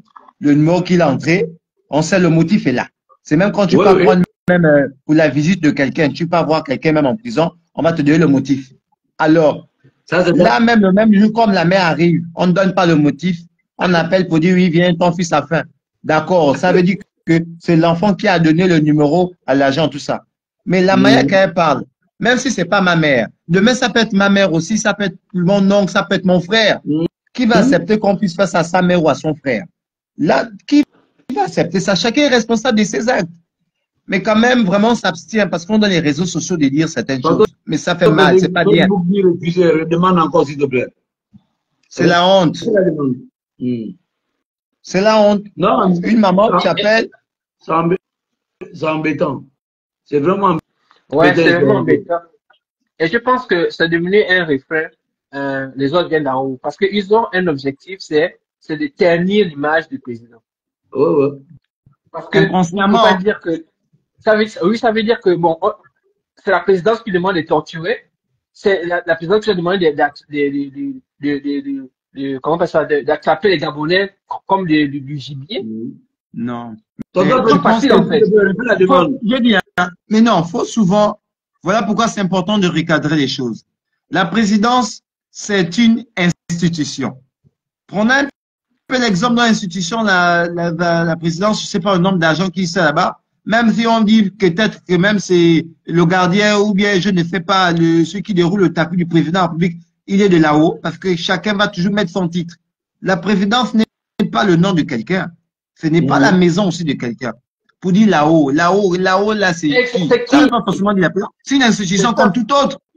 le numéro qu'il a entré, on sait le motif est là. C'est même quand tu Oui, peux oui. prendre même euh, pour la visite de quelqu'un, tu peux avoir quelqu'un même en prison, on va te donner le motif. Alors, Ça, c'est là même, le même jour, comme la mère arrive, on ne donne pas le motif, on appelle pour dire oui, viens, ton fils a faim. D'accord, ça veut dire que c'est l'enfant qui a donné le numéro à l'agent, tout ça. Mais la Mhm. manière qu'elle parle, même si c'est pas ma mère, demain ça peut être ma mère aussi, ça peut être mon oncle, ça peut être mon frère. Mhm. Qui va accepter qu'on puisse faire ça à sa mère ou à son frère? Là, qui va accepter ça? Chacun est responsable de ses actes. Mais quand même, vraiment, on s'abstient parce qu'on dans les réseaux sociaux de dire certaines Tonton choses. Mais ça fait mal, c'est pas bien. Facebook dit refuser, demande encore s'il te plaît. C'est la honte. C'est la demande. Mhm. C'est la honte. Non, Une maman qui appelle, c'est embê- c'est embêtant. C'est vraiment Ouais, embêtant. c'est vraiment embêtant. Et je pense que c'est devenu un refrain. Euh, les autres viennent d'en haut. Parce qu'ils ont un objectif, c'est c'est de ternir l'image du président. Ouais, ouais. Parce que, on inconsciemment, peut pas dire que, ça veut, oui, ça veut dire que, bon, oh, c'est la présidence qui demande de torturer. C'est la, la présidence qui a demandé de, de, de, de, de, de, de, de- comment on appelle ça, de- d'attraper les Gabonais comme du, du, du gibier. Mhm. non. Tonton, je je pense pense qu'en que fait, c'est la Faut- demande. je dis, hein, mais non, faut souvent, voilà pourquoi c'est important de recadrer les choses. La présidence, c'est une institution. Prenons un peu l'exemple de l'institution, la, la, la, la présidence, je sais pas le nombre d'agents qui sont là-bas, même si on dit que peut-être que même c'est le gardien ou bien je ne fais pas le, ceux qui déroulent le tapis du président de la République, il est de là-haut parce que chacun va toujours mettre son titre. La présidence n'est pas le nom de quelqu'un. Ce n'est pas Mhm. la maison aussi de quelqu'un. Pour dire là-haut, là-haut, là-haut, là, c'est Et qui? c'est Ça ne qui? veut pas forcément dire la présidence. C'est une institution C'est ça. comme tout autre.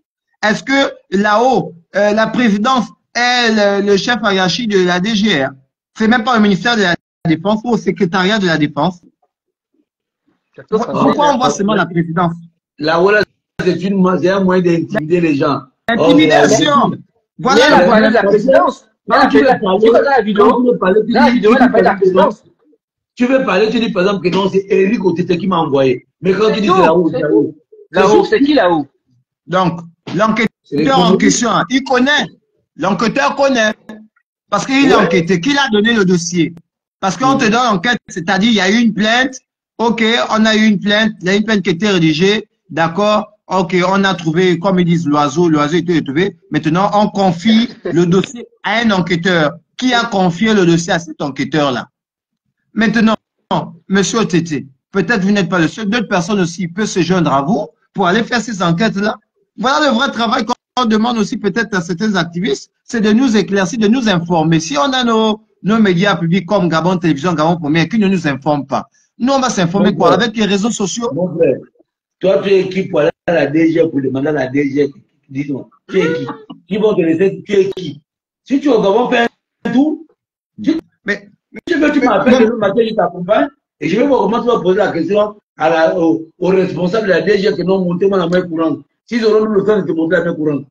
est-ce que là-haut, euh, la présidence est le, le chef hiérarchique de la D G R? C'est même pas le ministère de la Défense ou au secrétariat de la Défense? Pourquoi on voit seulement la présidence? Là-haut, là, c'est une, c'est un moyen d'intimider les gens. Intimidation. Voilà la le problème de la présidence. Quand tu veux parler, dans la vidéo, la vidéo, elle appelle la présidence. Tu veux parler, tu dis par exemple que non, c'est Eric Otete qui m'a envoyé. Mais quand tu dis c'est là-haut, c'est là-haut. Là-haut, c'est qui là-haut? Donc, l'enquêteur en question, il connaît. L'enquêteur connaît. Parce qu'il a enquêté. Qui a donné le dossier? Parce qu'on te donne l'enquête, c'est-à-dire il y a eu une plainte. Ok, on a eu une plainte. Il y a une plainte qui a été rédigée. D'accord. Ok, on a trouvé, comme ils disent, l'oiseau. L'oiseau a été retrouvé. Maintenant, on confie le dossier à un enquêteur. Qui a confié le dossier à cet enquêteur-là? Maintenant, monsieur Otete, peut-être vous n'êtes pas le seul. D'autres personnes aussi peuvent se joindre à vous pour aller faire ces enquêtes-là. Voilà le vrai travail qu'on demande aussi peut-être à certains activistes, c'est de nous éclaircir, de nous informer. Si on a nos, nos médias publics comme Gabon Télévision, Gabon Premier, qui ne nous informent pas, nous on va s'informer quoi? Avec les réseaux sociaux? Mon frère, toi tu es qui pour aller à la D G pour demander à la D G, dis-moi, tu es qui? Qui vont te laisser, tu es qui? Si tu es au Gabon, fais un tour, tu, mais, tu veux, tu m'appelles le matin, je t'accompagne, et je vais voir comment tu vas poser la question à la, au, au responsable de la D G qui n'ont monté moi la main courante. S'ils auront le temps de te montrer la main courante.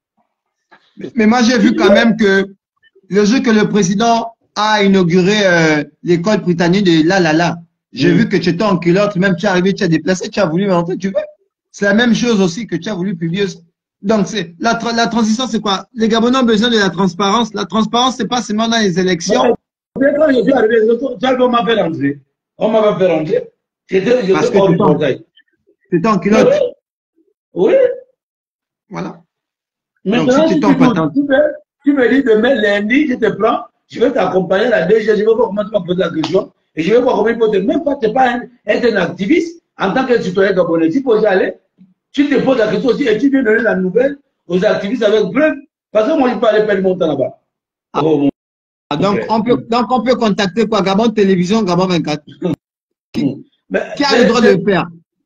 Mais moi, j'ai vu quand même que le jour que le président a inauguré euh, l'école britannique de La La La, j'ai mmh. vu que tu étais en culotte, même tu es arrivé, tu as déplacé, tu as voulu rentrer, tu veux. C'est la même chose aussi que tu as voulu publier. Donc, c'est la, la transition, c'est quoi? Les Gabonais ont besoin de la transparence. La transparence, c'est pas seulement dans les élections. Quand je suis arrivé, on m'a fait rentrer. On m'a fait rentrer. C'était hors du portail. C'était en culotte. Oui. Voilà. Maintenant, si tu, tu, me, tu me dis demain lundi, je te prends, je vais t'accompagner à la D G, je vais voir comment tu vas poser la question, et je vais voir comment il faut te... Même pas, tu n'es pas un, être un activiste, en tant que citoyen gabonais, tu peux y aller, tu te poses la question aussi, et tu viens donner la nouvelle aux activistes avec preuve, parce que moi, je peux aller perdre mon temps là-bas. Ah. Oh, ah, donc, okay. on peut, donc, on peut contacter quoi? Gabon Télévision, Gabon vingt-quatre. Qui, Mais, qui a le droit de le faire?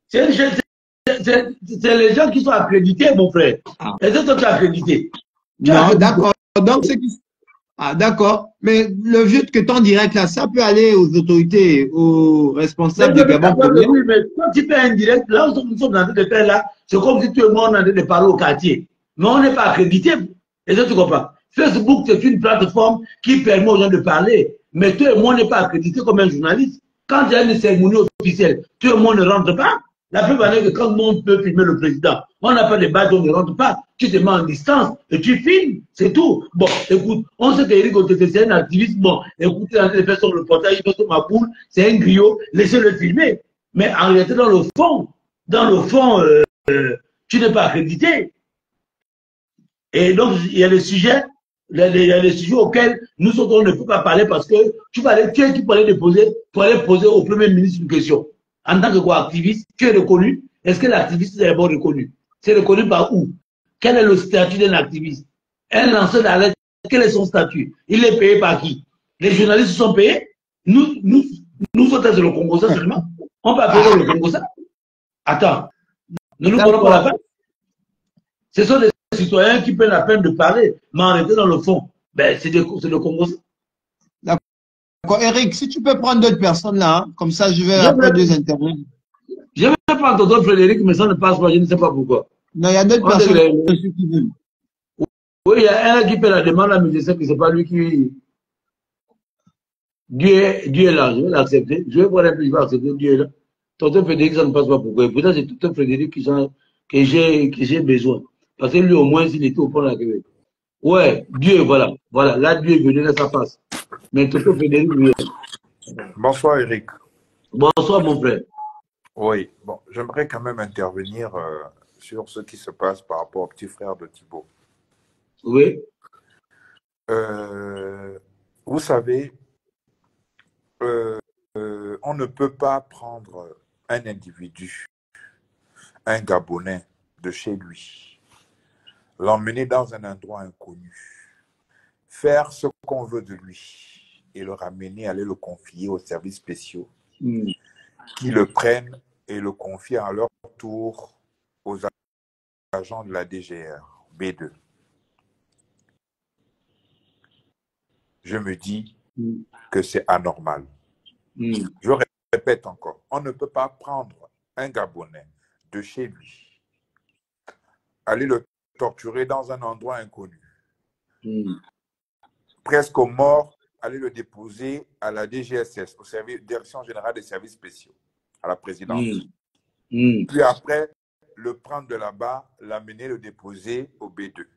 C'est les gens qui sont accrédités, mon frère. Ah. Et c'est toi qui es accrédité. Non, d'accord. Donc, c'est qui... Ah, d'accord. Mais le vieux que ton direct là, ça peut aller aux autorités, aux responsables de Gabon Premier. Oui, mais quand tu fais un direct, là où nous sommes en train de faire là, c'est comme si tout le monde est en train de parler au quartier. Mais on n'est pas accrédité. Et ça, tu comprends? Facebook, c'est une plateforme qui permet aux gens de parler. Mais tout le monde n'est pas accrédité comme un journaliste. Quand il y a une cérémonie officielle, tout le monde ne rentre pas. La preuve est que quand le monde peut filmer le président, on n'a pas de badge, on ne rentre pas. Tu te mets en distance et tu filmes, c'est tout. Bon, écoute, on sait qu'Éric Otete, c'est un activiste. Bon, écoutez, il a fait son reportage, il fait son maboule, c'est un griot, laissez-le filmer. Mais en réalité, dans le fond, dans le fond, euh, euh, tu n'es pas accrédité. Et donc, il y a des sujets, il y a des, il y a des sujets auxquels nous autres, on ne peut pas parler parce que tu vas aller, tu es qui pour aller déposer, pour aller poser au Premier ministre une question. En tant que quoi, activiste, tu es reconnu. Est-ce que l'activiste est d'abord reconnu? C'est reconnu par où? Quel est le statut d'un activiste? Un lanceur d'alerte, quel est son statut? Il est payé par qui? Les journalistes sont payés? Nous, nous, nous sommes dans le Congo seulement. On va payer le Congo ça? Attends. Ne nous prenons pas la peine. Ce sont des citoyens qui prennent la peine de parler, mais en réalité, dans le fond, ben, c'est le Congo ça. D'accord. Eric, si tu peux prendre d'autres personnes là, hein, comme ça je vais je après deux interviews. Je vais prendre d'autres Frédéric, mais ça ne passe pas, je ne sais pas pourquoi. Non, il y a d'autres personnes les... qui veulent. Oui, il y a un qui fait la demande, mais je sais que ce n'est pas lui qui. Dieu est, Dieu est là, je vais l'accepter. Je vais voir un peu, je vais accepter, Dieu est là. Tonton Frédéric, ça ne passe pas pourquoi. Et pourtant, c'est tout un Frédéric qui que j'ai besoin. Parce que lui, au moins, s'il était au fond de la Québec. Ouais, Dieu, voilà. Voilà, là, Dieu est venu, là, ça passe. Mais Tonton Frédéric, lui. Bonsoir, Eric. Bonsoir, mon frère. Oui, bon, j'aimerais quand même intervenir euh, sur ce qui se passe par rapport au petit frère de Thibault. Oui. Euh, vous savez, euh, euh, on ne peut pas prendre un individu, un Gabonais de chez lui, l'emmener dans un endroit inconnu, faire ce qu'on veut de lui et le ramener, aller le confier aux services spéciaux mm. qui le prennent et le confient à leur tour aux agents de la D G R. B deux. Je me dis Mm. que c'est anormal. Mm. Je répète encore, on ne peut pas prendre un Gabonais de chez lui, aller le torturer dans un endroit inconnu, Mm. presque mort, aller le déposer à la D G S S, au service, Direction Générale des Services Spéciaux, à la présidence. Mm. Mm. Puis après, le prendre de là-bas, l'amener, le déposer au B deux.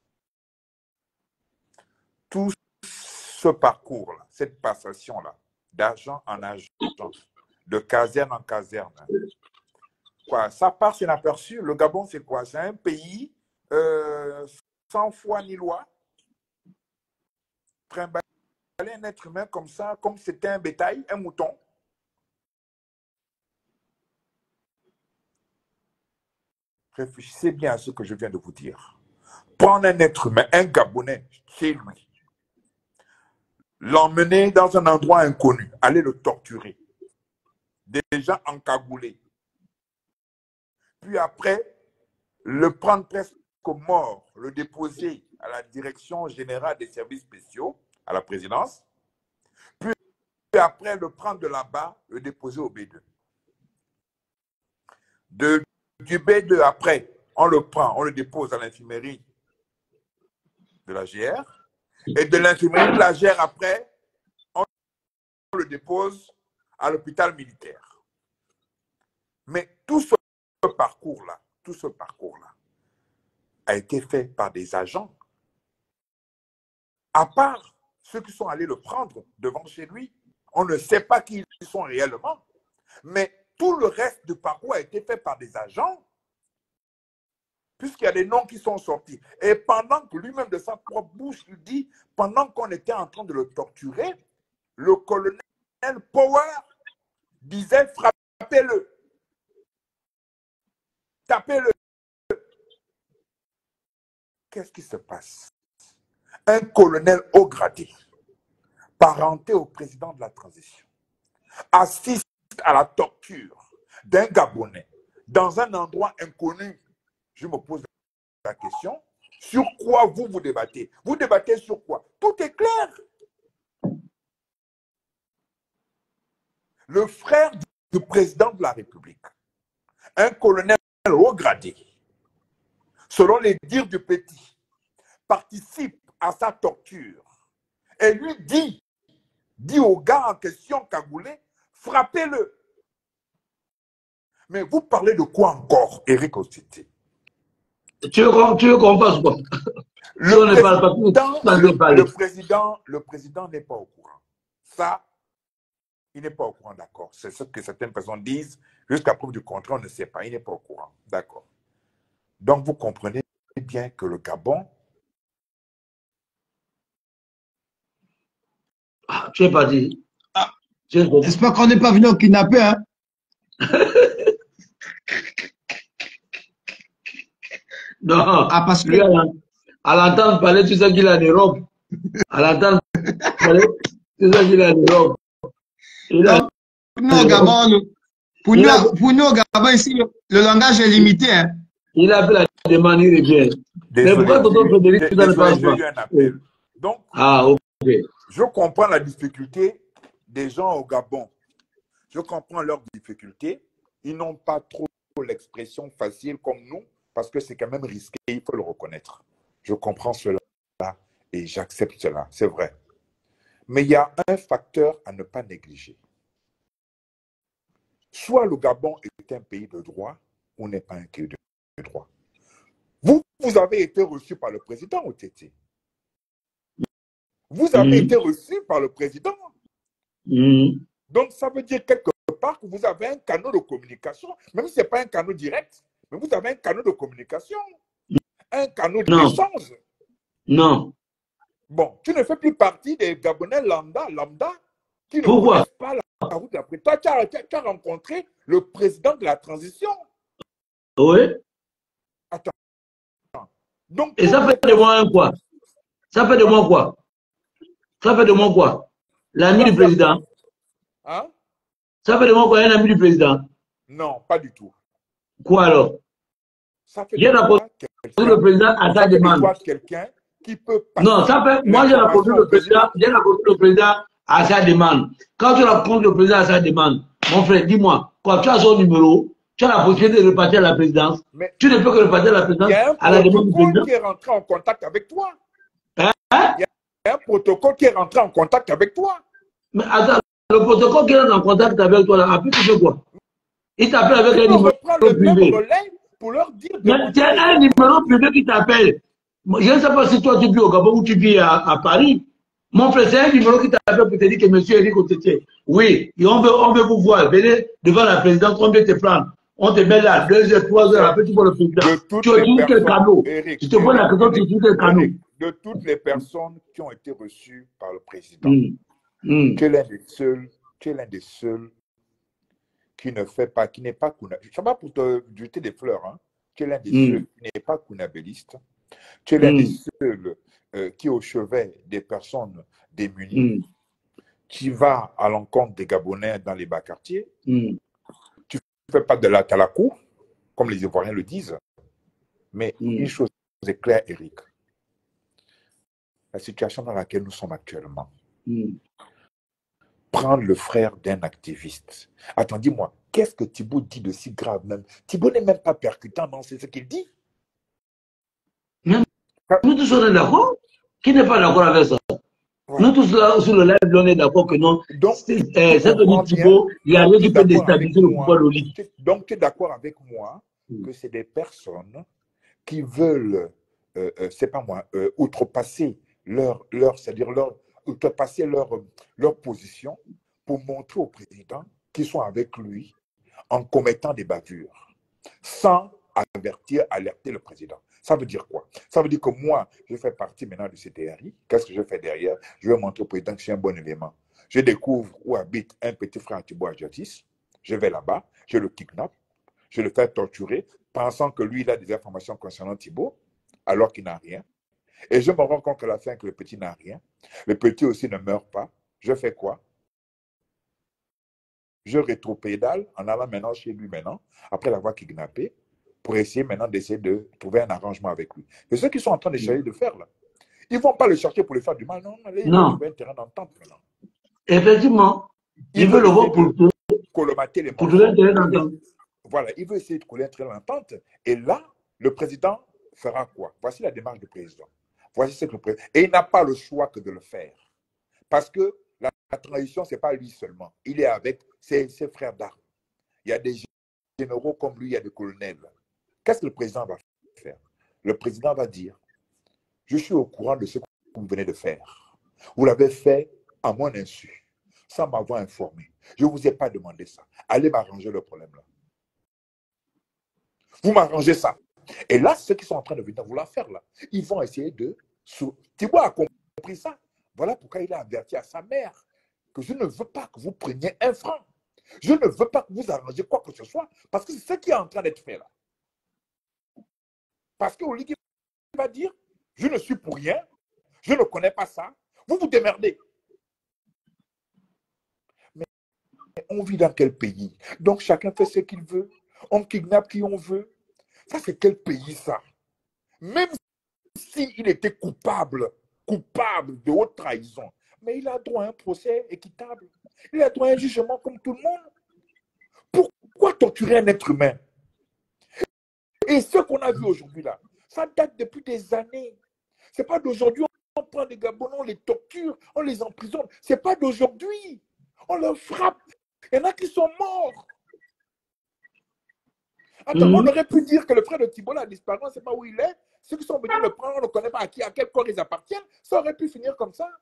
Tout ce parcours-là, cette passation-là, d'agent en agent, de caserne en caserne, quoi, ça passe inaperçu. Le Gabon, c'est quoi? C'est un pays euh, sans foi ni loi. Trimballer un être humain comme ça, comme c'était un bétail, un mouton. Réfléchissez bien à ce que je viens de vous dire. Prendre un être humain, un Gabonais, chez lui, l'emmener dans un endroit inconnu, aller le torturer, déjà encagoulé. Puis après, le prendre presque mort, le déposer à la Direction Générale des Services Spéciaux, à la présidence. Puis après, le prendre de là-bas, le déposer au B deux. De, du B deux, après, on le prend, on le dépose à l'infirmerie de la G R. Et de l'infirmerie de la G R, après, on le dépose à l'hôpital militaire. Mais tout ce parcours-là, tout ce parcours-là a été fait par des agents. À part ceux qui sont allés le prendre devant chez lui, on ne sait pas qui ils sont réellement. Mais tout le reste du parcours a été fait par des agents, puisqu'il y a des noms qui sont sortis. Et pendant que lui-même de sa propre bouche, il dit, pendant qu'on était en train de le torturer, le colonel Power disait, frappez-le, tapez-le. Qu'est-ce qui se passe? Un colonel haut gradé, parenté au président de la transition, assiste à la torture d'un Gabonais dans un endroit inconnu. Je me pose la question, sur quoi vous vous débattez? Vous débattez sur quoi? Tout est clair. Le frère du président de la République, un colonel haut gradé, selon les dires du petit, participe à sa torture et lui dit, dit au gars en question cagoulé, frappez-le. Mais vous parlez de quoi encore, Éric Ossité? Tu veux, tu veux qu'on fasse quoi? Le, si président, pas, le, le président, le président n'est pas au courant. Ça, il n'est pas au courant, d'accord. C'est ce que certaines personnes disent. Jusqu'à preuve du contraire, on ne sait pas. Il n'est pas au courant, d'accord. Donc, vous comprenez bien que le Gabon... Ah, tu n'es pas dit. Ah, j'espère qu'on n'est pas venu au kidnapper, hein? Non, ah, parce que... lui, à l'entendre parler, tu sais qu'il a des robes. À l'entendre parler, tu sais qu'il a des robes. Il a... Nous, au Gabon, nous, pour, nous, a... pour nous, au Gabon, ici, le, le langage est limité. Hein. Il a fait la demande, il revient. Mais pourquoi Tonton Frédéric, tu ne penses pas? Eu un appel. Donc, ah, ok. Je comprends la difficulté des gens au Gabon. Je comprends leurs difficultés. Ils n'ont pas trop l'expression facile comme nous, parce que c'est quand même risqué, il faut le reconnaître. Je comprends cela et j'accepte cela, c'est vrai. Mais il y a un facteur à ne pas négliger. Soit le Gabon est un pays de droit, ou n'est pas un pays de droit. Vous, vous avez été reçu par le président O T T. Vous avez mmh. été reçu par le président. Mmh. Donc, ça veut dire quelque part que vous avez un canal de communication, même si ce n'est pas un canal direct, mais vous avez un canal de communication, un canal d'échange. Non. Bon, tu ne fais plus partie des Gabonais lambda, lambda qui ne Pourquoi? connaissent pas la route d'après. Toi, tu as, tu as rencontré le président de la transition. Oui. Attends. Donc, et ça fait de moi un quoi? Ça fait de moi quoi? Ça fait de moi quoi? L'ami du président. Hein? Ça fait de moi quoi, un ami du président? Non, pas du tout. Quoi alors? Ça fait J'ai de moi le président à sa demande. quelqu'un qui peut Non, ça fait, moi j'ai répondu le président, j'ai répondu le président à sa demande. Quand tu réponds le président à sa demande, mon frère, dis-moi, quand tu as son numéro, tu as la possibilité de repartir à la présidence. Mais tu ne peux que repartir à la présidence à la demande du président. Il y a un protocole qui est rentré en contact avec toi. Hein? Il y a un protocole qui est rentré en contact avec toi. Mais attends, le protocole qui est en contact avec toi, là, après tu fais quoi? Il t'appelle avec un numéro privé. Pour leur dire mais c'est un numéro privé qui t'appelle. Je ne sais pas si toi tu vis au Gabon ou tu vis à, à Paris. Mon frère, c'est un numéro qui t'appelle pour te dire que monsieur Eric Otetier, oui, et on veut, on veut vous voir. Venez devant la présidence, on veut te prendre. On te met là, deux heures, trois heures, après tu vois le président. Tu utilises quel canot? Tu te poses la question, tu utilises quel canot? De toutes les personnes qui ont été reçues par le président, mm. Mm. tu es l'un des seuls, tu es l'un des seuls qui ne fait pas, qui n'est pas Kuna. Je ne sais pas pour te jeter des fleurs, hein. Tu es l'un des mm. seuls qui n'est pas kunabéliste. Tu es l'un mm. des seuls euh, qui est au chevet des personnes démunies. Mm. Tu vas à l'encontre des Gabonais dans les bas quartiers. Mm. Tu ne fais pas de la talakou, comme les Ivoiriens le disent. Mais mm. une chose est claire, Eric. La situation dans laquelle nous sommes actuellement. Mm. Prendre le frère d'un activiste. Attends, dis-moi, qu'est-ce que Thibault dit de si grave même? Thibault n'est même pas percutant, non, c'est ce qu'il dit. Même, nous tous on est d'accord. Qui n'est pas d'accord avec ça? Ouais. Nous tous là sur le live, on est d'accord que non. Donc, c'est que Thibault, il y a rien qui peut déstabiliser le pouvoir de l'O L I. Donc, tu es d'accord avec moi mm. que c'est des personnes qui veulent, euh, euh, c'est pas moi, euh, outrepasser leur, leur c'est-à-dire leur outrepasser leur, leur position pour montrer au président qu'ils sont avec lui en commettant des bavures, sans avertir, alerter le président. Ça veut dire quoi? Ça veut dire que moi, je fais partie maintenant du C T R I. Qu'est-ce que je fais derrière? Je vais montrer au président que je suis un bon élément. Je découvre où habite un petit frère Thibault Adjatis. Je vais là-bas, je le kidnappe, je le fais torturer, pensant que lui, il a des informations concernant Thibault, alors qu'il n'a rien. Et je me rends compte qu'à la fin, que le petit n'a rien. Le petit aussi ne meurt pas. Je fais quoi? Je rétropédale en allant maintenant chez lui maintenant, après l'avoir kidnappé, pour essayer maintenant d'essayer de trouver un arrangement avec lui. C'est ce qu'ils sont en train d'essayer de faire là. Ils ne vont pas le chercher pour lui faire du mal, non. Ils non. veulent trouver un terrain d'entente maintenant. Effectivement. Ils, ils veulent le voir pour tout. Colmater les pour trouver un terrain d'entente. Voilà, il veut essayer de coller un terrain d'entente. Et là, le président fera quoi? Voici la démarche du président. Voici ce que le président... Et il n'a pas le choix que de le faire. Parce que la, la transition, ce n'est pas lui seulement. Il est avec ses, ses frères d'armes. Il y a des généraux comme lui, il y a des colonels. Qu'est-ce que le président va faire? Le président va dire, je suis au courant de ce que vous venez de faire. Vous l'avez fait à mon insu, sans m'avoir informé. Je ne vous ai pas demandé ça. Allez m'arranger le problème là. Vous m'arrangez ça. Et là, ceux qui sont en train de venir vouloir faire là, ils vont essayer de... Thibault a compris ça. Voilà pourquoi il a averti à sa mère que je ne veux pas que vous preniez un franc. Je ne veux pas que vous arrangez quoi que ce soit, parce que c'est ce qui est en train d'être fait là. Parce que Oli va dire, je ne suis pour rien, je ne connais pas ça, vous vous démerdez. Mais on vit dans quel pays? Donc chacun fait ce qu'il veut, on kidnappe qui on veut. Ça, c'est quel pays, ça? Même s'il était coupable, coupable de haute trahison, mais il a droit à un procès équitable. Il a droit à un jugement comme tout le monde. Pourquoi torturer un être humain? Et ce qu'on a vu aujourd'hui, là, ça date depuis des années. Ce n'est pas d'aujourd'hui, on prend des Gabonais, on les torture, on les emprisonne. Ce n'est pas d'aujourd'hui. On leur frappe. Il y en a qui sont morts. Attends, mmh. on aurait pu dire que le frère de Thibault a disparu, on ne sait pas où il est. Ceux qui sont venus le prendre, on ne connaît pas à qui, à quel corps ils appartiennent. Ça aurait pu finir comme ça.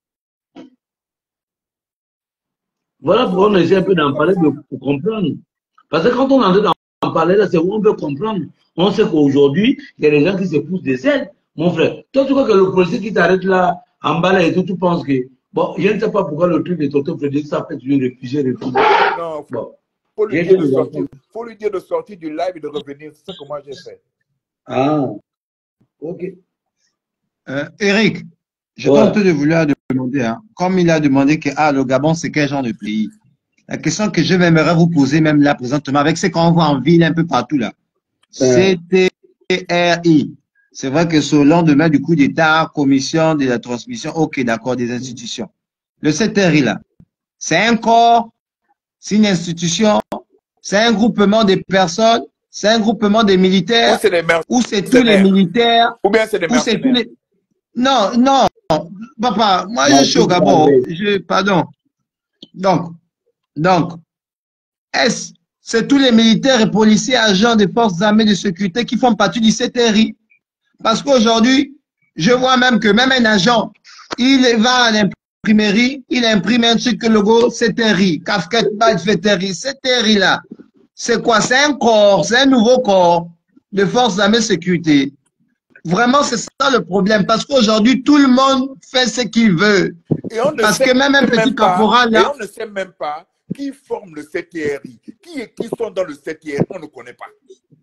Voilà pourquoi on essaie un peu d'en parler pour comprendre. Parce que quand on est en train d'en parler, là, c'est où on peut comprendre. On sait qu'aujourd'hui, il y a des gens qui se poussent des ailes. Mon frère, toi, tu crois que le policier qui t'arrête là, en bas là et tout, tu penses que... Bon, je ne sais pas pourquoi le truc de Toto Frédéric, ça fait toujours réfugié, réfugié. Non, bon. Il faut lui dire de sortir. faut lui dire de sortir du live et de revenir. C'est ce que moi j'ai fait. Ah, ok. Euh, Eric, je ouais. tente de vouloir demander, hein, comme il a demandé que ah, le Gabon, c'est quel genre de pays? La question que je aimerais vous poser, même là présentement, avec ce qu'on voit en ville un peu partout là, ouais. c'était R I. C'est vrai que c'est au lendemain du coup d'État, commission de la transmission, ok, d'accord, des institutions. Le C T R I, là, c'est un corps, c'est une institution, c'est un groupement de personnes, c'est un groupement de Ou militaires, c'est des ou c'est tous les mercenaires. militaires, Ou bien c'est des ou c'est tous mercenaires. les... Non, non, papa, moi je suis au Gabon, je, pardon. Donc, donc, est-ce c'est tous les militaires et policiers, agents des forces armées de sécurité qui font partie du C T R I? Parce qu'aujourd'hui, je vois même que même un agent, il va à l'imprimerie, il imprime un truc que le logo C T R I, casquette badge C T R I. C T R I là, c'est quoi? C'est un corps, c'est un nouveau corps de forces armées de sécurité. Vraiment, c'est ça le problème. Parce qu'aujourd'hui, tout le monde fait ce qu'il veut. Et on ne Parce sait que même un petit même pas, caporal et là, on ne sait même pas qui forme le C T R I. Qui, est, qui sont dans le C T R I, on ne connaît pas.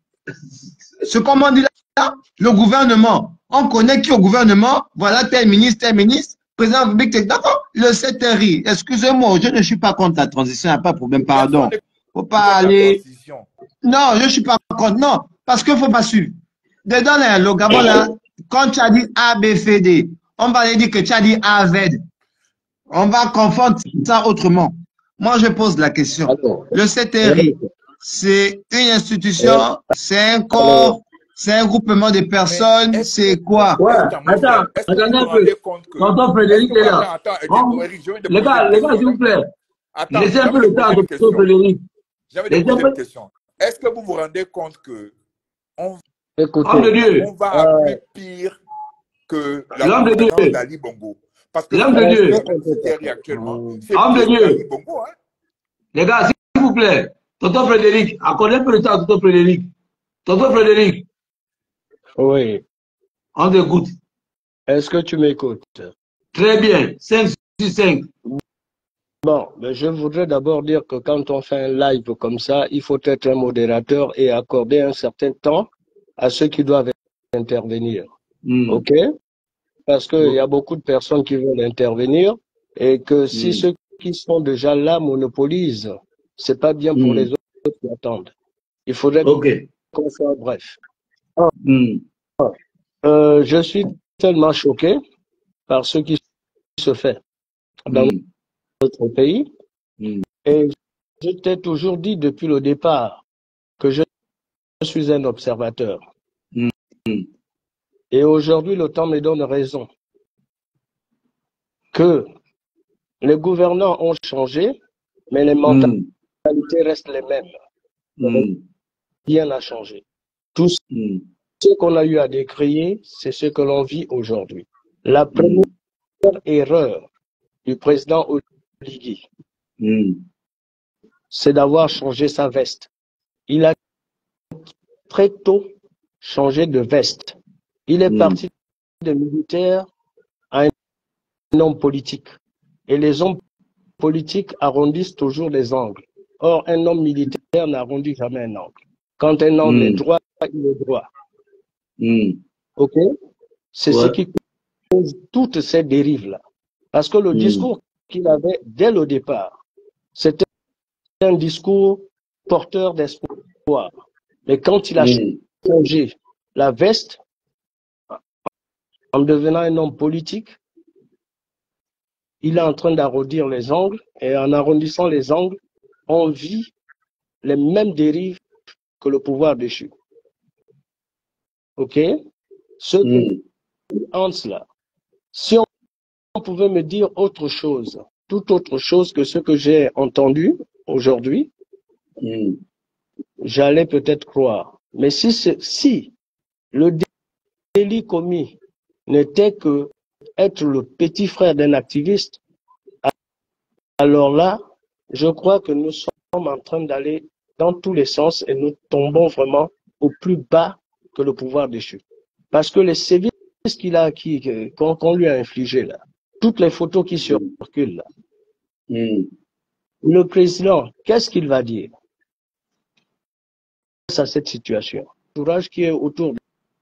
ce qu'on m'a dit là, le gouvernement, on connaît qui au gouvernement, voilà tel ministre, tel ministre, président de la République, d'accord, le C T R I, excusez-moi, je ne suis pas contre la transition, il n'y a pas de problème, pardon. Personne Faut pas contre la aller, transition. non, je ne suis pas contre, non, parce qu'il ne faut pas suivre. Dedans, là, le Gabon, là, quand tu as dit A, B, C, D, on va aller dire que tu as dit A, Z. On va confondre ça autrement. Moi, je pose la question. Alors, Le C T R I, c'est une institution, c'est un alors, corps, c'est un groupement de Mais personnes, est-ce c'est que, quoi? Ouais, attends, mon attends, frère, est-ce que vous attendez vous un peu. rendez compte que, Tonton est-ce Frédéric que, est là. attends, attends, On- Eric, je viens de Les poser gars, une les gars, question, s'il vous là. plaît. Attends, Laissez un j'avais peu de le temps à poser une Tonton question. Frédéric. J'avais de Laissez un poser une peu. question. Est-ce que vous vous rendez compte que on, Homme écoutez, de Dieu. on va à euh, plus pire que la L'homme de gouvernance Dieu. d'Ali Bongo? Parce que L'homme celui de qui Dieu. gouverne le C T R I actuellement, euh, c'est Homme de pire qu'Ali Dieu. Bongo, hein? Les gars, s'il vous plaît. Tonton Frédéric, accordez un peu le temps à Tonton Frédéric. Tonton Frédéric, oui. on t'écoute. Est-ce que tu m'écoutes? Très bien. cinq sur cinq. Bon, mais je voudrais d'abord dire que quand on fait un live comme ça, il faut être un modérateur et accorder un certain temps à ceux qui doivent intervenir. Hmm. OK? Parce qu'il y a beaucoup de personnes qui veulent intervenir et que si Hmm. ceux qui sont déjà là monopolisent, c'est pas bien pour Hmm. les autres qui attendent. Il faudrait Ok. qu'on soit bref. Hmm. Euh, je suis tellement choqué par ce qui se fait dans Hmm. notre pays Hmm. et je t'ai toujours dit depuis le départ que je suis un observateur. Hmm. Et aujourd'hui, le temps me donne raison que les gouvernants ont changé, mais les mentalités Hmm. restent les mêmes. Hmm. Rien n'a changé. Tout Hmm. ce qu'on a eu à décrier, c'est ce que l'on vit aujourd'hui. La Hmm. première erreur du président Oligui, Hmm. c'est d'avoir changé sa veste. Il a très tôt changé de veste. Il est Hmm. parti de militaire à un homme politique. Et les hommes politiques arrondissent toujours les angles. Or, un homme militaire n'arrondit jamais un angle. Quand un angle est Hmm. droit, il est droit. Hmm. OK? C'est ce Ouais. qui cause toutes ces dérives-là. Parce que le Hmm. discours qu'il avait dès le départ, c'était un discours porteur d'espoir. Mais quand il a Hmm. changé la veste, en devenant un homme politique, il est en train d'arrondir les angles, et en arrondissant les angles, on vit les mêmes dérives que le pouvoir déchu. OK? Ce que Hmm. dit Hans là, si on on pouvait me dire autre chose, tout autre chose que ce que j'ai entendu aujourd'hui, Hmm. j'allais peut-être croire. Mais si, c'est- si le délit commis n'était que être le petit frère d'un activiste, alors là, je crois que nous sommes en train d'aller dans tous les sens et nous tombons vraiment au plus bas que le pouvoir déchu. Parce que les sévices qu'il a acquis, que- qu'on qu'on lui a infligés là, toutes les photos qui circulent là, Hmm. le président, qu'est-ce qu'il va dire face à cette situation? L'entourage qui est autour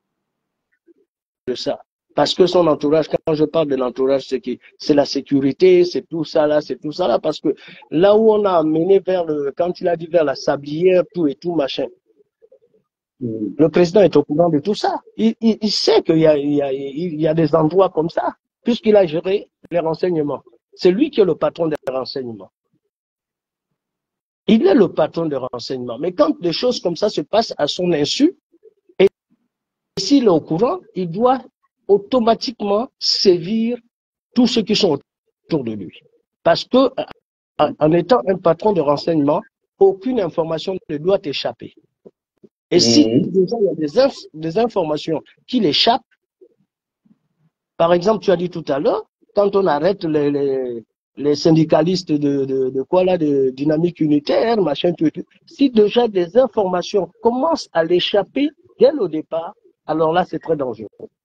de ça. Parce que son entourage, quand je parle de l'entourage, c'est qui? C'est la sécurité, c'est tout ça là, c'est tout ça là. Parce que là où on a amené vers le, quand il a dit vers la sablière, tout et tout machin, Mm. Le président est au courant de tout ça. Il, il, il sait qu'il y a, il y, a, il y a des endroits comme ça, puisqu'il a géré les renseignements. C'est lui qui est le patron des renseignements. Il est le patron des renseignements. Mais quand des choses comme ça se passent à son insu, et s'il est au courant, il doit automatiquement sévir tous ceux qui sont autour de lui. Parce que, en étant un patron de renseignement, aucune information ne doit échapper. Et mmh. si déjà il y a des, inf des informations qui l'échappent, par exemple, tu as dit tout à l'heure, quand on arrête les, les, les syndicalistes de, de, de quoi là, de dynamique unitaire, machin, tout, tout, si déjà des informations commencent à l'échapper dès le départ, alors là, c'est très dangereux.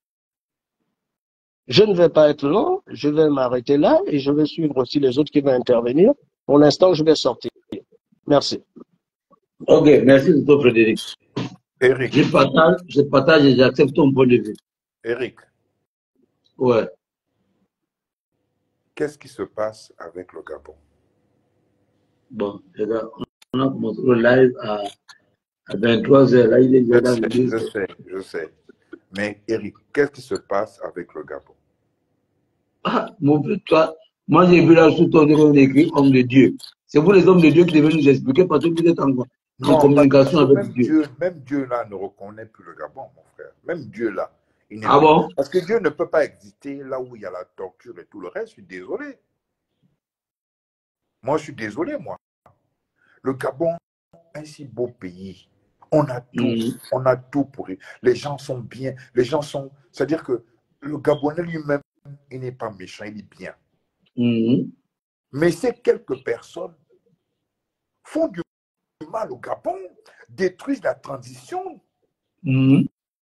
Je ne vais pas être long, je vais m'arrêter là et je vais suivre aussi les autres qui vont intervenir. Pour l'instant, je vais sortir. Merci. Ok, merci de toi, Frédéric. Eric. Je partage, je partage et j'accepte ton point de vue. Eric. Ouais. Qu'est-ce qui se passe avec le Gabon? Bon, les gars, on a commencé le live à, à vingt-trois heures. Là, il est déjà dans le deux heures. Je sais, je sais. Mais Eric, qu'est-ce qui se passe avec le Gabon? Ah, mon but, toi, moi j'ai vu là sous ton nom écrit homme de Dieu. C'est vous les hommes de Dieu qui devez nous expliquer parce que vous êtes en, en non, communication avec même Dieu. Dieu. Même Dieu là ne reconnaît plus le Gabon, mon frère. Même Dieu là. Il ah plus... bon? Parce que Dieu ne peut pas exister là où il y a la torture et tout le reste. Je suis désolé. Moi, je suis désolé, moi. Le Gabon, un si beau pays. On a tout, mmh. on a tout pour eux. Les gens sont bien. Les gens sont. C'est-à-dire que le Gabonais lui-même, il n'est pas méchant, il est bien. Mmh. Mais ces quelques personnes font du mal au Gabon, détruisent la transition. Mmh.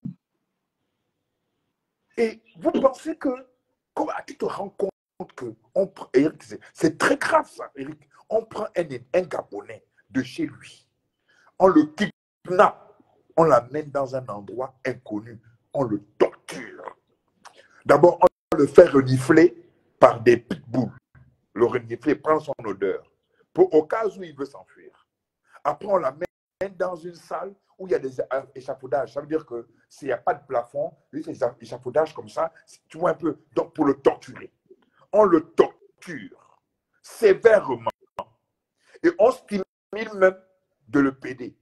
Et vous pensez que, comment tu te rends compte que, on, Eric, c'est très grave ça, Eric. On prend un, un Gabonais de chez lui, on le kidnappe, on l'amène dans un endroit inconnu, on le torture. D'abord, on le fait renifler par des pitbulls. Le renifler prend son odeur, pour, au cas où il veut s'enfuir. Après, on l'amène dans une salle où il y a des échafaudages. Ça veut dire que s'il n'y a pas de plafond, il y a des échafaudages comme ça, tu vois un peu, donc pour le torturer. On le torture sévèrement. Et on stimule même de le péder.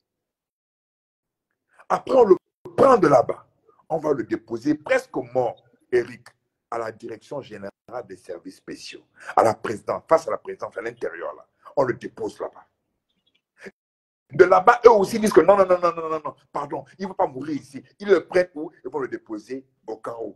Après, on le prend de là-bas. On va le déposer presque mort, Eric, à la direction générale des services spéciaux, à la présidente, face à la présidente, à l'intérieur, là. On le dépose là-bas. De là-bas, eux aussi disent que non, non, non, non, non, non, non, pardon, il ne va pas mourir ici. Ils le prennent où? Ils vont le déposer au Caroux.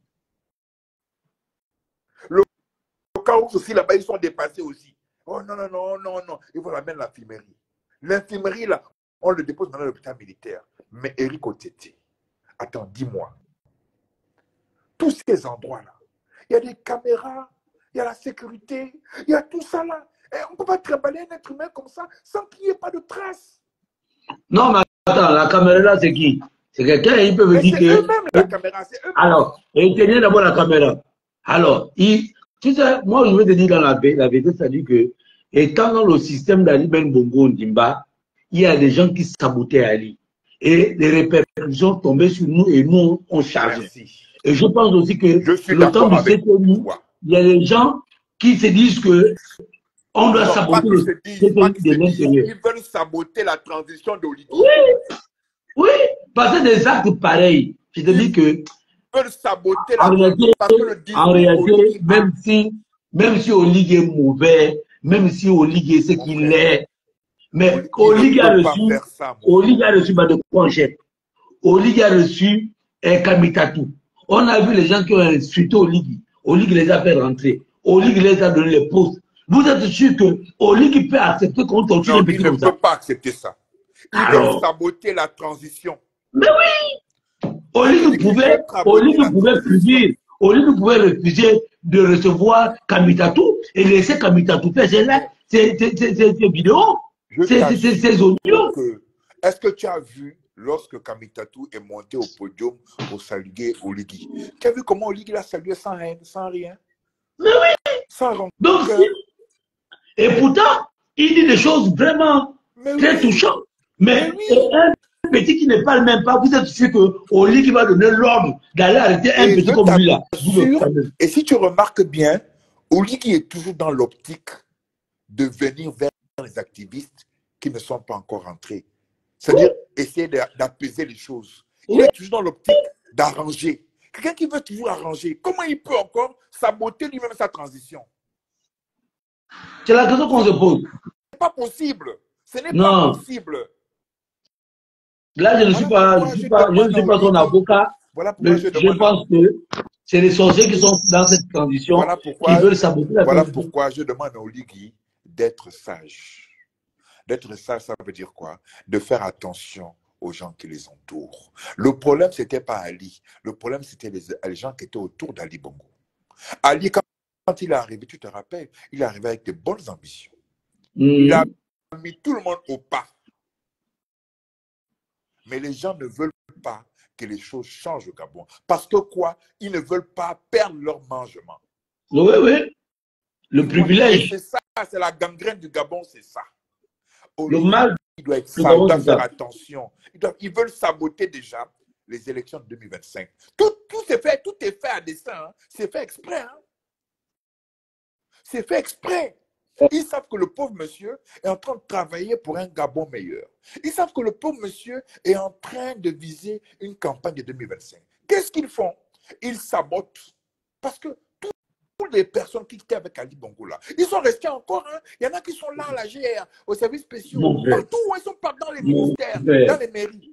Le Caroux aussi, là-bas, ils sont dépassés aussi. Oh non, non, non, non, non, ils vont l'amener à l'infirmerie. L'infirmerie, là, on le dépose dans l'hôpital militaire. Mais Eric Otete, attends, dis-moi, tous ces endroits-là, il y a des caméras, il y a la sécurité, il y a tout ça là. Et on ne peut pas trimballer un être humain comme ça sans qu'il n'y ait pas de traces. Non, mais attends, la caméra là, c'est qui? C'est quelqu'un, il peut me dire que... C'est eux-mêmes la caméra, c'est eux-mêmes. Alors, éteignez d'abord la caméra. Alors, il... tu sais, moi je veux te dire dans la, la vérité, c'est-à-dire que, étant dans le système d'Ali Ben Bongo Ndimba, il y a des gens qui sabotaient Ali. Et les répercussions tombaient sur nous et nous, on chargeait. Merci. Et je pense aussi que je suis le temps du C T I, il y a des gens qui se disent que on doit non, saboter le C T I de l'intérieur. Ils veulent saboter la transition d'Oligui. Oui, oui, parce que des actes pareils, je te dis que ils veulent saboter la en réalité, parce que le en réalité même si même si Oligui est mauvais, même si Oligui est ce qu'il est, mais Oligui a reçu, Oligui a reçu de Conchette, Oligui a reçu un Kamitatou. On a vu les gens qui ont insulté Oligui. Oligui les a fait rentrer. Oligui les a donné les postes. Vous êtes sûr que Oligui peut accepter qu'on torture un petit comme ça? Il ne peut pas accepter ça. Il veut saboter la transition. Mais oui! Oligui pouvait, Oligui pouvait refuser, Oligui pouvait refuser de recevoir Kamitatou et laisser Kamitatou faire ses vidéos, ses audios. Est-ce que tu as vu lorsque Kamitatou est monté au podium pour saluer Oligui? Tu as vu comment Oligui l'a salué sans haine, sans rien? Mais oui! Sans rancœur. Donc, et pourtant, il dit des choses vraiment mais très oui. touchantes. Mais, Mais oui. un petit qui ne parle même pas, vous êtes sûr qu'au lit qui va donner l'ordre d'aller arrêter un Et petit je comme lui là. t'assure, et si tu remarques bien, Oligui est toujours dans l'optique de venir vers les activistes qui ne sont pas encore entrés. C'est-à-dire essayer de- d'apaiser les choses. Il Oui. est toujours dans l'optique d'arranger. Quelqu'un qui veut toujours arranger, comment il peut encore saboter lui-même sa transition? C'est la question qu'on se pose. Ce n'est pas possible. Ce n'est pas Non. possible. Là, je ne suis Voilà pas, pourquoi je je suis pas, je ne demande suis à pas son Oligui. avocat. Voilà pourquoi Mais je je demande à pense que c'est les sorciers qui sont dans cette transition Voilà qui pourquoi, veulent saboter la voilà transition. pourquoi je demande à Oligui d'être sage. D'être sage, ça veut dire quoi? De faire attention aux gens qui les entourent. Le problème, ce n'était pas Ali. Le problème, c'était les, les gens qui étaient autour d'Ali Bongo. Ali, quand, quand il est arrivé, tu te rappelles, il est arrivé avec de bonnes ambitions. Il a Mhm. mis tout le monde au pas. Mais les gens ne veulent pas que les choses changent au Gabon. Parce que quoi? Ils ne veulent pas perdre leur mangement. Oui, oui. Le Tu vois? Et privilège. c'est ça, c'est la gangrène du Gabon, c'est ça. Le Oligui, mal il doit être du sage, il Gabon, doit c'est faire ça. attention. Ils, doivent- ils veulent saboter déjà les élections de deux mille vingt-cinq. Tout, tout est fait, tout est fait à dessein. Hein. C'est fait exprès. Hein. C'est fait exprès. Ils savent que le pauvre monsieur est en train de travailler pour un Gabon meilleur. Ils savent que le pauvre monsieur est en train de viser une campagne de deux mille vingt-cinq. Qu'est-ce qu'ils font? Ils sabotent. Parce que toutes les personnes qui étaient avec Ali Bongo là, ils sont restés encore. Hein. Il y en a qui sont là à la G R, aux services spéciaux, Mon frère. partout où ils sont pas dans les Mon ministères, frère. dans les mairies.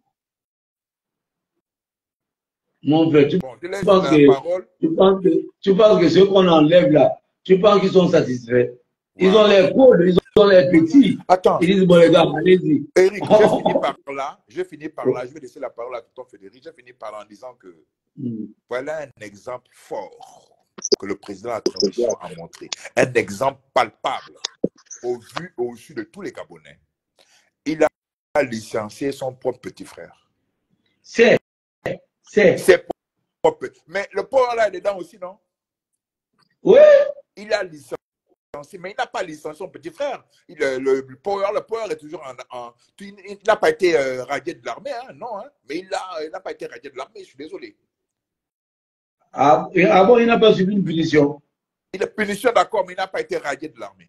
Mon frère, tu Bon, je laisse penses la que, parole. tu penses que, tu penses que ceux qu'on enlève là, tu penses qu'ils sont satisfaits? Ils ont Voilà. les codes, ils ont les petits. Attends, Ils disent, bon les gars, allez-y. Eric, je finis par là. Je finis par là. Je vais laisser la parole à tonton Frédéric. Je finis par là en disant que Mm. voilà un exemple fort que le président de la transition a montré. Un exemple palpable au vu, au vu de tous les Gabonais. Il a licencié son propre petit frère. C'est, c'est. Ses propres. Mais le pauvre là est dedans aussi, non? Oui. Il a licencié, mais il n'a pas licencié son petit frère. Il, le, le, le power, le power est toujours en. en il il n'a pas été euh, radié de l'armée, hein, non, hein, mais il n'a pas été radié de l'armée, je suis désolé. Ah, et avant, il n'a pas subi une punition. Il est punition, d'accord, mais il n'a pas été radié de l'armée.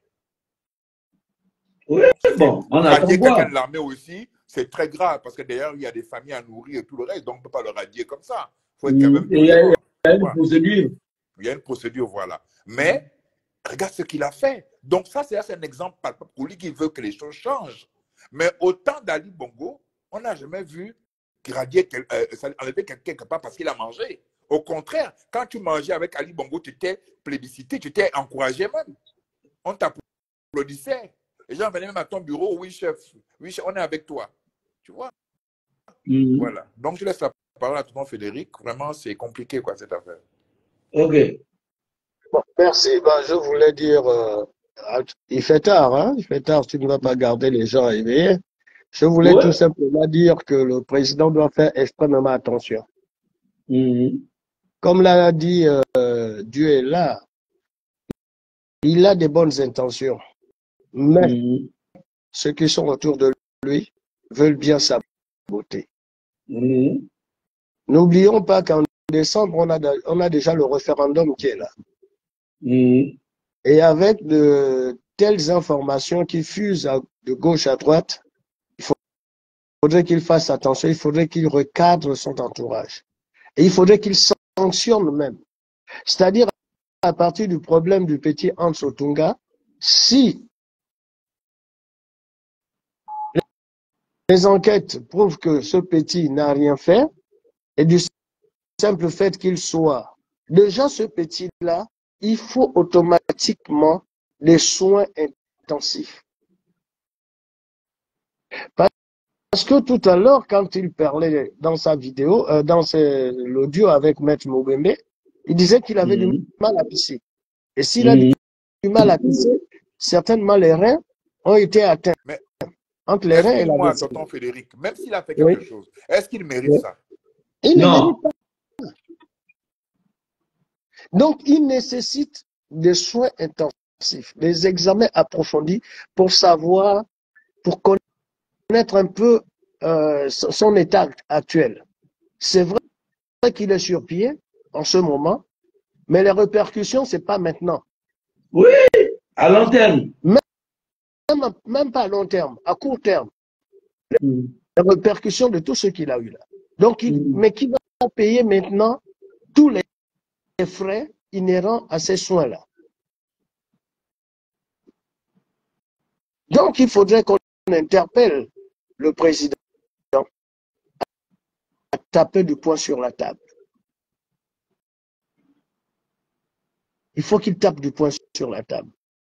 Oui, Bon, bon, on attend radier quelqu'un quoi. de l'armée aussi, c'est très grave, parce que d'ailleurs, il y a des familles à nourrir et tout le reste, donc on ne peut pas le radier comme ça. Il faut être quand même Mm. Et il y a, il cohérent. y a une Voilà. procédure. Il y a une procédure, voilà. Mais, regarde ce qu'il a fait. Donc ça, c'est un exemple palpable pour lui qui veut que les choses changent. Mais au temps d'Ali Bongo, on n'a jamais vu radier quel, euh, enlever quelqu'un quelque part parce qu'il a mangé. Au contraire, quand tu mangeais avec Ali Bongo, tu étais plébiscité, tu étais encouragé même. On t'applaudissait. Les gens venaient même à ton bureau, oui chef, oui chef, on est avec toi. Tu vois? Mm. Voilà. Donc je laisse la parole à tonton Frédéric. Vraiment, c'est compliqué quoi cette affaire. Ok. Bon, merci. Ben, je voulais dire, euh, il fait tard, hein? Il fait tard, tu ne vas pas garder les gens éveillés. Je voulais Ouais. tout simplement dire que le président doit faire extrêmement attention. Mm. Comme l'a dit euh, Dieu est là, il a des bonnes intentions, mais Mm. ceux qui sont autour de lui veulent bien saboter. Mm. N'oublions pas qu'en décembre, on a, on a déjà le référendum qui est là. Mm. Et avec de telles informations qui fusent à, de gauche à droite, il faudrait qu'il fasse attention, il faudrait qu'il recadre son entourage. Et il faudrait qu'il sanctionne même. C'est-à-dire, à partir du problème du petit Hans Otunga, si les enquêtes prouvent que ce petit n'a rien fait, et du simple fait qu'il soit déjà ce petit-là, il faut automatiquement des soins intensifs. Parce que tout à l'heure, quand il parlait dans sa vidéo, euh, dans l'audio avec Maître Mobembe, il disait qu'il avait Mm. du mal à pisser. Et s'il a du Mm. mal à pisser, certainement les reins ont été atteints. Mais Entre les reins et la explique-moi, vessie. tonton Frédéric, même s'il a fait Oui. quelque chose, est-ce qu'il mérite Oui. ça? Il ne Non. mérite pas. Donc, il nécessite des soins intensifs, des examens approfondis pour savoir, pour connaître un peu euh, son état actuel. C'est vrai qu'il est sur pied en ce moment, mais les répercussions, c'est pas maintenant. Oui, à long terme. Même, même pas à long terme, à court terme. Mm. Les répercussions de tout ce qu'il a eu là. Donc, il, Mm. mais qui va payer maintenant tous les frais inhérents à ces soins-là. Donc, il faudrait qu'on interpelle le président à taper du poing sur la table. Il faut qu'il tape du poing sur la table.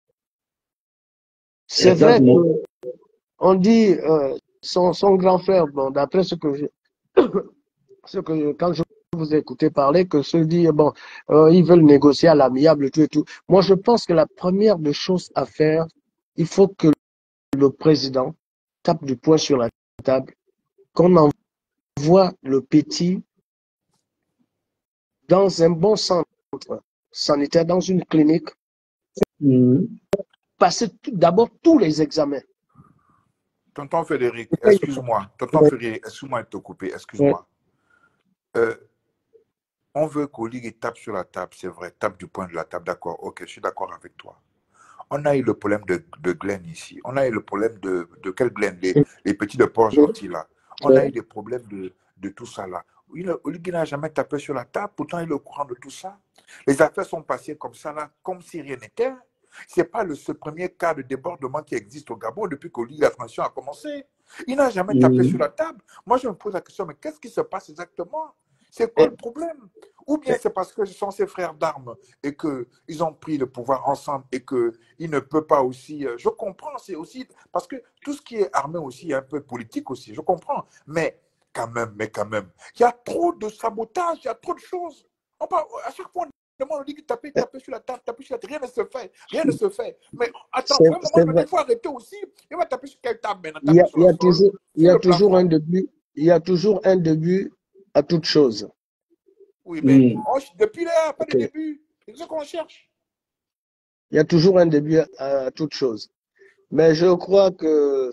C'est vrai qu'on dit euh, son, son grand frère, bon, d'après ce que je, ce que quand je vous ai écouté parler, que ceux disent, bon, euh, ils veulent négocier à l'amiable, tout et tout. Moi, je pense que la première des choses à faire, il faut que le président tape du poing sur la table, qu'on envoie le petit dans un bon centre sanitaire, dans une clinique, Mm. passer d'abord tous les examens. Tonton Frédéric, excuse-moi. Tonton Frédéric, excuse-moi de te couper, excuse-moi. Euh, on veut qu'Oligui tape sur la table, c'est vrai, tape du poing de la table, d'accord, ok, je suis d'accord avec toi. On a eu le problème de, de Glenn ici. On a eu le problème de, de quel Glenn, les, les petits de Port-Gentil là. On a eu des problèmes de, de tout ça là. Oligui n'a jamais tapé sur la table, pourtant il est au courant de tout ça. Les affaires sont passées comme ça là, comme si rien n'était. Ce n'est pas le ce premier cas de débordement qui existe au Gabon depuis que la transition a commencé. Il n'a jamais tapé Mm. sur la table. Moi, je me pose la question, mais qu'est-ce qui se passe exactement? C'est quoi le problème? Ou bien c'est parce que ce sont ses frères d'armes et qu'ils ont pris le pouvoir ensemble et qu'ils ne peuvent pas aussi... Je comprends, c'est aussi... Parce que tout ce qui est armé aussi est un peu politique aussi, je comprends. Mais quand même, mais quand même, il y a trop de sabotage, il y a trop de choses. On parle, à chaque fois, on demande, on dit que taper, taper sur la table, taper sur la table, rien ne se fait, rien ne se fait. Mais attends, à un moment donné, il faut arrêter aussi. Il va taper sur quelle table maintenant? Il y a, Taper sur il y a le sol, toujours, il y sur a le toujours plafond. un début, il y a toujours un début à toute chose. Oui, mais Mm. on- depuis là, pas de Ok. début. C'est ce qu'on cherche. Il y a toujours un début à, à toute chose. Mais je crois que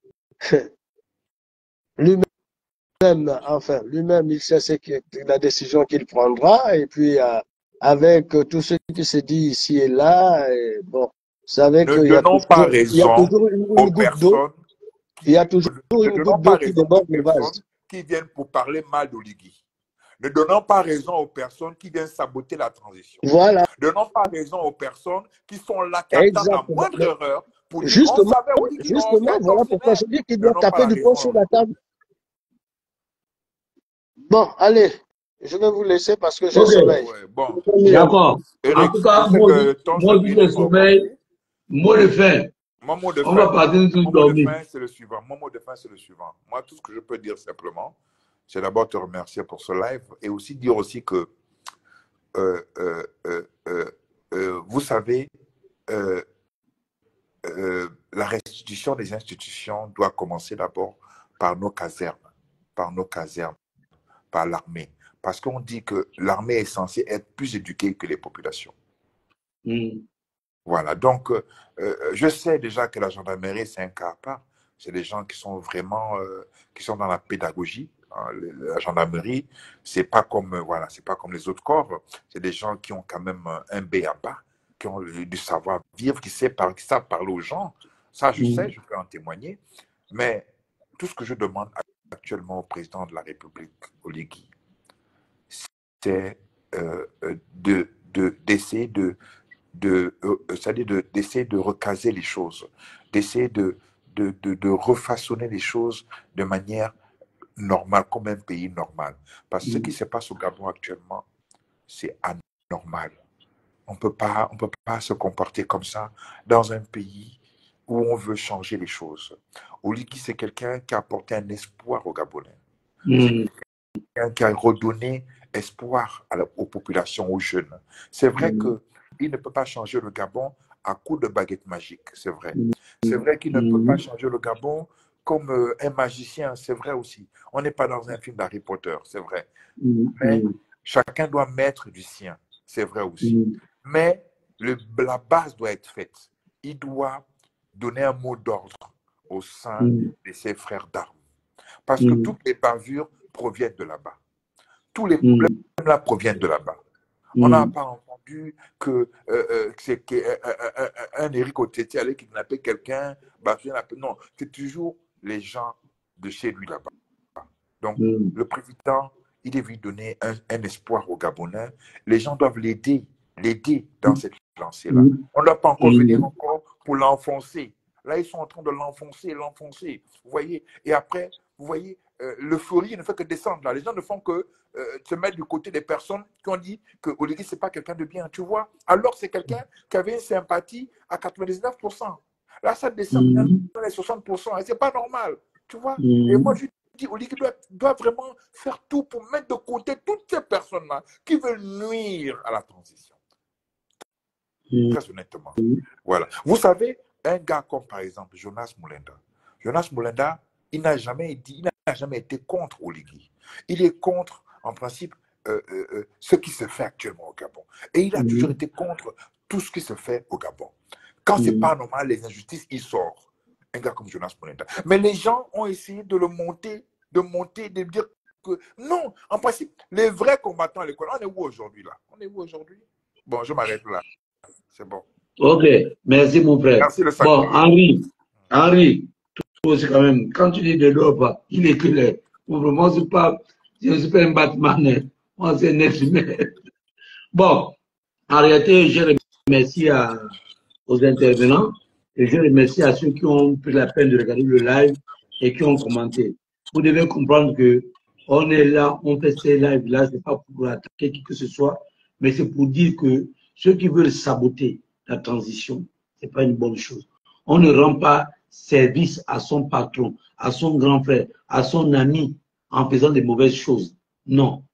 lui-même, enfin, lui-même, il sait ce que, la décision qu'il prendra. Et puis, euh, avec euh, tout ce qui se dit ici et là, et bon, vous savez Ne qu'il y a donnons pas toujours, il y a raison toujours une, aux une goutte d'eau. personnes Il y a qui toujours ne une donnons goutte pas d'eau qui raison aux déborde le personnes vase. qui viennent pour parler mal d'Oligui. Ne donnons pas raison aux personnes qui viennent saboter la transition. Voilà, Ne donnons pas raison aux personnes qui sont là, qui attendent la exactement. moindre Mais erreur pour dire on justement, savait Oligui, non, c'est justement, un voilà pourquoi tortionnaire. je dis qu'il Ne doit donnons pas taper la du poing raison. sur la table. Bon, allez, je vais vous laisser parce que j'ai Ok, sommeil. Ouais, bon. d'accord. En Eric, tout je cas, sais moi, que aussi- ton moi jeune aussi, il est le fort sommeil, compliqué. mot de fin. Mon mot de On va fin, partir tous mon mot de dormir. fin, c'est le suivant. Mon mot de fin, c'est le suivant. Moi, tout ce que je peux dire simplement, c'est d'abord te remercier pour ce live et aussi dire aussi que, euh, euh, euh, euh, euh, vous savez, euh, euh, la restitution des institutions doit commencer d'abord par nos casernes, par nos casernes, par l'armée. Parce qu'on dit que l'armée est censée être plus éduquée que les populations. Mm. Voilà, donc euh, euh, je sais déjà que la gendarmerie, c'est un cas à part. C'est des gens qui sont vraiment, euh, qui sont dans la pédagogie. Hein. La gendarmerie, c'est pas comme, euh, voilà, c'est pas comme les autres corps. C'est des gens qui ont quand même un B à bas, qui ont du savoir-vivre, qui, sait par, qui savent parler aux gens. Ça, je sais, je peux en témoigner. Mais tout ce que je demande actuellement au président de la République, Oligui, c'est euh, de, de, d'essayer de de, euh, c'est-à-dire de, d'essayer de recaser les choses, d'essayer de, de, de, de refaçonner les choses de manière normale, comme un pays normal. Parce que ce qui se passe au Gabon actuellement, c'est anormal. On peut pas, on peut pas se comporter comme ça dans un pays où on veut changer les choses. Oligui, c'est quelqu'un qui a apporté un espoir aux Gabonais. Mm. C'est quelqu'un qui a redonné espoir à la, aux populations, aux jeunes. C'est vrai Mm. que il ne peut pas changer le Gabon à coup de baguette magique, c'est vrai. Mm. C'est vrai qu'il ne peut Mm. pas changer le Gabon comme euh, un magicien, c'est vrai aussi. On n'est pas dans un film d'Harry Potter, c'est vrai. Mm. Mais Mm. chacun doit mettre du sien, c'est vrai aussi. Mm. Mais le, la base doit être faite. Il doit donner un mot d'ordre au sein Mm. de ses frères d'armes. Parce que Mm. toutes les bavures proviennent de là-bas. Tous les Mm. problèmes là proviennent de là-bas. On n'a Mm. pas entendu que, euh, euh, que c'est que, euh, euh, euh, un Éric Otetti allait kidnapper quelqu'un. Bah, non, c'est toujours les gens de chez lui là-bas. Donc, Mm. le président, il devait donner un, un espoir aux Gabonais. Les gens doivent l'aider, l'aider dans cette lancée-là. Mm. On ne doit pas encore venir Mm. encore pour l'enfoncer. Là, ils sont en train de l'enfoncer, l'enfoncer. Vous voyez? Et après, vous voyez, euh, l'euphorie ne fait que descendre. Là. Les gens ne font que euh, se mettre du côté des personnes qui ont dit que Oligui, ce n'est pas quelqu'un de bien. Tu vois? Alors, c'est quelqu'un qui avait une sympathie à quatre-vingt-dix-neuf pour cent. Là, ça descend Mm. dans les soixante pour cent. Et ce n'est pas normal. Tu vois? Mm. Et moi, je dis, Oligui doit, doit vraiment faire tout pour mettre de côté toutes ces personnes-là qui veulent nuire à la transition. Mm. Très honnêtement. Voilà. Vous savez, un gars comme par exemple Jonas Moulenda. Jonas Moulenda, il n'a jamais dit, il n'a jamais été contre Oligui. Il est contre, en principe, euh, euh, euh, ce qui se fait actuellement au Gabon. Et il a Mm. toujours été contre tout ce qui se fait au Gabon. Quand c'est Mm. pas normal, les injustices, il sort. Un gars comme Jonas Moulenda. Mais les gens ont essayé de le monter, de monter, de dire que non, en principe, les vrais combattants à l'école, on est où aujourd'hui là? On est où aujourd'hui? Bon, je m'arrête là. C'est bon. Ok, merci mon frère. Merci le Bon, sacré. Henri, Henri, toi aussi quand même, quand tu dis de l'Europe, il est clair. Pour moi, je ne suis pas un Batman, hein. Moi, c'est un être humain. Bon, en réalité, je remercie à, aux intervenants et je remercie à ceux qui ont pris la peine de regarder le live et qui ont commenté. Vous devez comprendre que on est là, on fait ces lives-là, ce n'est pas pour attaquer qui que ce soit, mais c'est pour dire que ceux qui veulent saboter la transition, ce n'est pas une bonne chose. On ne rend pas service à son patron, à son grand frère, à son ami en faisant des mauvaises choses. Non,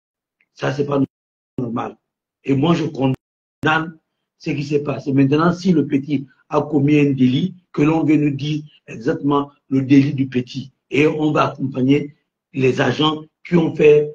ça, ce n'est pas normal. Et moi, je condamne ce qui s'est passé. Maintenant, si le petit a commis un délit, que l'on vient nous dire exactement le délit du petit. Et on va accompagner les agents qui ont fait,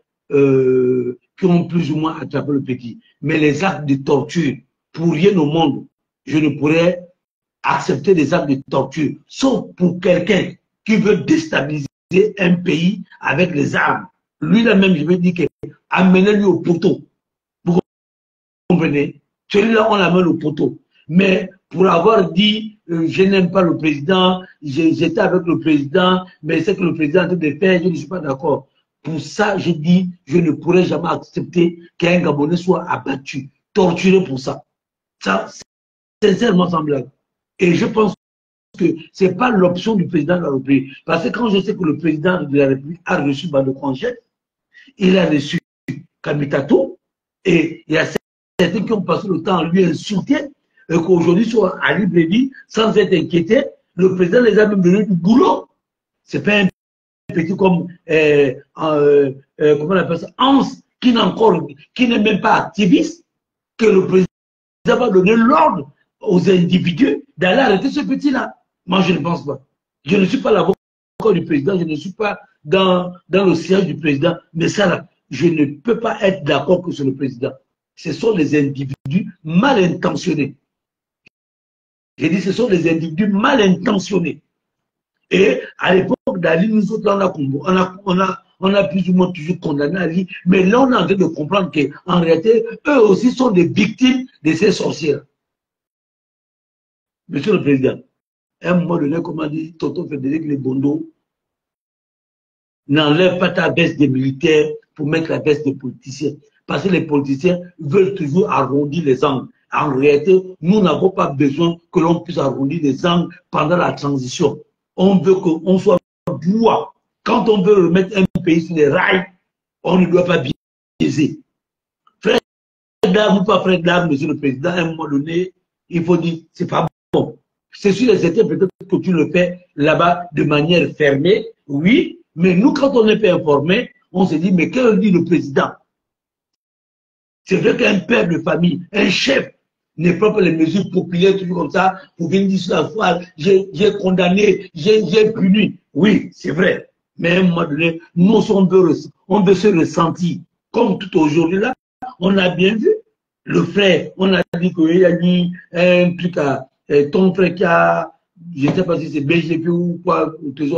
euh, qui ont plus ou moins attrapé le petit. Mais les actes de torture, pour rien au monde, je ne pourrais accepter des actes de torture, sauf pour quelqu'un qui veut déstabiliser un pays avec les armes. Lui-là même, je veux dire que amenez-lui au poteau. Vous comprenez? Celui-là, on l'amène au poteau. Mais pour avoir dit, euh, je n'aime pas le président, j'étais avec le président, mais c'est que le président est en train de faire, je ne suis pas d'accord. Pour ça, je dis, je ne pourrais jamais accepter qu'un Gabonais soit abattu, torturé pour ça. Ça, sincèrement, sans blague. Et je pense que ce n'est pas l'option du président de la République. Parce que quand je sais que le président de la République a reçu Bando Congé, il a reçu Kamitato, et il y a certains qui ont passé le temps à lui insulter, et qu'aujourd'hui sont à libre vie, sans être inquiétés. Le président les a même donné du boulot. Ce n'est pas un petit comme, euh, euh, euh, comment on appelle ça, Hans, qui n'est encore, qui n'est même pas activiste, que le président va donner l'ordre aux individus d'aller arrêter ce petit-là. Moi, je ne pense pas. Je ne suis pas l'avocat du président, je ne suis pas dans, dans le siège du président, mais ça, là, je ne peux pas être d'accord que c'est le président. Ce sont les individus mal intentionnés. J'ai dit, ce sont des individus mal intentionnés. Et à l'époque d'Ali, nous autres, on a, on, a, on, a, on a plus ou moins toujours condamné Ali, mais là, on est en train de comprendre qu'en réalité, eux aussi sont des victimes de ces sorcières. Monsieur le Président, à un moment donné, comme a dit Tonton Frédéric Lebondo, n'enlève pas ta veste des militaires pour mettre la veste des politiciens. Parce que les politiciens veulent toujours arrondir les angles. En réalité, nous n'avons pas besoin que l'on puisse arrondir les angles pendant la transition. On veut qu'on soit droit. Quand on veut remettre un pays sur les rails, on ne doit pas biaiser. Frère d'armes ou pas frère d'armes, Monsieur le Président, à un moment donné, il faut dire, c'est pas bon. C'est sûr et certain, peut-être que tu le fais là-bas de manière fermée, oui, mais nous, quand on n'est pas informé, on se dit, mais qu'est-ce dit le président? C'est vrai qu'un père de famille, un chef, n'est pas les mesures populaires, toujours comme ça, pour venir dire sur la foi, j'ai condamné, j'ai puni. Oui, c'est vrai. Mais à un moment donné, nous, on veut, on veut se ressentir. Comme tout aujourd'hui là, on a bien vu. Le frère, on a dit qu'il y a eu un truc à ton frère qui a, je ne sais pas si c'est B G P ou quoi, au trésor là,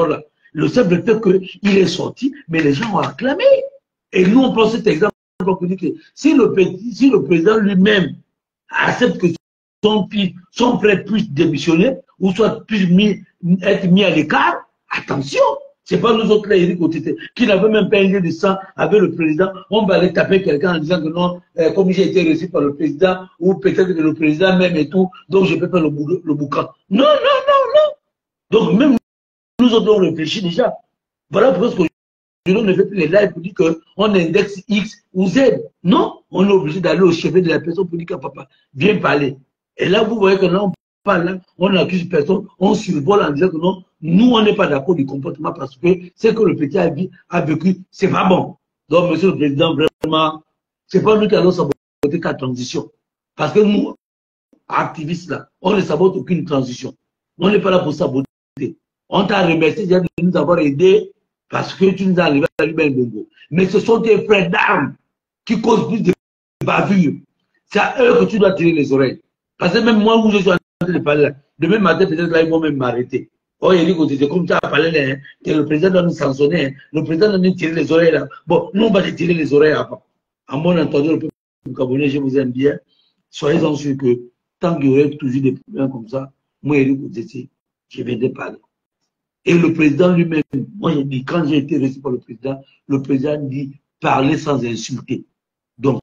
Le simple fait qu'il est sorti, mais les gens ont acclamé. Et nous, on prend cet exemple pour dire que si le, si le président lui-même accepte que son fils, son frère puisse démissionner, ou soit puisse mis, être mis à l'écart, attention, c'est pas nous autres là, Eric Otete, qui n'avait même pas un lieu de sang avec le président, on va aller taper quelqu'un en disant que non, euh, comme j'ai été reçu par le président, ou peut-être que le président même et tout, donc je peux faire le, bou le boucan. Non, non, non, non. Donc même nous autres, on réfléchit déjà. Voilà pourquoi on ne fait plus les lives pour dire qu'on indexe X ou Z. Non, on est obligé d'aller au chevet de la personne pour dire que papa, viens parler. Et là, vous voyez que là, on parle, on accuse personne, on survole en disant que non, nous, on n'est pas d'accord du comportement parce que ce que le petit a, a vécu, c'est pas bon. Donc, monsieur le président, vraiment, c'est pas nous qui allons saboter ta transition. Parce que nous, activistes là, on ne sabote aucune transition. On n'est pas là pour saboter. On t'a remercié de nous avoir aidés parce que tu nous as arrivé à l'Uben Bongo. Mais ce sont tes frères d'armes qui causent plus de bavures. C'est à eux que tu dois tirer les oreilles. Parce que même moi, où je suis en train de parler, demain matin, peut-être là, ils vont même m'arrêter. Oh, Eric, c'est comme tu as parlé là, hein, que le président doit nous sanctionner, hein, le président doit nous tirer les oreilles là. Bon, nous, on va te tirer les oreilles avant. En mon entendu, le peuple gabonais, je vous aime bien. Soyez-en sûrs que tant qu'il y aurait toujours des problèmes comme ça, moi, Eric, je viendrai parler. Et le président lui-même, moi j'ai dit, quand j'ai été reçu par le président, le président dit parler sans insulter. Donc,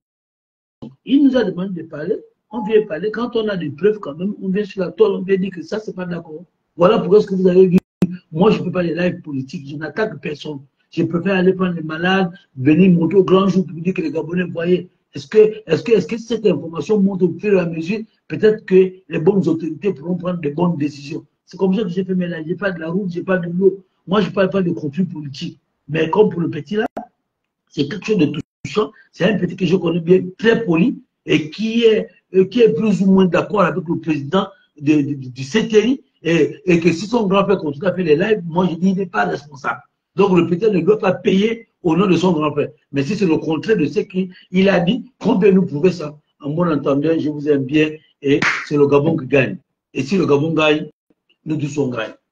il nous a demandé de parler, on vient parler. Quand on a des preuves quand même, on vient sur la toile, on vient dire que ça, c'est pas d'accord. Voilà pourquoi ce que vous avez vu. Moi, je ne peux pas les lives politiques, je n'attaque personne. Je préfère aller prendre les malades, venir monter au grand jour pour dire que les Gabonais, voyez, est-ce que, est-ce que, est-ce que cette information monte au fur et à mesure, peut-être que les bonnes autorités pourront prendre de bonnes décisions. C'est comme ça que j'ai fait mes lives. Je n'ai pas de la route, je n'ai pas de l'eau. Moi, je ne parle pas de conflit politique. Mais comme pour le petit là, c'est quelque chose de touchant. C'est un petit que je connais bien, très poli, et qui est, qui est plus ou moins d'accord avec le président de, de, de, du C T I, et, et que si son grand-père continue à faire les lives, moi, je dis, il n'est pas responsable. Donc, le petit ne doit pas payer au nom de son grand-père. Mais si c'est le contraire de ce qu'il a dit, qu'on peut nous prouver ça. En mon entendant, je vous aime bien, et c'est le Gabon qui gagne. Et si le Gabon gagne, nous tous on gagne.